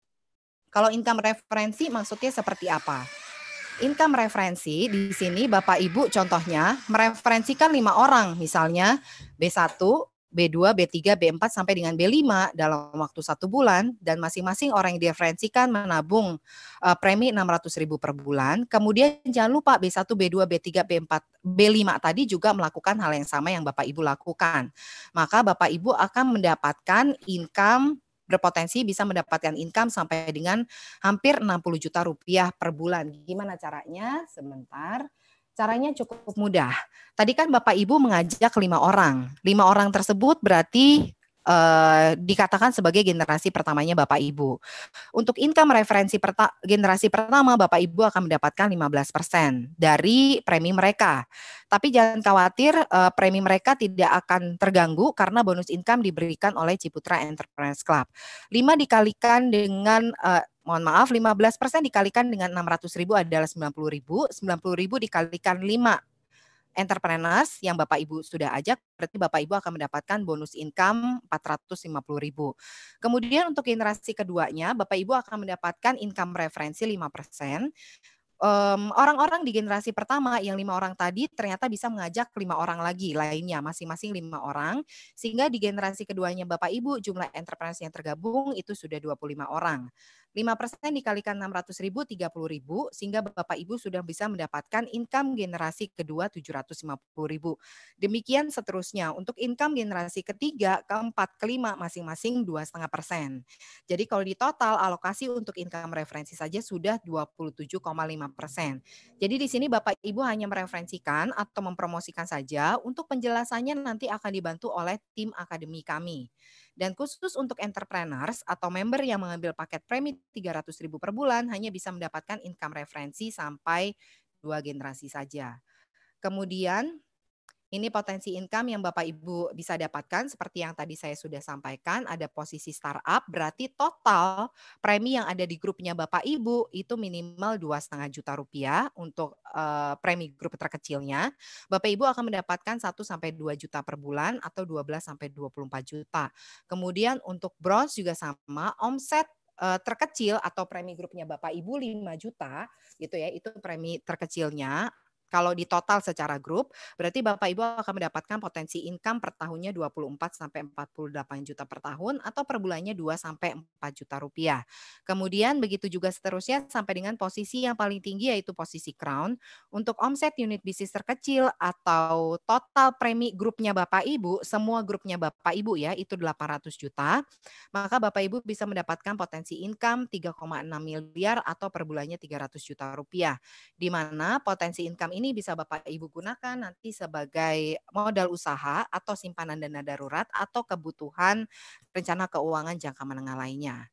Kalau income referensi maksudnya seperti apa? Income referensi di sini Bapak Ibu contohnya mereferensikan lima orang misalnya B satu, B dua, B tiga, B empat sampai dengan B lima dalam waktu satu bulan dan masing-masing orang yang direferensikan menabung uh, premi enam ratus ribu per bulan. Kemudian jangan lupa B satu, B dua, B tiga, B empat, B lima tadi juga melakukan hal yang sama yang Bapak Ibu lakukan. Maka Bapak Ibu akan mendapatkan income berpotensi bisa mendapatkan income sampai dengan hampir enam puluh juta rupiah per bulan. Gimana caranya? Sebentar. Caranya cukup mudah. Tadi kan Bapak Ibu mengajak lima orang. Lima orang tersebut berarti Uh, dikatakan sebagai generasi pertamanya Bapak Ibu. Untuk income referensi perta- generasi pertama Bapak Ibu akan mendapatkan lima belas persen dari premi mereka. Tapi jangan khawatir, uh, premi mereka tidak akan terganggu karena bonus income diberikan oleh Ciputra Entrepreneurs Club. lima dikalikan dengan uh, mohon maaf, lima belas persen dikalikan dengan enam ratus ribu adalah sembilan puluh ribu. sembilan puluh ribu dikalikan lima entrepreneurs yang Bapak Ibu sudah ajak, berarti Bapak Ibu akan mendapatkan bonus income empat ratus lima puluh ribu. Kemudian untuk generasi keduanya, Bapak Ibu akan mendapatkan income referensi lima persen. Um, orang-orang di generasi pertama yang lima orang tadi ternyata bisa mengajak lima orang lagi lainnya, masing-masing lima orang. Sehingga di generasi keduanya Bapak Ibu jumlah entrepreneurs yang tergabung itu sudah dua puluh lima orang. lima persen dikalikan enam ratus ribu, tiga puluh ribu, sehingga Bapak Ibu sudah bisa mendapatkan income generasi kedua tujuh ratus lima puluh ribu. Demikian seterusnya. Untuk income generasi ketiga, keempat, kelima masing-masing dua koma lima persen. Jadi kalau di total alokasi untuk income referensi saja sudah dua puluh tujuh koma lima persen. Jadi di sini Bapak Ibu hanya mereferensikan atau mempromosikan saja. Untuk penjelasannya nanti akan dibantu oleh tim akademi kami. Dan khusus untuk entrepreneurs atau member yang mengambil paket premi tiga ratus ribu per bulan hanya bisa mendapatkan income referensi sampai dua generasi saja. Kemudian ini potensi income yang Bapak Ibu bisa dapatkan seperti yang tadi saya sudah sampaikan, ada posisi startup, berarti total premi yang ada di grupnya Bapak Ibu itu minimal dua koma lima juta rupiah untuk uh, premi grup terkecilnya. Bapak Ibu akan mendapatkan satu sampai dua juta per bulan atau dua belas sampai dua puluh empat juta. Kemudian untuk bronze juga sama, omset uh, terkecil atau premi grupnya Bapak Ibu lima juta gitu ya, itu premi terkecilnya. Kalau di total secara grup, berarti Bapak Ibu akan mendapatkan potensi income per tahunnya dua puluh empat sampai empat puluh delapan juta per tahun atau per bulannya dua sampai empat juta rupiah. Kemudian begitu juga seterusnya sampai dengan posisi yang paling tinggi yaitu posisi crown. Untuk omset unit bisnis terkecil atau total premi grupnya Bapak Ibu, semua grupnya Bapak Ibu ya, itu delapan ratus juta. Maka Bapak Ibu bisa mendapatkan potensi income tiga koma enam miliar atau per bulannya tiga ratus juta rupiah. Di mana potensi income ini bisa Bapak Ibu gunakan nanti sebagai modal usaha atau simpanan dana darurat atau kebutuhan rencana keuangan jangka menengah lainnya.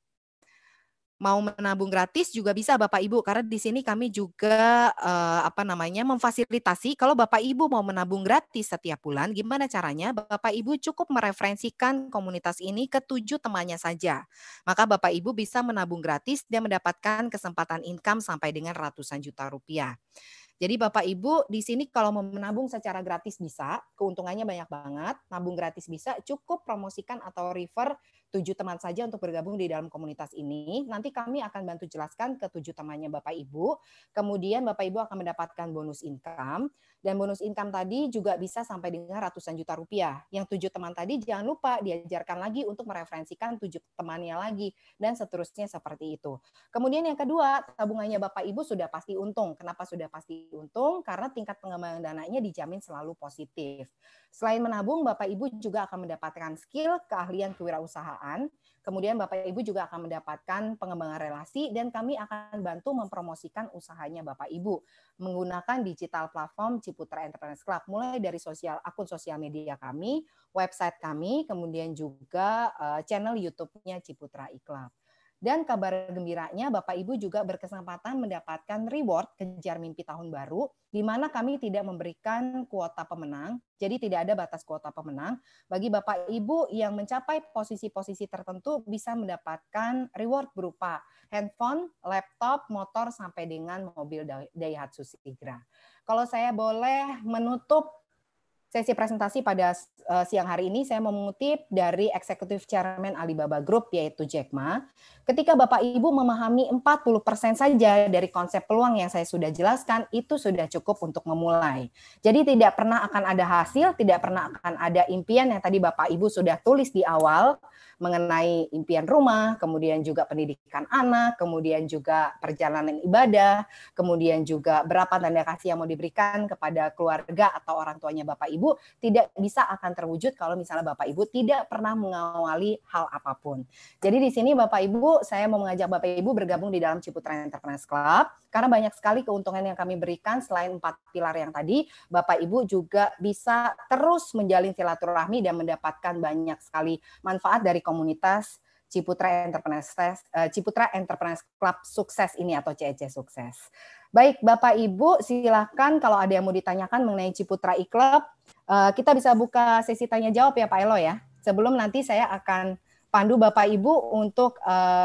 Mau menabung gratis juga bisa Bapak Ibu karena di sini kami juga eh, apa namanya memfasilitasi kalau Bapak Ibu mau menabung gratis setiap bulan gimana caranya Bapak Ibu cukup mereferensikan komunitas ini ke tujuh temannya saja. Maka Bapak Ibu bisa menabung gratis dan mendapatkan kesempatan income sampai dengan ratusan juta rupiah. Jadi Bapak Ibu di sini kalau mau menabung secara gratis bisa, keuntungannya banyak banget. Nabung gratis bisa, cukup promosikan atau refer tujuh teman saja untuk bergabung di dalam komunitas ini. Nanti kami akan bantu jelaskan ke tujuh temannya Bapak Ibu. Kemudian Bapak Ibu akan mendapatkan bonus income. Dan bonus income tadi juga bisa sampai dengan ratusan juta rupiah. Yang tujuh teman tadi jangan lupa diajarkan lagi untuk mereferensikan tujuh temannya lagi. Dan seterusnya seperti itu. Kemudian yang kedua, tabungannya Bapak Ibu sudah pasti untung. Kenapa sudah pasti untung? Karena tingkat pengembangan dananya dijamin selalu positif. Selain menabung, Bapak Ibu juga akan mendapatkan skill, keahlian kewirausahaan. Kemudian Bapak Ibu juga akan mendapatkan pengembangan relasi dan kami akan bantu mempromosikan usahanya Bapak Ibu menggunakan digital platform Ciputra Entrepreneurs Club mulai dari sosial akun sosial media kami, website kami, kemudian juga uh, channel YouTube-nya Ciputra iClub. Dan kabar gembiranya Bapak Ibu juga berkesempatan mendapatkan reward kejar mimpi tahun baru, di mana kami tidak memberikan kuota pemenang, jadi tidak ada batas kuota pemenang. Bagi Bapak Ibu yang mencapai posisi-posisi tertentu bisa mendapatkan reward berupa handphone, laptop, motor, sampai dengan mobil Daihatsu Sigra. Kalau saya boleh menutup sesi presentasi pada uh, siang hari ini, saya mau mengutip dari Executive Chairman Alibaba Group, yaitu Jack Ma. Ketika Bapak Ibu memahami empat puluh persen saja dari konsep peluang yang saya sudah jelaskan, itu sudah cukup untuk memulai. Jadi tidak pernah akan ada hasil, tidak pernah akan ada impian yang tadi Bapak Ibu sudah tulis di awal, mengenai impian rumah, kemudian juga pendidikan anak, kemudian juga perjalanan ibadah, kemudian juga berapa tanda kasih yang mau diberikan kepada keluarga atau orang tuanya Bapak Ibu, tidak bisa akan terwujud kalau misalnya Bapak Ibu tidak pernah mengawali hal apapun. Jadi di sini Bapak Ibu, saya mau mengajak Bapak Ibu bergabung di dalam Ciputra Entrepreneurs Club, karena banyak sekali keuntungan yang kami berikan selain empat pilar yang tadi, Bapak Ibu juga bisa terus menjalin silaturahmi dan mendapatkan banyak sekali manfaat dari komunitas Ciputra Entrepreneurs Ciputra Entrepreneurs Club Sukses ini atau C E C Sukses. Baik, Bapak Ibu, silakan kalau ada yang mau ditanyakan mengenai Ciputra iClub, kita bisa buka sesi tanya jawab ya Pak Elo ya. Sebelum nanti saya akan pandu Bapak Ibu untuk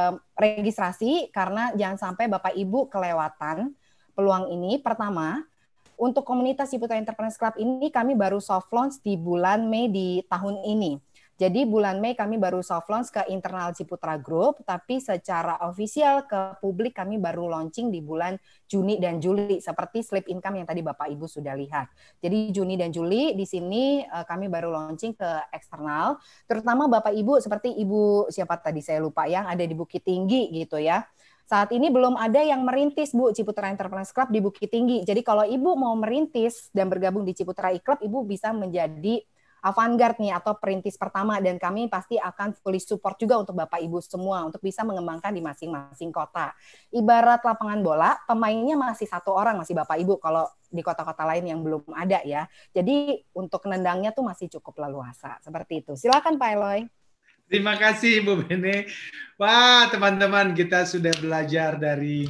registrasi karena jangan sampai Bapak Ibu kelewatan peluang ini. Pertama, untuk komunitas Ciputra Entrepreneurs Club ini kami baru soft launch di bulan Mei di tahun ini. Jadi bulan Mei kami baru soft launch ke internal Ciputra Group, tapi secara ofisial ke publik kami baru launching di bulan Juni dan Juli, seperti slip income yang tadi Bapak Ibu sudah lihat. Jadi Juni dan Juli di sini kami baru launching ke eksternal, terutama Bapak Ibu seperti Ibu siapa tadi saya lupa yang ada di Bukit Tinggi gitu ya. Saat ini belum ada yang merintis Bu Ciputra Entrepreneurs Club di Bukit Tinggi. Jadi kalau Ibu mau merintis dan bergabung di Ciputra iClub, Ibu bisa menjadi avant-garde nih atau perintis pertama dan kami pasti akan fully support juga untuk Bapak Ibu semua untuk bisa mengembangkan di masing-masing kota. Ibarat lapangan bola, pemainnya masih satu orang masih Bapak Ibu kalau di kota-kota lain yang belum ada ya. Jadi untuk nendangnya tuh masih cukup leluasa. Seperti itu. Silakan Pak Eloy. Terima kasih Bu Bene. Wah, teman-teman, kita sudah belajar dari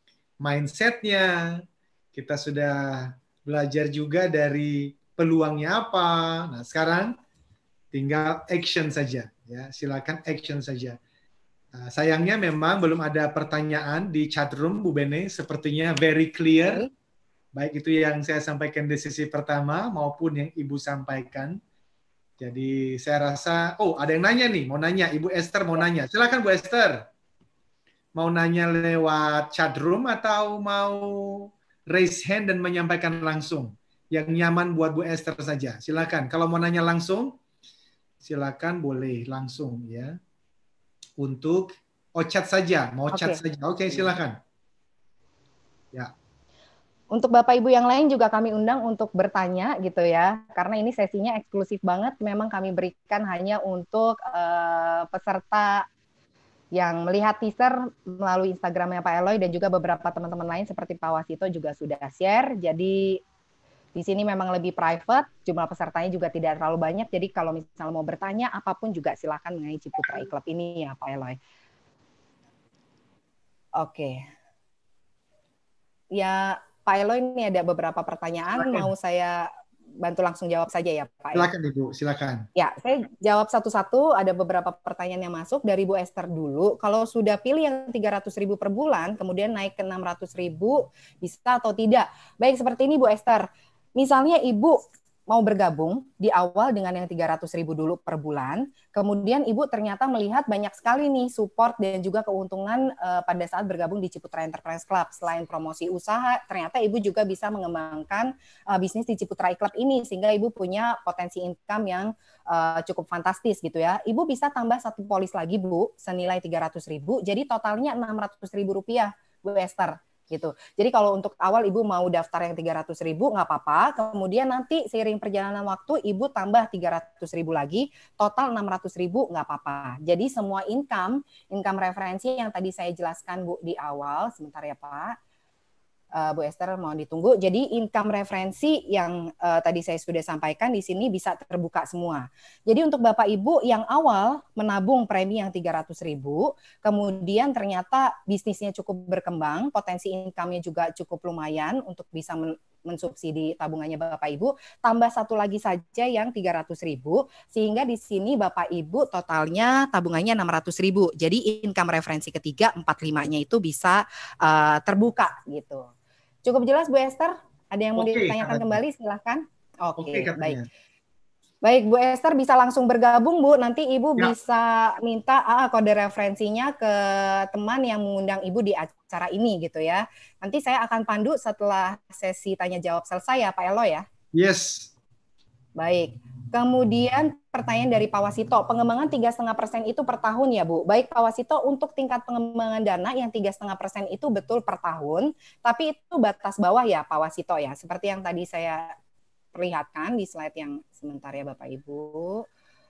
mindset-nya. Kita sudah belajar juga dari peluangnya apa. Nah, sekarang tinggal action saja ya. Silakan action saja. Nah, sayangnya memang belum ada pertanyaan di chat room Bu Bene, sepertinya very clear. Baik itu yang saya sampaikan di sesi pertama maupun yang Ibu sampaikan. Jadi saya rasa oh, ada yang nanya nih, mau nanya Ibu Esther mau nanya. Silakan Bu Esther. Mau nanya lewat chat room atau mau raise hand dan menyampaikan langsung. Yang nyaman buat Bu Esther saja. Silakan. Kalau mau nanya langsung, silakan boleh langsung ya. Untuk oh chat saja, mau chat Oke. saja. Oke, silakan. Ya. Untuk Bapak Ibu yang lain juga kami undang untuk bertanya gitu ya. Karena ini sesinya eksklusif banget, memang kami berikan hanya untuk uh, peserta yang melihat teaser melalui Instagramnya Pak Eloy dan juga beberapa teman-teman lain seperti Pak Wasito juga sudah share. Jadi di sini memang lebih private, jumlah pesertanya juga tidak terlalu banyak. Jadi kalau misalnya mau bertanya apapun juga silakan mengenai Ciputra e-Club ini ya Pak Eloy. Oke. Ya Pak Eloy, ini ada beberapa pertanyaan, Silakan. mau saya bantu langsung jawab saja ya Pak. Silakan Ibu, silakan. Ya, saya jawab satu-satu. Ada beberapa pertanyaan yang masuk dari Bu Esther dulu. Kalau sudah pilih yang tiga ratus ribu per bulan, kemudian naik ke enam ratus ribu, bisa atau tidak? Baik, seperti ini Bu Esther. Misalnya Ibu mau bergabung di awal dengan yang tiga ratus ribu dulu per bulan, kemudian Ibu ternyata melihat banyak sekali nih support dan juga keuntungan uh, pada saat bergabung di Ciputra Enterprise Club. Selain promosi usaha, ternyata Ibu juga bisa mengembangkan uh, bisnis di Ciputra e-Club ini, sehingga Ibu punya potensi income yang uh, cukup fantastis gitu ya. Ibu bisa tambah satu polis lagi Bu, senilai tiga ratus ribu, jadi totalnya enam ratus ribu rupiah Bu Esther. Gitu. Jadi kalau untuk awal Ibu mau daftar yang tiga ratus ribu nggak apa-apa, kemudian nanti seiring perjalanan waktu Ibu tambah tiga ratus ribu lagi, total enam ratus ribu nggak apa-apa. Jadi semua income, income referensi yang tadi saya jelaskan Bu di awal, sebentar ya Pak, uh, Bu Esther mau ditunggu. Jadi income referensi yang uh, tadi saya sudah sampaikan di sini bisa terbuka semua. Jadi untuk Bapak Ibu yang awal menabung premi yang tiga ratus ribu, kemudian ternyata bisnisnya cukup berkembang, potensi income-nya juga cukup lumayan untuk bisa men mensubsidi tabungannya Bapak Ibu, tambah satu lagi saja yang tiga ratus ribu, sehingga di sini Bapak Ibu totalnya tabungannya enam ratus ribu. Jadi income referensi ketiga empat puluh lima-nya itu bisa uh, terbuka gitu. Cukup jelas Bu Esther? Ada yang mau Oke, ditanyakan katanya. kembali? Silahkan. Oke, Oke, katanya. baik. Baik, Bu Esther bisa langsung bergabung Bu. Nanti Ibu Ya. bisa minta ah, kode referensinya ke teman yang mengundang Ibu di acara ini gitu ya. Nanti saya akan pandu setelah sesi tanya jawab selesai ya Pak Eloy ya. Yes. Baik. Kemudian pertanyaan dari Pak Wasito, pengembangan tiga koma lima persen itu per tahun ya Bu? Baik Pak Wasito, untuk tingkat pengembangan dana yang tiga koma lima persen itu betul per tahun, tapi itu batas bawah ya Pak Wasito ya, seperti yang tadi saya perlihatkan di slide yang sebentar ya Bapak Ibu.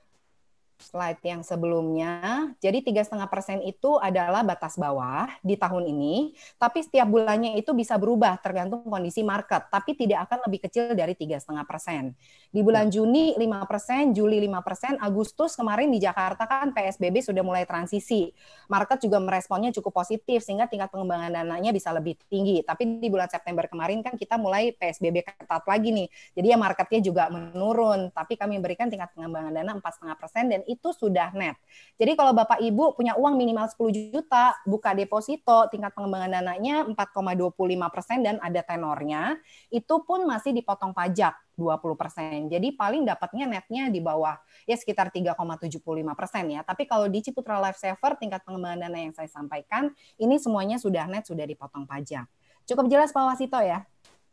Slide yang sebelumnya, jadi tiga koma lima persen itu adalah batas bawah di tahun ini, tapi setiap bulannya itu bisa berubah tergantung kondisi market, tapi tidak akan lebih kecil dari tiga koma lima persen. Di bulan Juni lima persen, Juli lima persen, Agustus kemarin di Jakarta kan P S B B sudah mulai transisi. Market juga meresponnya cukup positif sehingga tingkat pengembangan dananya bisa lebih tinggi. Tapi di bulan September kemarin kan kita mulai P S B B ketat lagi nih. Jadi ya marketnya juga menurun, tapi kami memberikan tingkat pengembangan dana empat koma lima persen dan itu sudah net. Jadi kalau Bapak Ibu punya uang minimal sepuluh juta, buka deposito, tingkat pengembangan dananya empat koma dua lima persen dan ada tenornya, itu pun masih dipotong pajak dua puluh persen. Jadi paling dapatnya netnya di bawah ya sekitar tiga koma tujuh lima persen ya. Tapi kalau di Ciputra Life Saver tingkat pengembangan dana yang saya sampaikan, ini semuanya sudah net, sudah dipotong pajak. Cukup jelas Pak Wasito ya?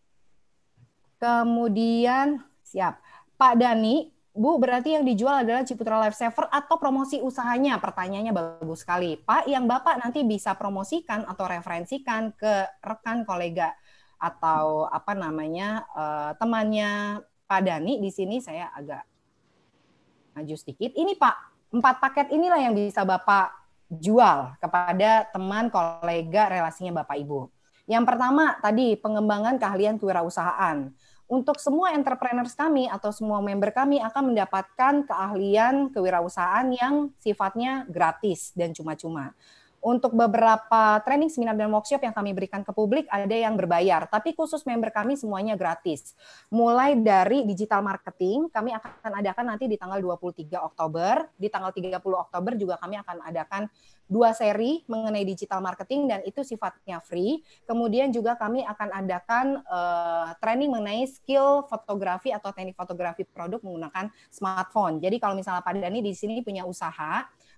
Kemudian siap. Pak Dani, Bu, berarti yang dijual adalah Ciputra Life Saver atau promosi usahanya? Pertanyaannya bagus sekali. Pak, yang Bapak nanti bisa promosikan atau referensikan ke rekan kolega atau apa namanya uh, temannya Pak Dani, di sini saya agak maju sedikit. Ini Pak, empat paket inilah yang bisa Bapak jual kepada teman, kolega, relasinya Bapak Ibu. Yang pertama tadi pengembangan keahlian kewirausahaan. Untuk semua entrepreneurs kami atau semua member kami akan mendapatkan keahlian kewirausahaan yang sifatnya gratis dan cuma-cuma. Untuk beberapa training, seminar, dan workshop yang kami berikan ke publik, ada yang berbayar. Tapi khusus member kami semuanya gratis. Mulai dari digital marketing, kami akan adakan nanti di tanggal dua puluh tiga Oktober. Di tanggal tiga puluh Oktober juga kami akan adakan dua seri mengenai digital marketing, dan itu sifatnya free. Kemudian juga kami akan adakan uh, training mengenai skill fotografi atau teknik fotografi produk menggunakan smartphone. Jadi kalau misalnya Pak Dani di sini punya usaha,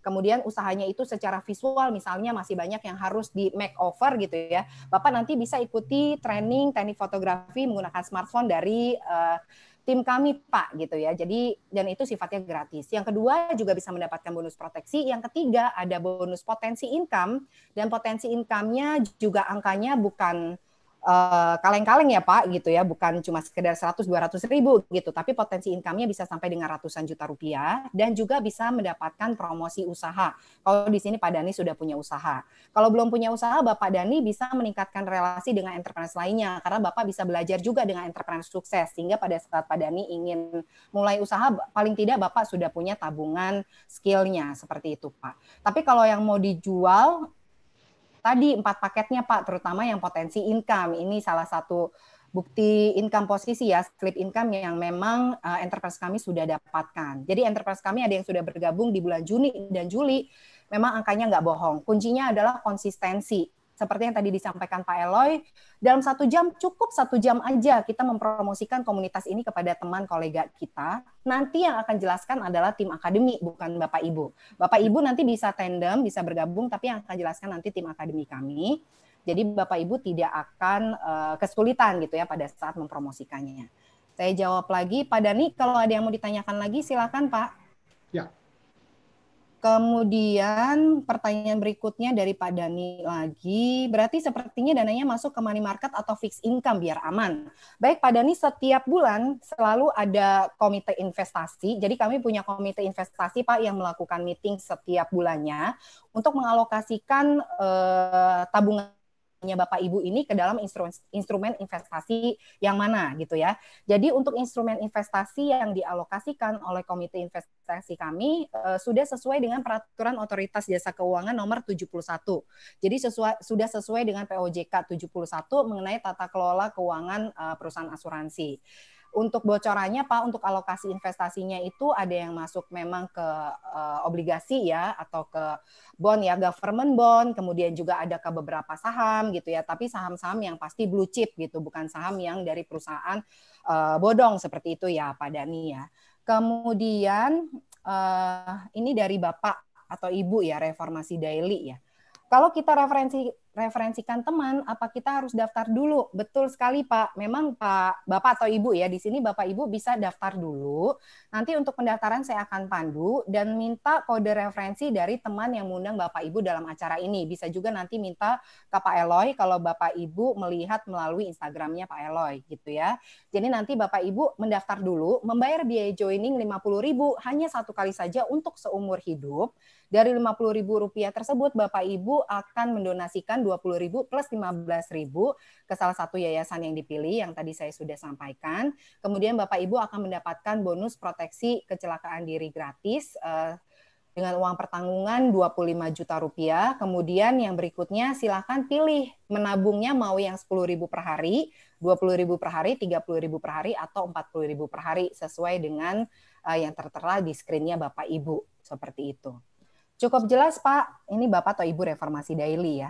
kemudian usahanya itu secara visual misalnya masih banyak yang harus di makeover gitu ya, Bapak nanti bisa ikuti training teknik fotografi menggunakan smartphone dari uh, tim kami Pak gitu ya. Jadi dan itu sifatnya gratis. Yang kedua juga bisa mendapatkan bonus proteksi. Yang ketiga ada bonus potensi income, dan potensi income-nya juga angkanya bukan Uh, kaleng-kaleng ya Pak gitu ya, bukan cuma sekedar seratus dua ratus ribu gitu, tapi potensi income-nya bisa sampai dengan ratusan juta rupiah, dan juga bisa mendapatkan promosi usaha. Kalau di sini Pak Dani sudah punya usaha. Kalau belum punya usaha, Bapak Dani bisa meningkatkan relasi dengan entrepreneur lainnya, karena Bapak bisa belajar juga dengan entrepreneur sukses, sehingga pada saat Pak Dani ingin mulai usaha, paling tidak Bapak sudah punya tabungan skill-nya, seperti itu Pak. Tapi kalau yang mau dijual, tadi empat paketnya Pak, terutama yang potensi income. Ini salah satu bukti income posisi ya, slip income yang memang uh, enterprise kami sudah dapatkan. Jadi enterprise kami ada yang sudah bergabung di bulan Juni dan Juli, memang angkanya nggak bohong. Kuncinya adalah konsistensi. Seperti yang tadi disampaikan Pak Eloy, dalam satu jam, cukup satu jam aja kita mempromosikan komunitas ini kepada teman kolega kita. Nanti yang akan jelaskan adalah tim akademi, bukan Bapak Ibu. Bapak Ibu nanti bisa tandem, bisa bergabung, tapi yang akan jelaskan nanti tim akademi kami. Jadi Bapak Ibu tidak akan uh, kesulitan gitu ya pada saat mempromosikannya. Saya jawab lagi, Pak Dani, kalau ada yang mau ditanyakan lagi silakan Pak. Ya. Kemudian pertanyaan berikutnya dari Pak Dani lagi, berarti sepertinya dananya masuk ke money market atau fixed income biar aman. Baik Pak Dani, setiap bulan selalu ada komite investasi, jadi kami punya komite investasi Pak yang melakukan meeting setiap bulannya untuk mengalokasikan eh, tabungan Bapak Ibu ini ke dalam instrumen, instrumen investasi yang mana gitu ya. Jadi untuk instrumen investasi yang dialokasikan oleh komite investasi kami eh, sudah sesuai dengan peraturan Otoritas Jasa Keuangan nomor tujuh puluh satu. Jadi sesuai, sudah sesuai dengan P O J K tujuh puluh satu mengenai tata kelola keuangan eh, perusahaan asuransi. Untuk bocorannya Pak, untuk alokasi investasinya itu ada yang masuk memang ke uh, obligasi ya, atau ke bond ya, government bond, kemudian juga ada ke beberapa saham gitu ya, tapi saham-saham yang pasti blue chip gitu, bukan saham yang dari perusahaan uh, bodong seperti itu ya Pak Dani ya. Kemudian uh, ini dari Bapak atau Ibu ya, Reformasi Daily ya. Kalau kita referensi referensikan teman, apa kita harus daftar dulu? Betul sekali Pak. Memang Pak Bapak atau Ibu ya, di sini Bapak Ibu bisa daftar dulu. Nanti untuk pendaftaran saya akan pandu dan minta kode referensi dari teman yang mengundang Bapak Ibu dalam acara ini. Bisa juga nanti minta ke Pak Eloy kalau Bapak Ibu melihat melalui Instagramnya Pak Eloy gitu ya. Jadi nanti Bapak Ibu mendaftar dulu, membayar biaya joining lima puluh ribu hanya satu kali saja untuk seumur hidup. Dari lima puluh ribu rupiah tersebut, Bapak Ibu akan mendonasikan dua puluh ribu plus lima belas ribu ke salah satu yayasan yang dipilih, yang tadi saya sudah sampaikan. Kemudian Bapak Ibu akan mendapatkan bonus proteksi kecelakaan diri gratis eh, dengan uang pertanggungan dua puluh lima juta rupiah. Kemudian yang berikutnya silakan pilih menabungnya mau yang sepuluh ribu per hari, dua puluh ribu per hari, tiga puluh ribu per hari, atau empat puluh ribu per hari sesuai dengan eh, yang tertera di screen-nya Bapak Ibu. Seperti itu. Cukup jelas Pak, ini Bapak atau Ibu Reformasi Daily ya.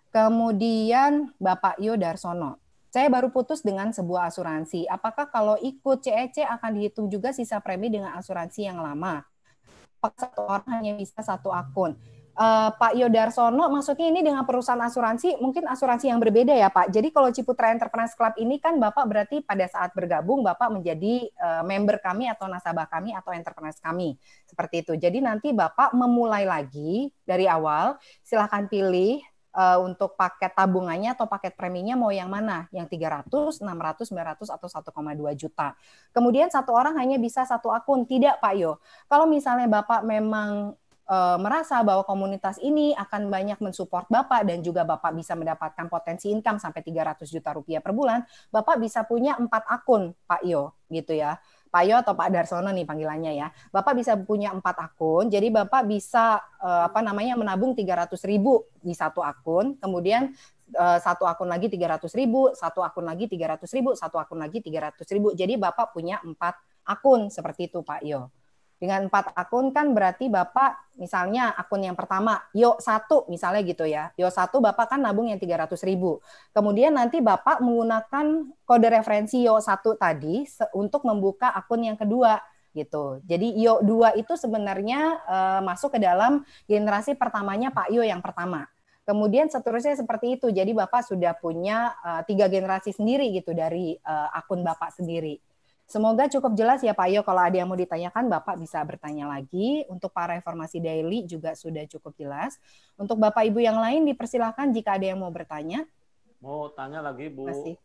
Kemudian Bapak Yo Darsono, saya baru putus dengan sebuah asuransi. Apakah kalau ikut C E C akan dihitung juga sisa premi dengan asuransi yang lama? Apakah satu orang hanya bisa satu akun? Uh, Pak Yo Darsono, maksudnya ini dengan perusahaan asuransi, mungkin asuransi yang berbeda ya Pak. Jadi kalau Ciputra Entrepreneurs Club ini kan Bapak berarti pada saat bergabung Bapak menjadi uh, member kami atau nasabah kami atau entrepreneurs kami. Seperti itu. Jadi nanti Bapak memulai lagi dari awal, silahkan pilih uh, untuk paket tabungannya atau paket preminya mau yang mana? Yang tiga ratus, enam ratus, sembilan ratus, atau satu koma dua juta. Kemudian satu orang hanya bisa satu akun. Tidak Pak Yo. Kalau misalnya Bapak memang merasa bahwa komunitas ini akan banyak mensupport Bapak dan juga Bapak bisa mendapatkan potensi income sampai tiga ratus juta rupiah per bulan, Bapak bisa punya empat akun, Pak Yo, gitu ya. Pak Yo atau Pak Darsono nih panggilannya ya. Bapak bisa punya empat akun, jadi Bapak bisa eh, apa namanya menabung tiga ratus ribu di satu akun, kemudian eh, satu akun lagi tiga ratus ribu, satu akun lagi tiga ratus ribu, satu akun lagi tiga ratus ribu. Jadi Bapak punya empat akun seperti itu, Pak Yo. Dengan empat akun kan berarti Bapak misalnya akun yang pertama, Yo satu misalnya gitu ya. Yo satu Bapak kan nabung yang tiga ratus ribu. Kemudian nanti Bapak menggunakan kode referensi Yo satu tadi untuk membuka akun yang kedua. gitu. Jadi Yo dua itu sebenarnya uh, masuk ke dalam generasi pertamanya Pak Yo yang pertama. Kemudian seterusnya seperti itu. Jadi Bapak sudah punya uh, tiga generasi sendiri gitu dari uh, akun Bapak sendiri. Semoga cukup jelas ya Pak Yo. Kalau ada yang mau ditanyakan Bapak bisa bertanya lagi. Untuk para Reformasi Daily juga sudah cukup jelas. Untuk Bapak Ibu yang lain dipersilahkan jika ada yang mau bertanya. Mau tanya lagi Bu. Masih.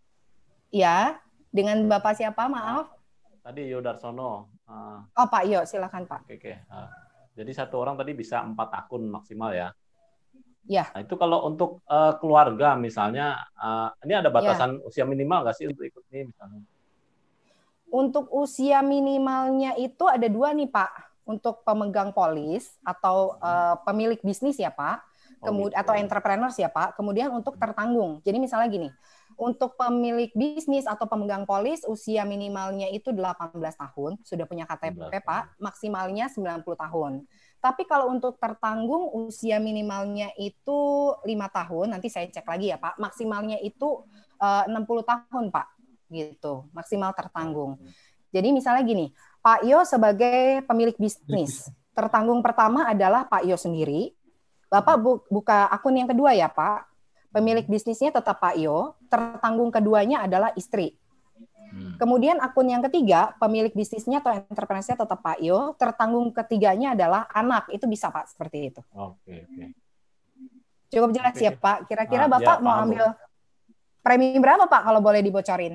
Ya, dengan Bapak siapa maaf? Tadi Yo Darsono. Uh, oh Pak Yo, silakan Pak. Oke, oke. Uh, jadi satu orang tadi bisa empat akun maksimal ya? Ya. Nah, itu kalau untuk uh, keluarga misalnya, uh, ini ada batasan ya. Usia minimal nggak sih untuk ikut ini misalnya? Untuk usia minimalnya itu ada dua nih Pak. Untuk pemegang polis atau uh, pemilik bisnis ya Pak. Kemudian oh, gitu. Atau entrepreneur ya Pak. Kemudian untuk tertanggung. Jadi misalnya gini. Untuk pemilik bisnis atau pemegang polis, usia minimalnya itu delapan belas tahun, sudah punya K T P Pak, maksimalnya sembilan puluh tahun. Tapi kalau untuk tertanggung, usia minimalnya itu lima tahun, nanti saya cek lagi ya Pak, maksimalnya itu uh, enam puluh tahun Pak, gitu, maksimal tertanggung. Jadi misalnya gini, Pak Yo sebagai pemilik bisnis, tertanggung pertama adalah Pak Yo sendiri, Bapak bu- buka akun yang kedua ya Pak, pemilik bisnisnya tetap Pak Yo, tertanggung keduanya adalah istri. Hmm. Kemudian akun yang ketiga, pemilik bisnisnya atau entrepreneur-nya tetap Pak Yo, tertanggung ketiganya adalah anak. Itu bisa Pak, seperti itu. Oke, oke. Cukup jelas oke. Ya Pak. Kira-kira nah, Bapak ya, mau ambil premi berapa Pak kalau boleh dibocorin?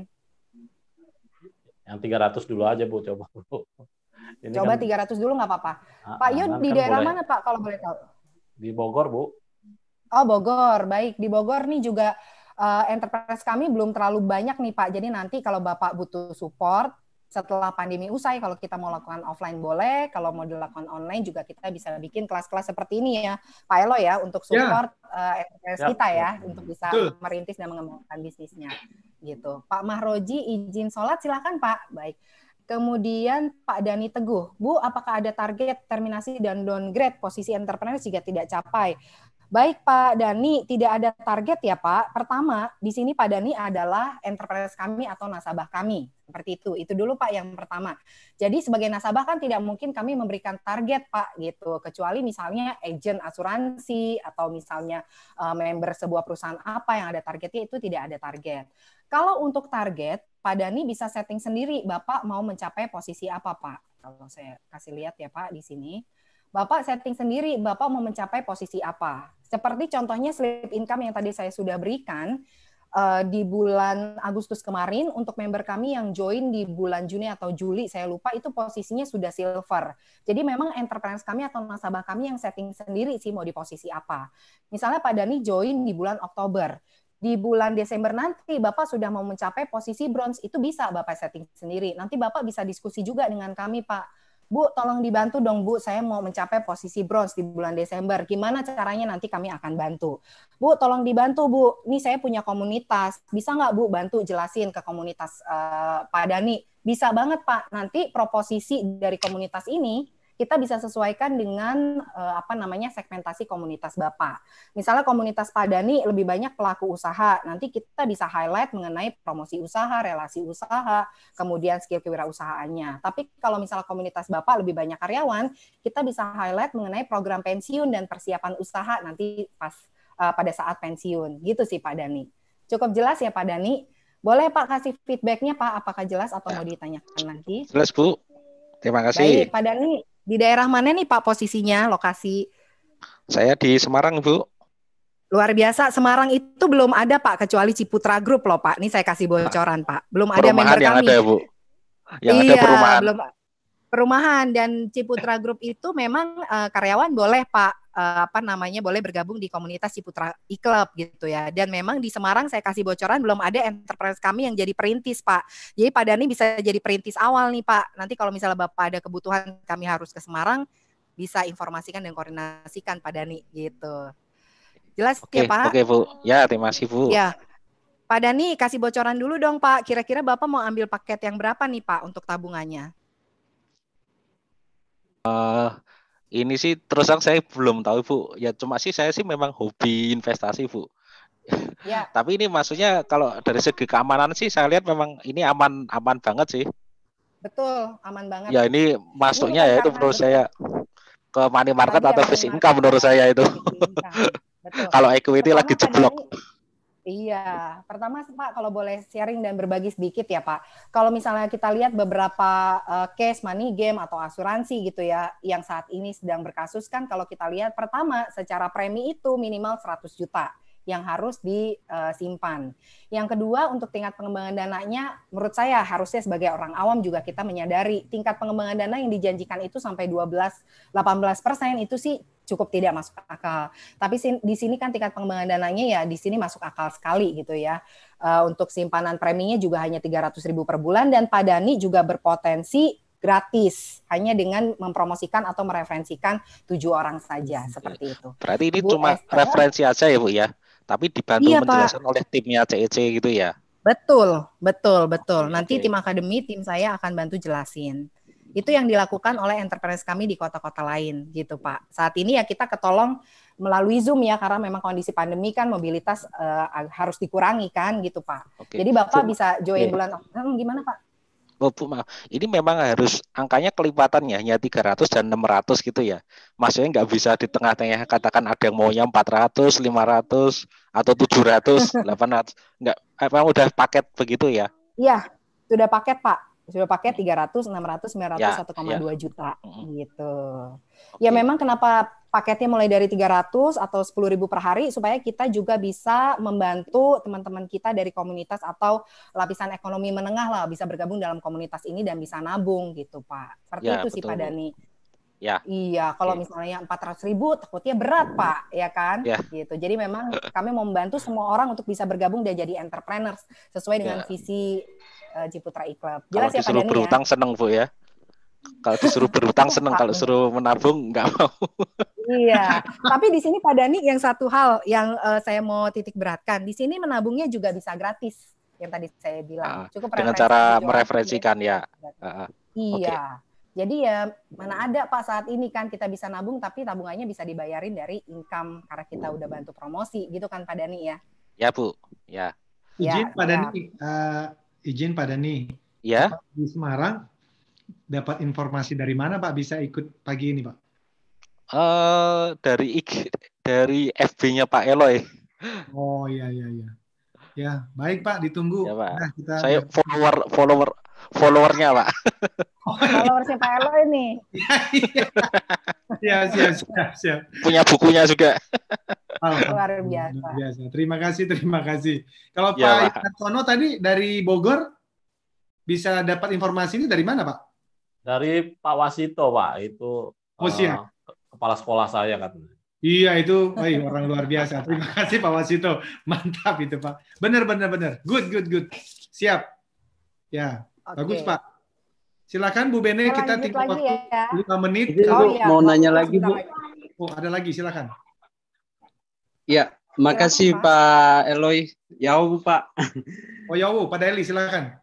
Yang tiga ratus dulu aja Bu, coba. Ini coba kan, tiga ratus dulu nggak apa-apa. Ah, Pak Yo di kan daerah boleh. Mana Pak kalau boleh tahu? Di Bogor Bu. Oh Bogor, baik. Di Bogor nih juga uh, enterprise kami belum terlalu banyak nih Pak. Jadi nanti kalau Bapak butuh support setelah pandemi usai, kalau kita mau lakukan offline boleh, kalau mau dilakukan online juga kita bisa bikin kelas-kelas seperti ini ya Pak Elo ya, untuk support ya. uh, enterprise ya, kita ya, ya, untuk bisa Betul. merintis dan mengembangkan bisnisnya. Gitu. Pak Mahroji izin sholat silakan Pak. Baik. Kemudian Pak Dani Teguh, Bu, apakah ada target terminasi dan downgrade posisi entrepreneur jika tidak capai? Baik Pak Dani, tidak ada target ya Pak. Pertama, di sini Pak Dani adalah enterprise kami atau nasabah kami. Seperti itu. Itu dulu Pak yang pertama. Jadi sebagai nasabah kan tidak mungkin kami memberikan target Pak gitu. Kecuali misalnya agent asuransi atau misalnya uh, member sebuah perusahaan apa yang ada targetnya, itu tidak ada target. Kalau untuk target, Pak Dani bisa setting sendiri. Bapak mau mencapai posisi apa Pak? Kalau saya kasih lihat ya Pak di sini. Bapak setting sendiri, Bapak mau mencapai posisi apa. Seperti contohnya slip income yang tadi saya sudah berikan, uh, di bulan Agustus kemarin, untuk member kami yang join di bulan Juni atau Juli, saya lupa, itu posisinya sudah silver. Jadi memang entrepreneur kami atau nasabah kami yang setting sendiri sih mau di posisi apa. Misalnya Pak Dani join di bulan Oktober. Di bulan Desember nanti Bapak sudah mau mencapai posisi bronze, itu bisa Bapak setting sendiri. Nanti Bapak bisa diskusi juga dengan kami, Pak. Bu, tolong dibantu dong Bu, saya mau mencapai posisi bronze di bulan Desember. Gimana caranya nanti kami akan bantu. Bu, tolong dibantu Bu, ini saya punya komunitas. Bisa nggak Bu bantu jelasin ke komunitas uh, Pak Dani? Bisa banget Pak, nanti proposisi dari komunitas ini kita bisa sesuaikan dengan uh, apa namanya segmentasi komunitas Bapak. Misalnya komunitas Pak Dani lebih banyak pelaku usaha, nanti kita bisa highlight mengenai promosi usaha, relasi usaha, kemudian skill kewirausahaannya. Tapi kalau misalnya komunitas Bapak lebih banyak karyawan, kita bisa highlight mengenai program pensiun dan persiapan usaha nanti pas uh, pada saat pensiun. Gitu sih Pak Dani. Cukup jelas ya Pak Dani? Boleh Pak kasih feedback-nya Pak, apakah jelas atau mau ditanyakan nanti? Jelas Bu, terima kasih. Baik Pak Dani. Di daerah mana nih Pak posisinya, lokasi? Saya di Semarang, Bu. Luar biasa, Semarang itu belum ada Pak, kecuali Ciputra Group loh Pak. Ini saya kasih bocoran Pak. Belum ada member yang kami. Ada, Bu. Yang iya, ada perumahan. Belum, perumahan dan Ciputra Group itu memang uh, karyawan boleh Pak, uh, apa namanya, boleh bergabung di komunitas Ciputra e-Club gitu ya. Dan memang di Semarang saya kasih bocoran belum ada enterprise kami yang jadi perintis Pak. Jadi Pak Dani bisa jadi perintis awal nih Pak. Nanti kalau misalnya Bapak ada kebutuhan kami harus ke Semarang, bisa informasikan dan koordinasikan Pak Dani gitu. Jelas oke, ya Pak? Oke Bu, ya terima kasih Bu. Ya, Pak Dani kasih bocoran dulu dong Pak. Kira-kira Bapak mau ambil paket yang berapa nih Pak untuk tabungannya? Uh, ini sih terus terang saya belum tahu Bu. Ya cuma sih saya sih memang hobi investasi Bu. Ya. Tapi ini maksudnya kalau dari segi keamanan sih saya lihat memang ini aman aman banget sih. Betul, aman banget. Ya ini masuknya ya itu menurut saya ke money market Apalagi atau ya, fixed money income menurut market, saya itu. betul. Kalau equity Pertama, lagi Pak jeblok. Dani, iya, pertama Pak kalau boleh sharing dan berbagi sedikit ya Pak. Kalau misalnya kita lihat beberapa uh, case money game atau asuransi gitu ya, yang saat ini sedang berkasus kan kalau kita lihat pertama secara premi itu minimal seratus juta yang harus disimpan. Yang kedua untuk tingkat pengembangan dananya menurut saya harusnya sebagai orang awam juga kita menyadari tingkat pengembangan dana yang dijanjikan itu sampai dua belas delapan belas persen itu sih cukup tidak masuk akal. Tapi di sini kan tingkat pengembangan dananya ya di sini masuk akal sekali gitu ya. Uh, untuk simpanan preminya juga hanya tiga ratus ribu per bulan dan Pak Dani juga berpotensi gratis hanya dengan mempromosikan atau mereferensikan tujuh orang saja seperti itu. Berarti ini Bu cuma Esther, referensi aja ya Bu ya, tapi dibantu iya, menjelaskan Pak. oleh timnya C E C gitu ya. Betul, betul, betul. Oke, Nanti oke. tim akademi, tim saya akan bantu jelasin. Itu yang dilakukan oleh entrepreneurs kami di kota-kota lain gitu Pak. Saat ini ya kita ketolong melalui Zoom ya karena memang kondisi pandemi kan mobilitas uh, harus dikurangi kan gitu Pak. Oke. Jadi Bapak Bu, bisa join oke. bulan Oktober gimana Pak? Oh, Bu, maaf. Ini memang harus angkanya kelipatan ya, hanya tiga ratus dan enam ratus gitu ya. Maksudnya nggak bisa di tengah-tengah katakan ada yang maunya empat ratus, lima ratus, atau tujuh ratus, delapan ratus. Nggak, emang udah paket begitu ya? Iya, sudah paket Pak. Sudah paket tiga ratus, enam ratus, sembilan ratus, Ya, satu koma dua ya. juta Mm. gitu. Oke. Ya memang kenapa paketnya mulai dari tiga ratus atau sepuluh ribu per hari supaya kita juga bisa membantu teman-teman kita dari komunitas atau lapisan ekonomi menengah lah bisa bergabung dalam komunitas ini dan bisa nabung gitu Pak. Seperti Ya, itu sih betul, Pak Bu. Dani. Ya. Iya, kalau Oke. misalnya empat ratus ribu takutnya berat Pak, ya kan? Ya. Gitu. Jadi memang kami mau membantu semua orang untuk bisa bergabung dan jadi entrepreneurs sesuai dengan Ya. visi uh, Ciputra E-Club. Kalau Jelas ya Pak disuruh Dani ya? berhutang seneng Bu ya. Kalau disuruh berhutang seneng, kalau suruh menabung nggak mau. Iya, tapi di sini Pak Dani yang satu hal yang uh, saya mau titik beratkan, di sini menabungnya juga bisa gratis, yang tadi saya bilang. Ah, Cukup dengan referensi cara tujuh orang, mereferensikan ya. gratis. Ah, ah. Iya, Oke. jadi ya mana ada Pak saat ini kan kita bisa nabung, tapi tabungannya bisa dibayarin dari income karena kita udah bantu promosi, gitu kan Pak Dani ya? Ya Bu, ya. Izin Ya, Pak siap. Dani, uh, izin Pak Dani. Ya. Bapak di Semarang dapat informasi dari mana Pak bisa ikut pagi ini Pak? Uh, dari I G, dari F B-nya Pak Eloy. Oh iya iya iya. Ya baik Pak, ditunggu. Ya Pak. Nah, kita Saya follower follower followernya Pak. Followersnya Pak Eloy nih. Iya siap siap siap. Punya bukunya juga. Luar biasa. Luar biasa. Terima kasih terima kasih. Kalau Ya, Pak Yudhartono tadi dari Bogor bisa dapat informasi ini dari mana Pak? Dari Pak Wasito Pak, itu Oh, siap. uh, kepala sekolah saya kan. Iya itu, woi, orang luar biasa. Terima kasih Pak Wasito, mantap itu Pak. Benar benar benar, good good good, siap. Ya, Oke. bagus Pak. Silakan Bu Bene, Kita kita lanjut tinggal lagi waktu ya. lima menit. Izin, Oh, Bu, iya. mau nanya Waktu lagi Bu. sebentar lagi. Oh ada lagi, silakan. Ya, makasih Silakan, Pak Eloy. Ya Bu Pak. Oh ya Bu, Pak Daily silakan.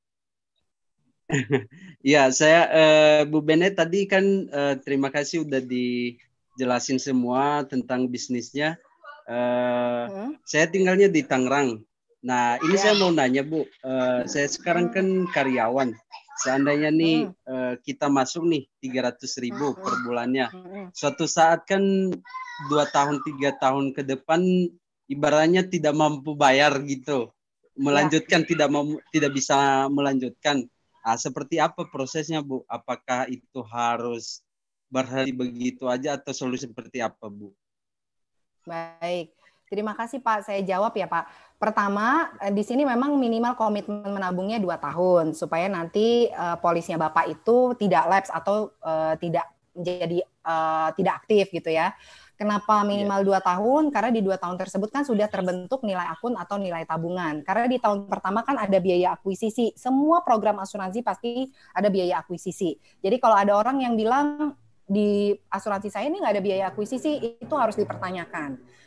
Ya, saya eh, Bu Bene tadi kan eh, terima kasih udah dijelasin semua tentang bisnisnya. Eh, Hmm? Saya tinggalnya di Tangerang. Nah, ini Ya. saya mau nanya Bu, eh, saya sekarang kan karyawan. Seandainya nih eh, kita masuk nih tiga ratus ribu per bulannya. Hmm. Suatu saat kan dua tahun tiga tahun ke depan ibaratnya tidak mampu bayar gitu, melanjutkan tidak mau tidak bisa melanjutkan. Ah, seperti apa prosesnya Bu? Apakah itu harus berhenti begitu aja atau solusi seperti apa Bu? Baik, terima kasih Pak. Saya jawab ya Pak. Pertama, eh, di sini memang minimal komitmen menabungnya dua tahun supaya nanti uh, polisnya Bapak itu tidak lapse atau uh, tidak menjadi uh, tidak aktif gitu ya. Kenapa minimal dua tahun? Karena di dua tahun tersebut kan sudah terbentuk nilai akun atau nilai tabungan. Karena di tahun pertama kan ada biaya akuisisi. Semua program asuransi pasti ada biaya akuisisi. Jadi kalau ada orang yang bilang di asuransi saya ini nggak ada biaya akuisisi, itu harus dipertanyakan.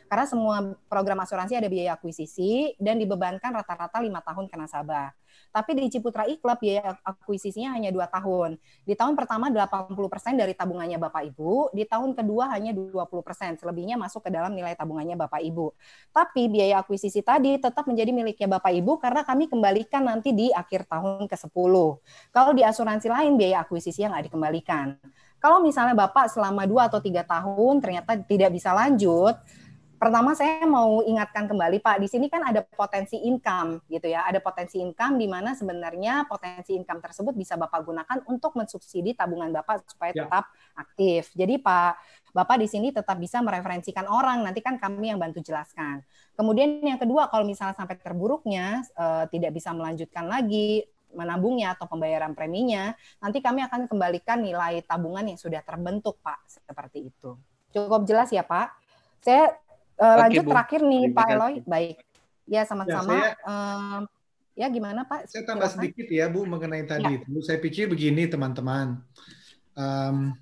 Karena semua program asuransi ada biaya akuisisi dan dibebankan rata-rata lima tahun ke nasabah. Tapi di Ciputra E-Club biaya akuisisinya hanya dua tahun. Di tahun pertama delapan puluh persen dari tabungannya Bapak Ibu, di tahun kedua hanya dua puluh persen, selebihnya masuk ke dalam nilai tabungannya Bapak Ibu. Tapi biaya akuisisi tadi tetap menjadi miliknya Bapak Ibu karena kami kembalikan nanti di akhir tahun ke sepuluh. Kalau di asuransi lain biaya akuisisi yang nggak dikembalikan. Kalau misalnya Bapak selama dua atau tiga tahun ternyata tidak bisa lanjut, pertama saya mau ingatkan kembali Pak, di sini kan ada potensi income gitu ya, ada potensi income di mana sebenarnya potensi income tersebut bisa Bapak gunakan untuk mensubsidi tabungan Bapak supaya Ya. tetap aktif. Jadi Pak, Bapak di sini tetap bisa mereferensikan orang, nanti kan kami yang bantu jelaskan. Kemudian yang kedua, kalau misalnya sampai terburuknya eh, tidak bisa melanjutkan lagi menabungnya atau pembayaran preminya, nanti kami akan kembalikan nilai tabungan yang sudah terbentuk Pak, seperti itu. Cukup jelas ya Pak? Saya Uh, Oke, lanjut Bu. terakhir nih Terima Pak kasih. Eloy, baik. Ya sama-sama. Ya, saya- Um, ya gimana Pak? Saya tambah Silakan. sedikit ya Bu mengenai tadi itu. Saya pikir begini teman-teman. Um,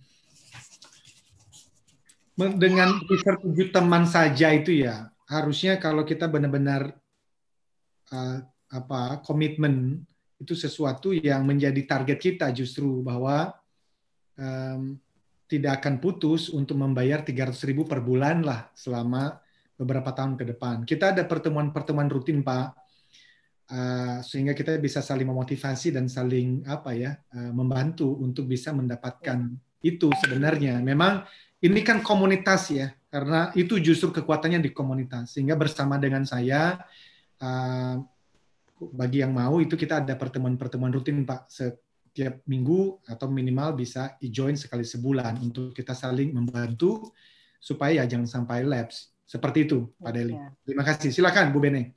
men- dengan research tujuh teman saja itu ya, harusnya kalau kita benar-benar uh, apa komitmen itu sesuatu yang menjadi target kita justru bahwa um, tidak akan putus untuk membayar tiga ratus ribu per bulan lah selama beberapa tahun ke depan. Kita ada pertemuan-pertemuan rutin Pak, uh, sehingga kita bisa saling memotivasi dan saling apa ya uh, membantu untuk bisa mendapatkan itu sebenarnya. Memang ini kan komunitas ya, karena itu justru kekuatannya di komunitas. Sehingga bersama dengan saya, uh, bagi yang mau itu kita ada pertemuan-pertemuan rutin Pak, setiap minggu atau minimal bisa join sekali sebulan untuk kita saling membantu supaya ya jangan sampai lapse. Seperti itu, Pak Deli. Ya. Terima kasih. Silakan, Bu Bene.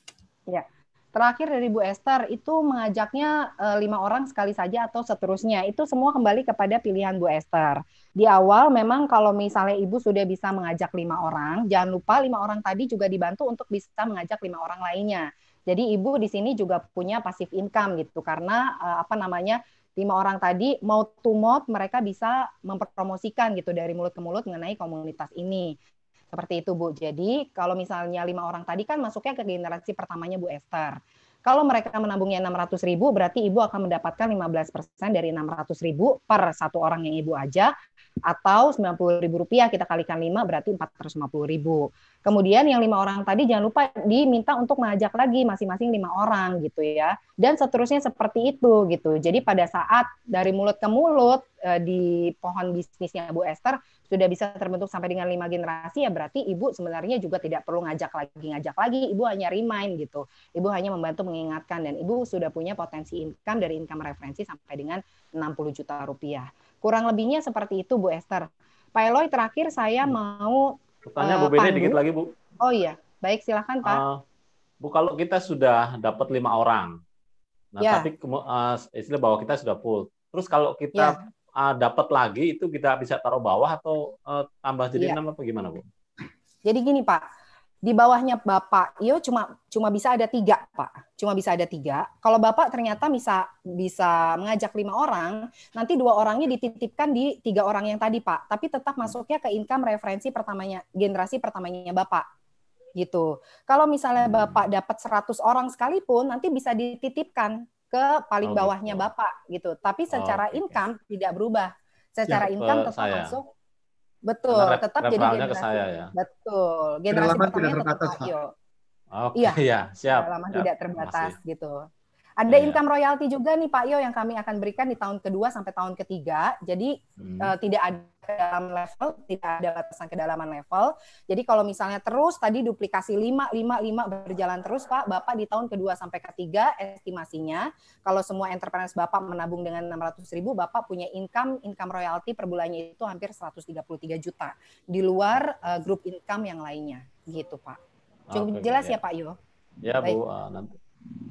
Ya. Terakhir dari Bu Esther, itu mengajaknya eh, lima orang sekali saja atau seterusnya. Itu semua kembali kepada pilihan Bu Esther. Di awal memang kalau misalnya Ibu sudah bisa mengajak lima orang, jangan lupa lima orang tadi juga dibantu untuk bisa mengajak lima orang lainnya. Jadi Ibu di sini juga punya passive income gitu, karena eh, apa namanya, lima orang tadi mouth to mouth mereka bisa mempromosikan gitu dari mulut ke mulut mengenai komunitas ini. Seperti itu Bu. Jadi kalau misalnya lima orang tadi kan masuknya ke generasi pertamanya Bu Esther. Kalau mereka menabungnya enam ratus ribu, berarti Ibu akan mendapatkan lima belas persen dari enam ratus ribu per satu orang yang Ibu ajak, atau sembilan puluh ribu rupiah kita kalikan lima berarti empat ratus lima puluh ribu. Kemudian yang lima orang tadi jangan lupa diminta untuk mengajak lagi masing-masing lima orang gitu ya. Dan seterusnya seperti itu gitu. Jadi pada saat dari mulut ke mulut eh, di pohon bisnisnya Bu Esther sudah bisa terbentuk sampai dengan lima generasi, ya berarti Ibu sebenarnya juga tidak perlu ngajak lagi, ngajak lagi, Ibu hanya remind gitu. Ibu hanya membantu mengingatkan dan Ibu sudah punya potensi income dari income referensi sampai dengan enam puluh juta rupiah. Kurang lebihnya seperti itu Bu Esther. Pak Eloy terakhir saya mau Tanya uh, Bu Bene pandu. dikit lagi Bu. Oh iya, baik silakan Pak. Uh, Bu, kalau kita sudah dapat lima orang, nah Ya. tapi uh, istilah bahwa kita sudah full. Terus kalau Ya. kita uh, dapat lagi itu kita bisa taruh bawah atau uh, tambah jadi Ya. enam apa gimana Bu? Jadi gini Pak, di bawahnya Bapak Iyo cuma cuma bisa ada tiga Pak, cuma bisa ada tiga. Kalau Bapak ternyata bisa bisa mengajak lima orang, nanti dua orangnya dititipkan di tiga orang yang tadi Pak, tapi tetap masuknya ke income referensi pertamanya, generasi pertamanya Bapak, gitu. Kalau misalnya Bapak dapat seratus orang sekalipun, nanti bisa dititipkan ke paling Oh, bawahnya gitu. Bapak, gitu. Tapi secara Oh, oke. income tidak berubah, secara Ya, income ke tetap saya. masuk. Betul, Karena ref- tetap jadi referralnya ke generasi. saya ya. Betul, generasi Kedalaman pertamanya tidak tetap terbatas, Pak Pak. Iyo. Oke, Iya, ya, siap. Pengalaman siap. tidak Terima terbatas kasih. gitu. Ada Ya, ya. income royalty juga nih Pak Yo yang kami akan berikan di tahun kedua sampai tahun ketiga. Jadi Hmm. eh, tidak ada kedalaman level, tidak ada batasan kedalaman level. Jadi kalau misalnya terus tadi duplikasi lima, lima, lima berjalan terus Pak, Bapak di tahun kedua sampai ketiga estimasinya kalau semua entrepreneurs Bapak menabung dengan enam ratus ribu, Bapak punya income income royalty per bulannya itu hampir seratus tiga puluh tiga juta di luar eh, grup income yang lainnya gitu Pak. Cukup Oke, jelas oke, ya Pak Yo? Ya Baik. Bu, uh, nanti.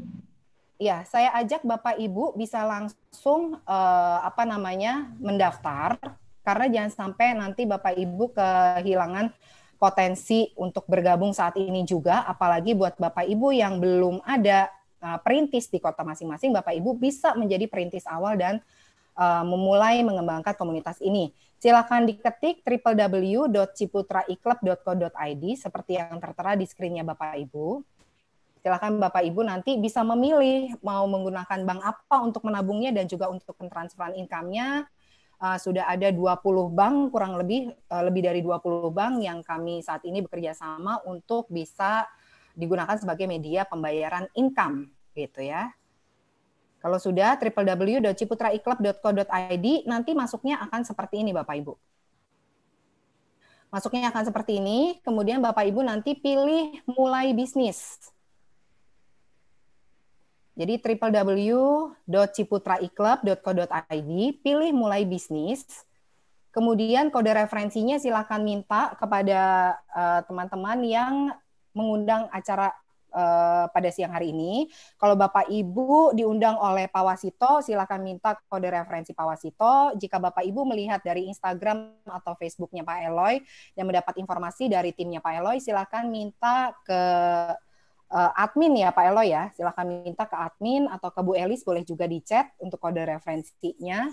Ya, saya ajak Bapak Ibu bisa langsung eh, apa namanya mendaftar karena jangan sampai nanti Bapak Ibu kehilangan potensi untuk bergabung saat ini juga, apalagi buat Bapak Ibu yang belum ada eh, perintis di kota masing-masing, Bapak Ibu bisa menjadi perintis awal dan uh, memulai mengembangkan komunitas ini. Silakan diketik w w w dot ciputra i club dot co dot i d seperti yang tertera di screen-nya Bapak Ibu. Silakan Bapak Ibu nanti bisa memilih mau menggunakan bank apa untuk menabungnya dan juga untuk pentransferan income-nya. Uh, sudah ada dua puluh bank, kurang lebih uh, lebih dari dua puluh bank yang kami saat ini bekerja sama untuk bisa digunakan sebagai media pembayaran income gitu ya. Kalau sudah w w w dot ciputra i club dot co dot i d nanti masuknya akan seperti ini Bapak Ibu. Masuknya akan seperti ini, kemudian Bapak Ibu nanti pilih mulai bisnis. Jadi w w w dot ciputra i club dot co dot i d, pilih mulai bisnis. Kemudian kode referensinya silakan minta kepada teman-teman uh, yang mengundang acara Uh, pada siang hari ini. Kalau Bapak Ibu diundang oleh Pak Wasito, silakan minta kode referensi Pak Wasito. Jika Bapak Ibu melihat dari Instagram atau Facebooknya Pak Eloy dan mendapat informasi dari timnya Pak Eloy, silakan minta ke uh, admin ya Pak Eloy ya. Silakan minta ke admin atau ke Bu Elis, boleh juga di chat untuk kode referensinya.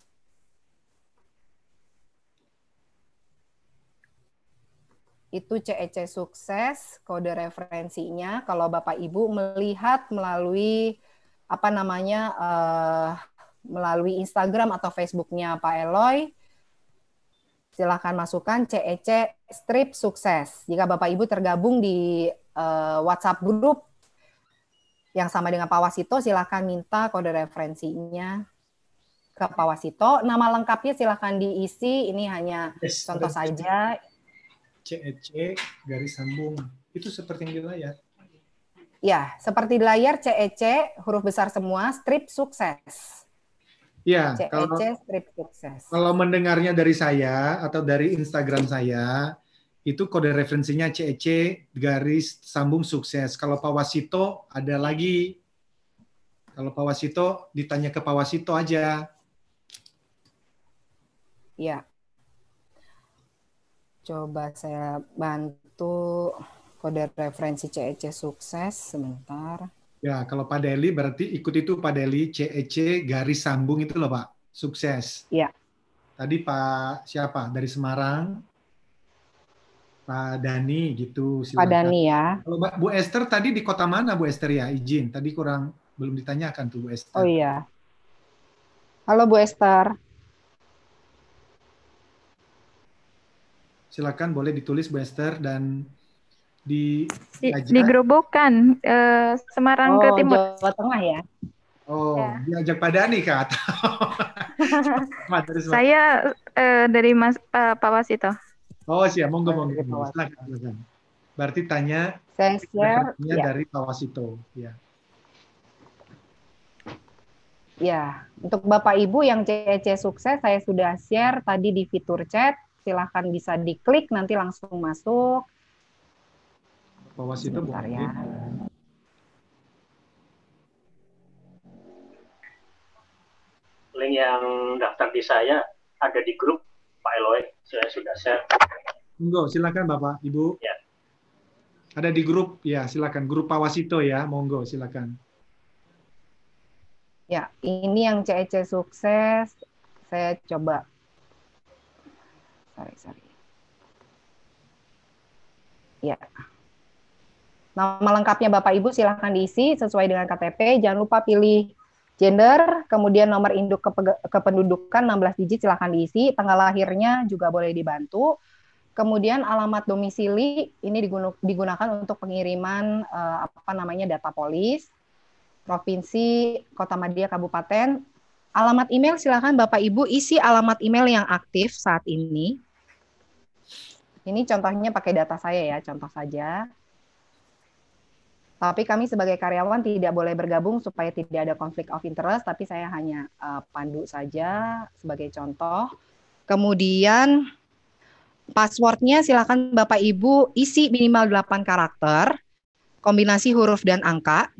Itu C E C sukses, kode referensinya. Kalau Bapak Ibu melihat melalui apa namanya uh, melalui Instagram atau Facebooknya Pak Eloy, silahkan masukkan C E C strip sukses. Jika Bapak Ibu tergabung di uh, WhatsApp grup yang sama dengan Pak Wasito, silahkan minta kode referensinya ke Pak Wasito. Nama lengkapnya silahkan diisi. Ini hanya yes, contoh saja. C E C garis sambung itu seperti yang di layar. Ya, seperti di layar C E C huruf besar semua strip sukses. Ya, C E C kalau strip sukses. Kalau mendengarnya dari saya atau dari Instagram saya itu kode referensinya C E C garis sambung sukses. Kalau Pak Wasito ada lagi. Kalau Pak Wasito ditanya ke Pak Wasito aja. Ya. Coba saya bantu kode referensi C E C sukses sebentar. Ya, kalau Pak Deli berarti ikut itu Pak Deli C E C garis sambung itu loh Pak, sukses. Iya. Tadi Pak siapa? Dari Semarang. Pak Dani gitu. Silakan. Pak Dani ya. Kalau Bu Esther tadi di kota mana Bu Esther ya? Izin, tadi kurang belum ditanyakan tuh Bu Esther. Oh iya. Halo Bu Esther. Silakan boleh ditulis Bu Esther dan di di, di Gerobokan eh, Semarang oh, ke timur. Jawa Tengah ya. Oh, ya. Diajak Pak Dani Kak atau saya eh, dari Mas uh, Pak Wasito. Oh, siap, monggo monggo. Silakan, silakan. Berarti tanya saya share ya. Dari Pak Wasito, ya. Ya, untuk Bapak Ibu yang C E C sukses saya sudah share tadi di fitur chat. Silahkan bisa diklik nanti langsung masuk. Bawah situ bentar ya. Link yang daftar di saya ada di grup Pak Eloy, saya sudah share. Monggo, silakan Bapak, Ibu. Ya. Ada di grup, ya silakan. Grup Pak Wasito ya, monggo silakan. Ya, ini yang C E C sukses. Saya coba. Sorry, sorry. Ya. Nama lengkapnya Bapak Ibu silahkan diisi sesuai dengan K T P. Jangan lupa pilih gender, kemudian nomor induk kependudukan enam belas digit silahkan diisi. Tanggal lahirnya juga boleh dibantu. Kemudian alamat domisili ini digunakan untuk pengiriman eh, apa namanya data polis, provinsi, kota Madia, kabupaten. Alamat email silakan Bapak Ibu isi alamat email yang aktif saat ini. Ini contohnya pakai data saya ya, contoh saja. Tapi kami sebagai karyawan tidak boleh bergabung supaya tidak ada konflik of interest, tapi saya hanya uh, pandu saja sebagai contoh. Kemudian passwordnya silakan Bapak Ibu isi minimal delapan karakter, kombinasi huruf dan angka.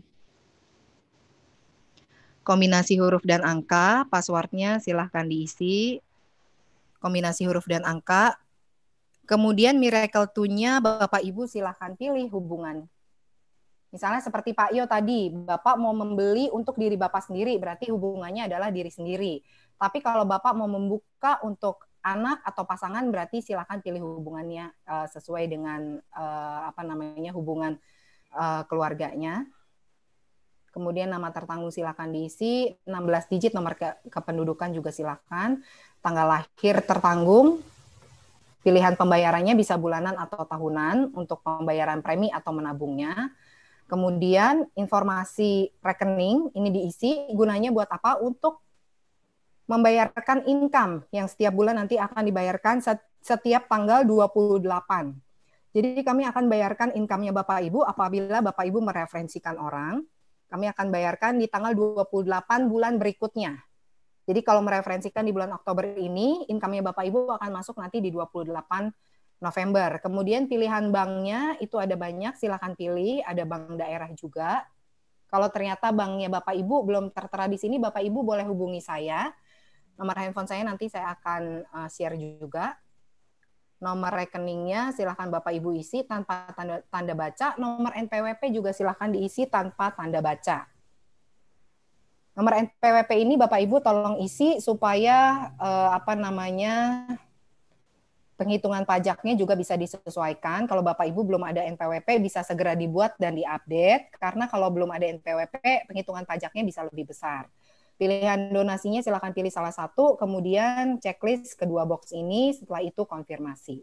Kombinasi huruf dan angka, passwordnya silahkan diisi. Kombinasi huruf dan angka. Kemudian miracle two-nya Bapak Ibu silahkan pilih hubungan. Misalnya seperti Pak Yo tadi, Bapak mau membeli untuk diri Bapak sendiri, berarti hubungannya adalah diri sendiri. Tapi kalau Bapak mau membuka untuk anak atau pasangan, berarti silakan pilih hubungannya uh, sesuai dengan uh, apa namanya hubungan uh, keluarganya. Kemudian nama tertanggung silakan diisi, enam belas digit nomor ke kependudukan juga silakan, tanggal lahir tertanggung, pilihan pembayarannya bisa bulanan atau tahunan untuk pembayaran premi atau menabungnya. Kemudian informasi rekening ini diisi, gunanya buat apa? Untuk membayarkan income yang setiap bulan nanti akan dibayarkan setiap tanggal dua puluh delapan. Jadi kami akan bayarkan income-nya Bapak Ibu apabila Bapak Ibu mereferensikan orang, kami akan bayarkan di tanggal dua puluh delapan bulan berikutnya. Jadi kalau mereferensikan di bulan Oktober ini, income-nya Bapak Ibu akan masuk nanti di dua puluh delapan November. Kemudian pilihan banknya itu ada banyak, silakan pilih, ada bank daerah juga. Kalau ternyata banknya Bapak Ibu belum tertera di sini, Bapak Ibu boleh hubungi saya. Nomor handphone saya nanti saya akan uh, share juga. Nomor rekeningnya silakan Bapak Ibu isi tanpa tanda, tanda baca. Nomor N P W P juga silakan diisi tanpa tanda baca. Nomor N P W P ini Bapak Ibu tolong isi supaya uh, apa namanya penghitungan pajaknya juga bisa disesuaikan. Kalau Bapak Ibu belum ada N P W P bisa segera dibuat dan diupdate. Karena kalau belum ada N P W P penghitungan pajaknya bisa lebih besar. Pilihan donasinya silakan pilih salah satu, kemudian checklist kedua box ini, setelah itu konfirmasi.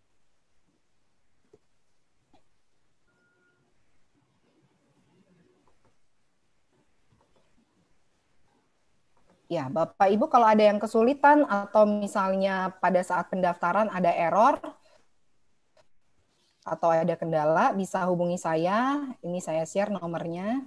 Ya, Bapak Ibu kalau ada yang kesulitan atau misalnya pada saat pendaftaran ada error atau ada kendala, bisa hubungi saya. Ini saya share nomornya.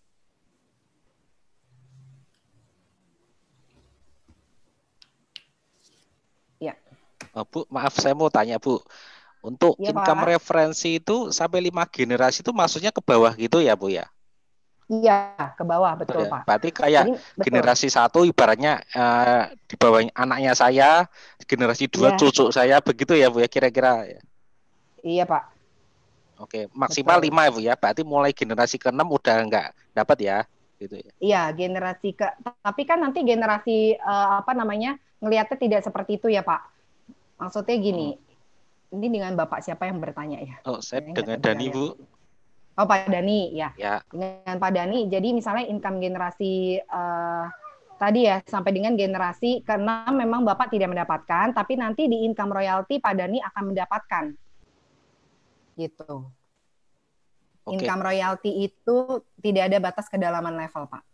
Oh, Bu, maaf saya mau tanya Bu, untuk ya, income Pak. Referensi itu sampai lima generasi itu maksudnya ke bawah gitu ya Bu ya? Iya, ke bawah betul ya, Pak. Berarti kayak Jadi, generasi satu ibaratnya uh, di bawah anaknya saya, generasi dua ya. Cucu saya begitu ya Bu ya kira-kira ya? Iya Pak. Oke, maksimal betul. lima ya Bu ya, berarti mulai generasi keenam udah enggak dapat ya? Gitu ya. Iya, generasi ke, tapi kan nanti generasi uh, apa namanya ngelihatnya tidak seperti itu ya Pak. Maksudnya gini, hmm. ini dengan Bapak siapa yang bertanya ya? Oh, saya dengan Dani, Bu. Oh, Pak Dani, ya. ya. Dengan Pak Dani, jadi misalnya income generasi uh, tadi ya, sampai dengan generasi keenam memang Bapak tidak mendapatkan, tapi nanti di income royalty Pak Dani akan mendapatkan. Gitu. Okay. Income royalty itu tidak ada batas kedalaman level, Pak.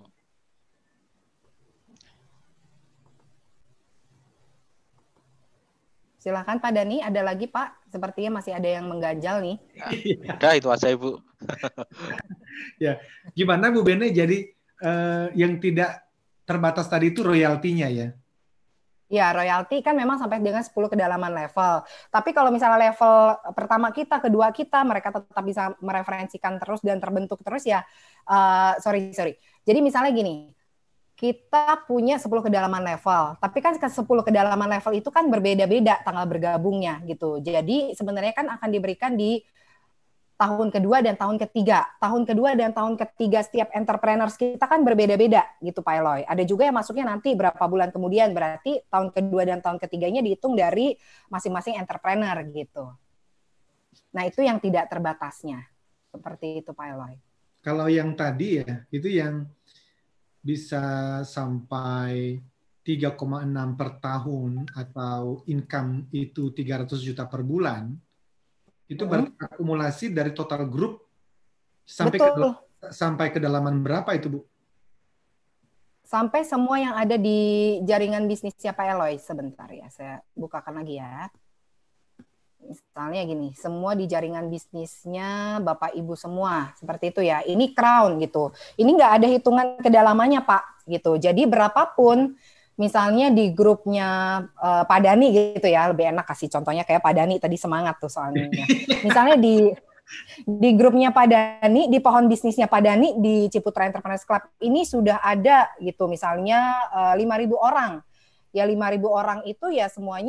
Silakan Pak Dani, ada lagi Pak? Sepertinya masih ada yang mengganjal nih. Ya, udah itu aja Ibu. Ya, gimana Bu Bene? Jadi eh, yang tidak terbatas tadi itu royaltinya ya? Ya, royalti kan memang sampai dengan sepuluh kedalaman level. Tapi kalau misalnya level pertama kita, kedua kita, mereka tetap bisa mereferensikan terus dan terbentuk terus ya. Uh, sorry, sorry. Jadi misalnya gini, kita punya sepuluh kedalaman level, tapi kan ke sepuluh kedalaman level itu kan berbeda-beda tanggal bergabungnya gitu. Jadi sebenarnya kan akan diberikan di tahun kedua dan tahun ketiga. Tahun kedua dan tahun ketiga setiap entrepreneurs kita kan berbeda-beda gitu Pak Eloy. Ada juga yang masuknya nanti berapa bulan kemudian, berarti tahun kedua dan tahun ketiganya dihitung dari masing-masing entrepreneur gitu. Nah itu yang tidak terbatasnya. Seperti itu Pak Eloy. Kalau yang tadi ya, itu yang bisa sampai tiga koma enam per tahun atau income itu tiga ratus juta per bulan, itu hmm. berakumulasi dari total grup sampai ke, sampai kedalaman berapa itu Bu? Sampai semua yang ada di jaringan bisnisnya Pak Eloy. Sebentar ya, saya bukakan lagi ya. Misalnya gini, semua di jaringan bisnisnya Bapak Ibu semua, seperti itu ya. Ini crown gitu. Ini nggak ada hitungan kedalamannya Pak, gitu. Jadi berapapun, misalnya di grupnya uh, Pak Dani gitu ya, lebih enak kasih contohnya kayak Pak Dani tadi semangat tuh soalnya. Misalnya di di grupnya Pak Dani, di pohon bisnisnya Pak Dani di Ciputra Entrepreneurs Club ini sudah ada gitu, misalnya uh, lima ribu orang. Ya lima ribu orang itu ya semuanya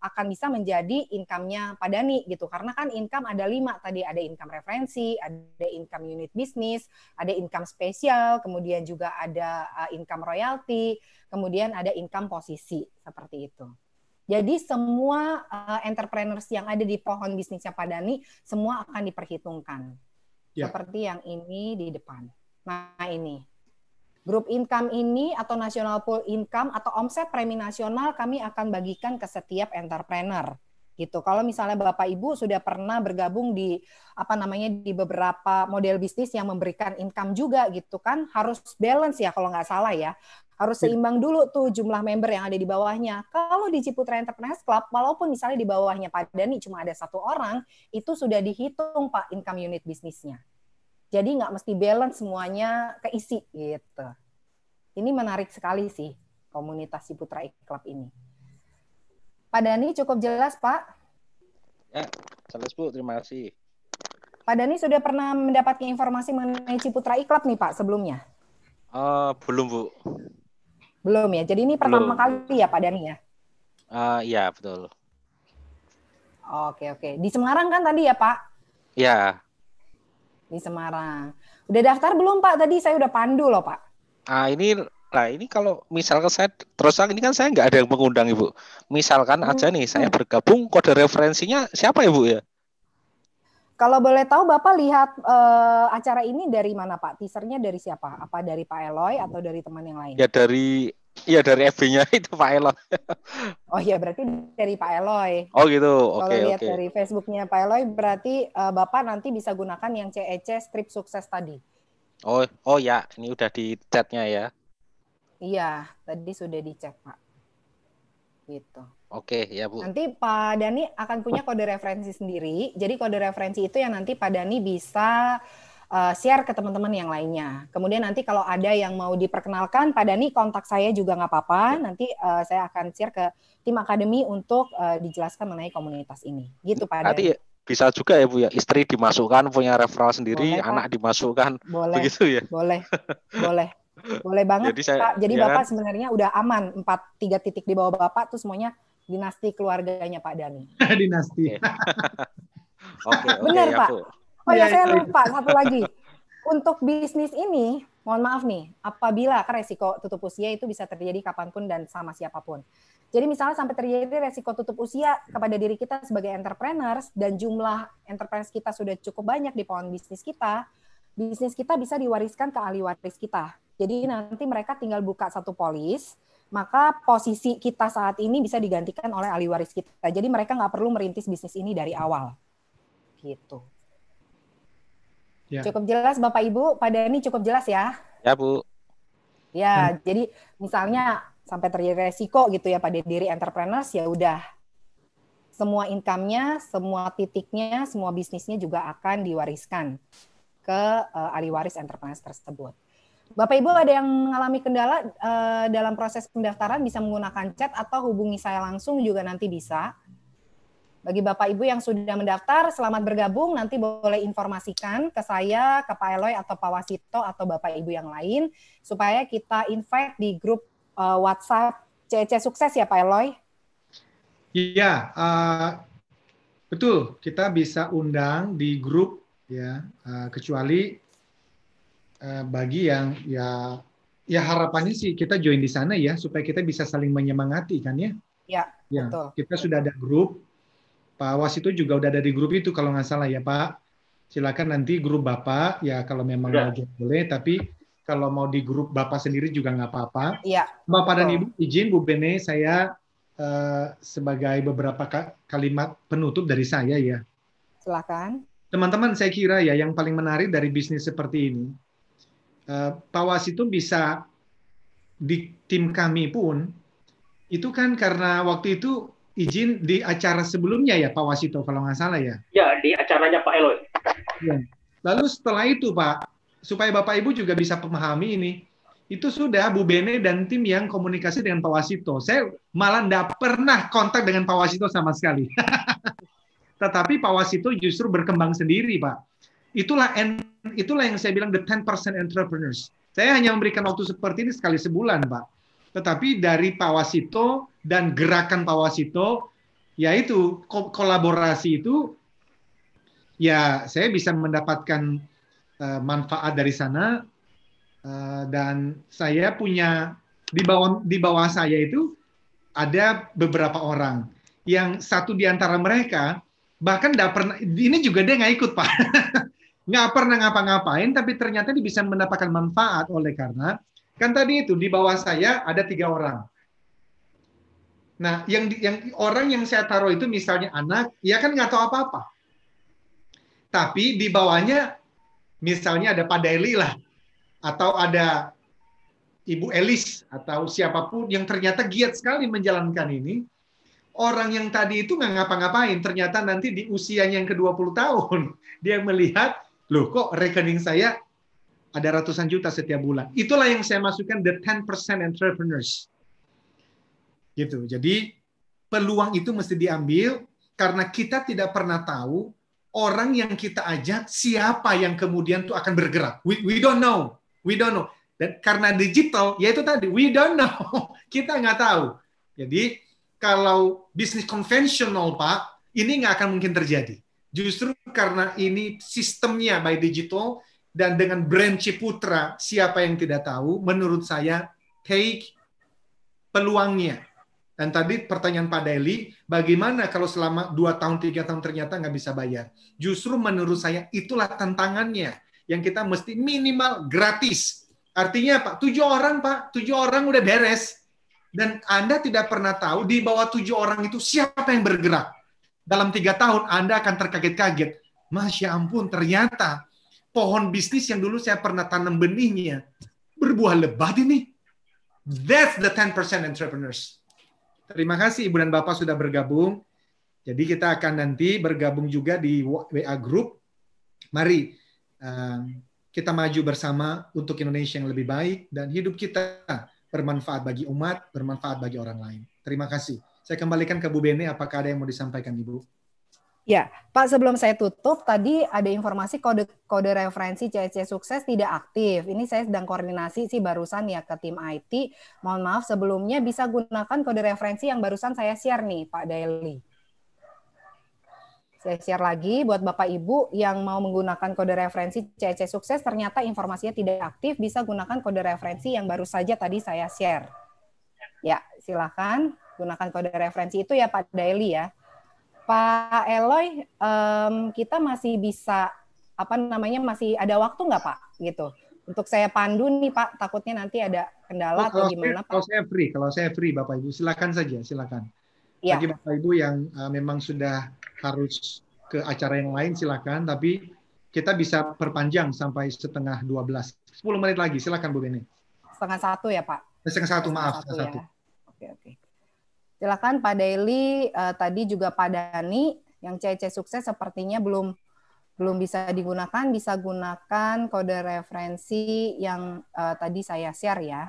akan bisa menjadi income-nya Pak Dhani gitu. Karena kan income ada lima tadi, ada income referensi, ada income unit bisnis, ada income spesial, kemudian juga ada uh, income royalty, kemudian ada income posisi seperti itu. Jadi semua uh, entrepreneurs yang ada di pohon bisnisnya Pak Dhani semua akan diperhitungkan. Ya. Seperti yang ini di depan. Nah ini. Grup income ini atau national pool income atau omset premi nasional kami akan bagikan ke setiap entrepreneur gitu. Kalau misalnya Bapak Ibu sudah pernah bergabung di apa namanya di beberapa model bisnis yang memberikan income juga gitu kan, harus balance ya kalau nggak salah ya. Harus seimbang dulu tuh jumlah member yang ada di bawahnya. Kalau di Ciputra Entrepreneurs Club, walaupun misalnya di bawahnya Pak Dhani cuma ada satu orang, itu sudah dihitung Pak income unit bisnisnya. Jadi nggak mesti balance semuanya keisi gitu. Ini menarik sekali sih komunitas Ciputra Club ini. Pak Dhani cukup jelas Pak? Ya, jelas Bu, terima kasih. Pak Dhani sudah pernah mendapatkan informasi mengenai Ciputra Club nih Pak sebelumnya? Uh, belum Bu. Belum ya, jadi ini pertama belum. kali ya Pak Dhani ya? Uh, iya betul. Oke oke, di Semarang kan tadi ya Pak? Ya. Di Semarang. Udah daftar belum Pak? Tadi saya udah pandu loh Pak. Ah ini, nah ini kalau misalkan saya terus ini kan saya nggak ada yang mengundang Ibu. Misalkan hmm. aja nih saya bergabung, kode referensinya siapa Ibu ya? Kalau boleh tahu Bapak lihat uh, acara ini dari mana Pak? Teasernya dari siapa? Apa dari Pak Eloy atau dari teman yang lain? Ya dari, ya dari F B-nya itu Pak Eloy. Oh iya berarti dari Pak Eloy. Oh gitu, oke Kalau oke. lihat dari Facebooknya Pak Eloy berarti uh, Bapak nanti bisa gunakan yang C E C strip sukses tadi. Oh oh ya, ini udah di chatnya ya. Iya, tadi sudah dicek Pak. Gitu. Oke, ya Bu. Nanti Pak Dhani akan punya kode referensi sendiri. Jadi kode referensi itu yang nanti Pak Dhani bisa uh, share ke teman-teman yang lainnya. Kemudian nanti kalau ada yang mau diperkenalkan, Pak Dhani kontak saya juga nggak apa-apa. Nanti uh, saya akan share ke tim akademi untuk uh, dijelaskan mengenai komunitas ini. Gitu Pak Dhani. Nanti bisa juga ya Bu ya, istri dimasukkan, punya referral sendiri, boleh, anak dimasukkan. Boleh. Begitu ya? Boleh. Boleh. Boleh banget Jadi saya, Pak. Jadi ya Bapak kan? sebenarnya udah aman. Empat, tiga titik di bawah Bapak tuh semuanya dinasti keluarganya Pak Dhani. Dinasti. Oke, oke. Benar ya, Pak. Bu. Oh ya saya lupa satu lagi. Untuk bisnis ini, mohon maaf nih, apabila kan resiko tutup usia itu bisa terjadi kapanpun dan sama siapapun. Jadi misalnya sampai terjadi resiko tutup usia kepada diri kita sebagai entrepreneurs dan jumlah entrepreneurs kita sudah cukup banyak di pohon bisnis kita, bisnis kita bisa diwariskan ke ahli waris kita. Jadi nanti mereka tinggal buka satu polis, maka posisi kita saat ini bisa digantikan oleh ahli waris kita. Jadi mereka nggak perlu merintis bisnis ini dari awal. Gitu. Ya. Cukup jelas Bapak Ibu, Pak Dhani cukup jelas ya? Ya Bu. Ya, hmm. Jadi misalnya sampai terjadi resiko gitu ya pada diri entrepreneurs, ya udah. Semua income-nya, semua titiknya, semua bisnisnya juga akan diwariskan ke uh, ahli waris entrepreneurs tersebut. Bapak Ibu ada yang mengalami kendala uh, dalam proses pendaftaran bisa menggunakan chat atau hubungi saya langsung juga nanti bisa. Bagi Bapak Ibu yang sudah mendaftar, selamat bergabung. Nanti boleh informasikan ke saya, ke Pak Eloy atau Pak Wasito atau Bapak Ibu yang lain supaya kita invite di grup uh, WhatsApp C E C Sukses ya Pak Eloy. Iya, uh, betul. Kita bisa undang di grup ya, uh, kecuali bagi yang ya ya harapannya sih kita join di sana ya supaya kita bisa saling menyemangati kan ya. Ya, ya betul. Kita sudah ada grup. Pak Wasito juga udah ada di grup itu kalau nggak salah ya Pak. Silakan nanti grup Bapak ya kalau memang ya. mau join boleh, tapi kalau mau di grup Bapak sendiri juga nggak apa-apa. Iya. Bapak dan Ibu izin Bu Bene saya uh, sebagai beberapa kalimat penutup dari saya ya. Silakan. Teman-teman saya kira ya yang paling menarik dari bisnis seperti ini. Uh, Pak Wasito bisa di tim kami pun itu kan karena waktu itu izin di acara sebelumnya ya Pak Wasito kalau nggak salah ya. Ya di acaranya Pak Eloy. Ya. Lalu setelah itu Pak supaya Bapak Ibu juga bisa memahami ini itu sudah Bu Bene dan tim yang komunikasi dengan Pak Wasito. Saya malah nggak pernah kontak dengan Pak Wasito sama sekali. Tetapi Pak Wasito justru berkembang sendiri Pak. Itulah itulah yang saya bilang the ten percent entrepreneurs. Saya hanya memberikan waktu seperti ini sekali sebulan, Pak. Tetapi dari Pak Wasito dan gerakan Pak Wasito, ya itu ko- kolaborasi itu ya saya bisa mendapatkan uh, manfaat dari sana uh, dan saya punya di bawah di bawah saya itu ada beberapa orang yang satu di antara mereka bahkan nggak pernah, ini juga dia nggak ikut Pak, nggak pernah ngapa-ngapain, tapi ternyata dia bisa mendapatkan manfaat oleh karena kan tadi itu di bawah saya ada tiga orang. Nah, yang yang orang yang saya taruh itu misalnya anak, ya kan nggak tahu apa-apa. Tapi di bawahnya misalnya ada Pak Daily lah, atau ada Ibu Elis, atau siapapun yang ternyata giat sekali menjalankan ini. Orang yang tadi itu nggak ngapa-ngapain, ternyata nanti di usianya yang ke dua puluh tahun, dia melihat, loh kok rekening saya ada ratusan juta setiap bulan. Itulah yang saya masukkan the ten percent entrepreneurs. Gitu. Jadi peluang itu mesti diambil karena kita tidak pernah tahu orang yang kita ajak siapa yang kemudian tuh akan bergerak. We, we don't know, we don't know. Dan karena digital, ya itu tadi we don't know, kita nggak tahu. Jadi kalau bisnis konvensional Pak, ini nggak akan mungkin terjadi. Justru karena ini sistemnya by digital dan dengan brand Ciputra, siapa yang tidak tahu? Menurut saya take peluangnya. Dan tadi pertanyaan Pak Daily, bagaimana kalau selama dua tahun, tiga tahun ternyata nggak bisa bayar? Justru menurut saya itulah tantangannya, yang kita mesti minimal gratis. Artinya Pak, tujuh orang Pak, tujuh orang udah beres. Dan Anda tidak pernah tahu di bawah tujuh orang itu siapa yang bergerak. Dalam tiga tahun Anda akan terkaget-kaget. Masya ampun, ternyata pohon bisnis yang dulu saya pernah tanam benihnya berbuah lebat ini. That's the ten percent entrepreneurs. Terima kasih Ibu dan Bapak sudah bergabung. Jadi kita akan nanti bergabung juga di W A Group. Mari kita maju bersama untuk Indonesia yang lebih baik dan hidup kita bermanfaat bagi umat, bermanfaat bagi orang lain. Terima kasih. Saya kembalikan ke Bu Bene, apakah ada yang mau disampaikan Ibu? Ya, Pak, sebelum saya tutup, tadi ada informasi kode kode referensi C C Sukses tidak aktif. Ini saya sedang koordinasi sih barusan ya ke tim I T. Mohon maaf sebelumnya bisa gunakan kode referensi yang barusan saya share nih, Pak Daily. Saya share lagi buat Bapak Ibu yang mau menggunakan kode referensi C C Sukses ternyata informasinya tidak aktif, bisa gunakan kode referensi yang baru saja tadi saya share. Ya, silakan gunakan kode referensi itu ya Pak Daily ya. Pak Eloy, um, kita masih bisa apa namanya masih ada waktu nggak Pak gitu untuk saya pandu nih Pak, takutnya nanti ada kendala oh, atau gimana saya, Pak? Kalau saya free, kalau saya free Bapak Ibu silakan saja, silakan. Ya. Bagi Bapak Ibu yang uh, memang sudah harus ke acara yang lain silakan, tapi kita bisa perpanjang sampai setengah dua belas, sepuluh menit lagi, silakan Bu Bene. Setengah satu ya Pak? Setengah satu, setengah maaf. Satu, setengah ya. satu. Oke oke. Silakan Pak Daily, uh, tadi juga Pak Dani, yang C C Sukses sepertinya belum belum bisa digunakan, bisa gunakan kode referensi yang uh, tadi saya share ya.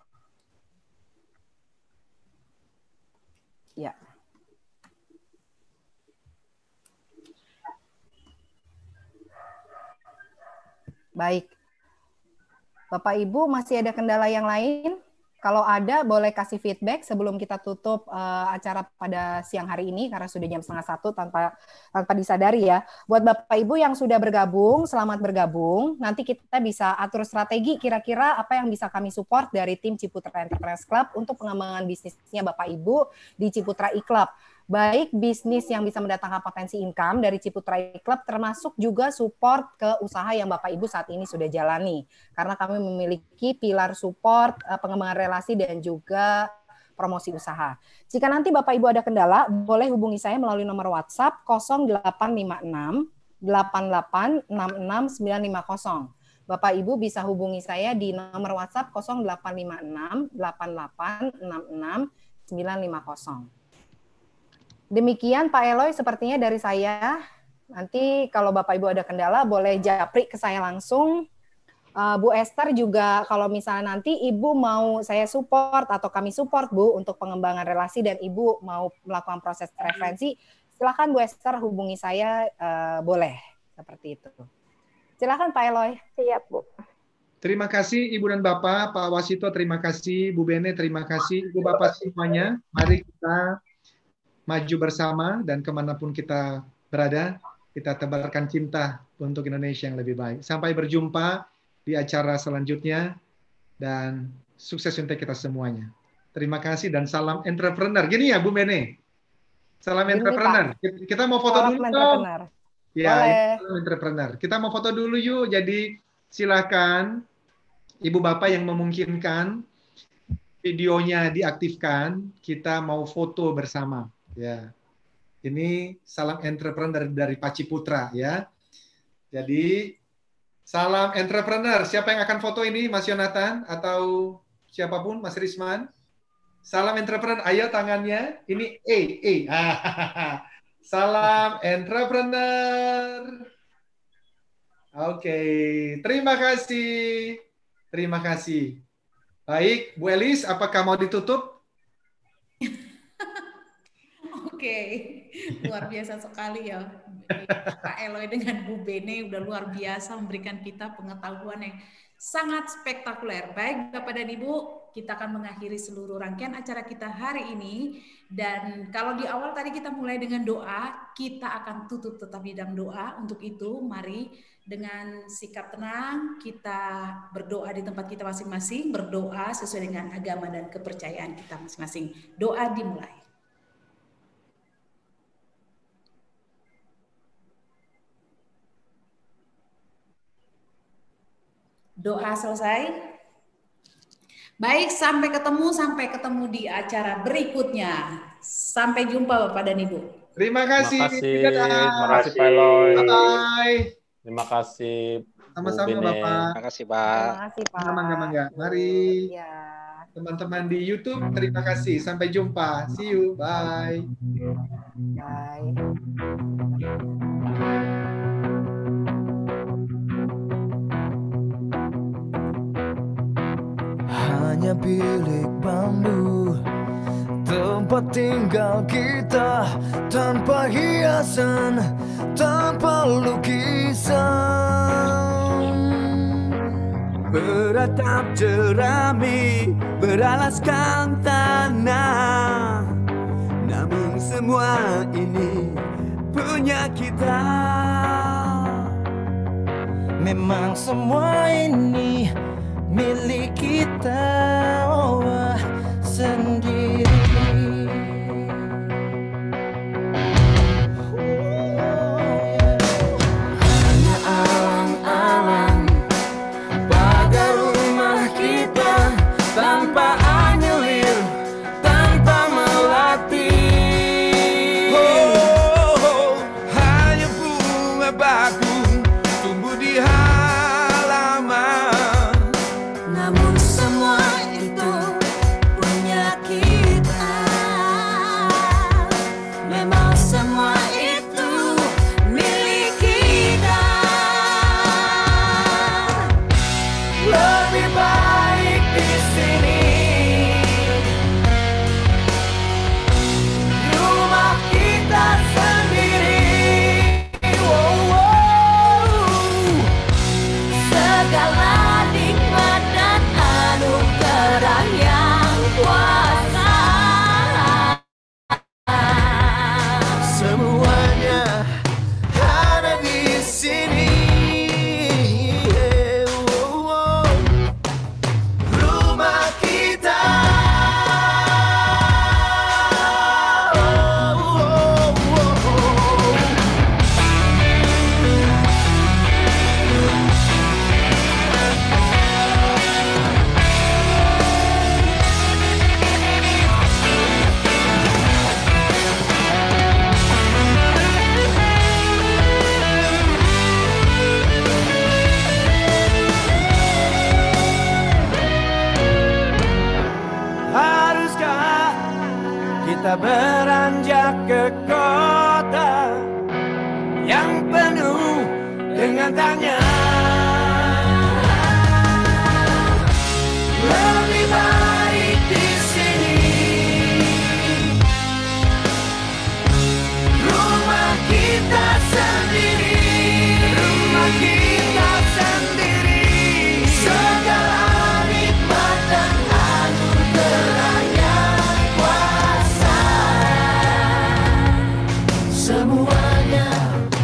Ya. Baik. Bapak Ibu masih ada kendala yang lain? Kalau ada, boleh kasih feedback sebelum kita tutup uh, acara pada siang hari ini, karena sudah jam setengah satu tanpa tanpa disadari ya. Buat Bapak Ibu yang sudah bergabung, selamat bergabung. Nanti kita bisa atur strategi kira-kira apa yang bisa kami support dari tim Ciputra Enterprise Club untuk pengembangan bisnisnya Bapak Ibu di Ciputra e-Club. Baik bisnis yang bisa mendatangkan potensi income dari Ciputra e-Club, termasuk juga support ke usaha yang Bapak Ibu saat ini sudah jalani. Karena kami memiliki pilar support, pengembangan relasi, dan juga promosi usaha. Jika nanti Bapak Ibu ada kendala, boleh hubungi saya melalui nomor WhatsApp nol delapan lima enam delapan delapan enam enam sembilan lima nol. Bapak Ibu bisa hubungi saya di nomor WhatsApp nol delapan lima enam delapan delapan enam enam sembilan lima nol. Demikian Pak Eloy sepertinya dari saya. Nanti kalau Bapak Ibu ada kendala boleh japri ke saya langsung. Uh, Bu Esther juga kalau misalnya nanti Ibu mau saya support atau kami support Bu untuk pengembangan relasi dan Ibu mau melakukan proses referensi, silakan Bu Esther hubungi saya, uh, boleh seperti itu. Silakan Pak Eloy. Siap Bu. Terima kasih Ibu dan Bapak, Pak Wasito terima kasih, Bu Bene terima kasih, Ibu Bapak semuanya. Mari kita maju bersama dan kemanapun kita berada, kita tebarkan cinta untuk Indonesia yang lebih baik. Sampai berjumpa di acara selanjutnya dan sukses untuk kita semuanya. Terima kasih dan salam entrepreneur. Gini ya Bu Bene, salam Gini, entrepreneur. Pak. Kita mau foto Salam dulu dong. entrepreneur. Ya, Boleh. itu entrepreneur. Kita mau foto dulu yuk. Jadi silakan Ibu Bapak yang memungkinkan videonya diaktifkan, kita mau foto bersama. Ya, ini salam entrepreneur dari Paci Putra ya. Jadi salam entrepreneur. Siapa yang akan foto ini, Mas Yonatan atau siapapun, Mas Risman? Salam entrepreneur. Ayo tangannya. Ini E, E. Salam entrepreneur. Oke, terima kasih. Terima kasih. Baik, Bu Elis, apakah mau ditutup? Oke, luar biasa sekali ya Pak Eloy dengan Bu Bene, udah luar biasa memberikan kita pengetahuan yang sangat spektakuler. Baik Bapak dan Ibu, kita akan mengakhiri seluruh rangkaian acara kita hari ini. Dan kalau di awal tadi kita mulai dengan doa, kita akan tutup tetap di dalam doa. Untuk itu mari dengan sikap tenang kita berdoa di tempat kita masing-masing, berdoa sesuai dengan agama dan kepercayaan kita masing-masing. Doa dimulai. Doa selesai. Baik, sampai ketemu, sampai ketemu di acara berikutnya. Sampai jumpa Bapak dan Ibu. Terima kasih. Terima kasih. Dadah. Terima kasih Pak Eloy. Bye. Terima kasih. Sama-sama Bu Bene. Bapak. Terima kasih Pak. Terima kasih, Pak. Mangga-mangga. Mari. Ya. Teman-teman di YouTube, terima kasih. Sampai jumpa. See you. Bye. Bye. Hanya bilik bambu, tempat tinggal kita, tanpa hiasan, tanpa lukisan. Beratap jerami, beralaskan tanah, namun semua ini punya kita. Memang semua ini milik kita, oh, sendiri. Hanya alang-alang pagar rumah kita, tanpa anyelir, tanpa melatih. Oh, oh, hanya bunga bakung tumbuh di halaman. Namun semua itu punya kita. Memang semua itu milik kita. Lebih baik di sini. Rumah kita sendiri. Wow, wow. Segala nikmat dan anugerah yang kuasa, semuanya ada di sini. Wow, wow. Rumah kita. Wow, wow, wow. Haruskah kita beranjak ke kota yang penuh dengan tanya? Lebih baik di sini. Rumah kita sendiri. Rumah kita sendiri. Segala nikmat dan anugerah yang kuasa. semuanya.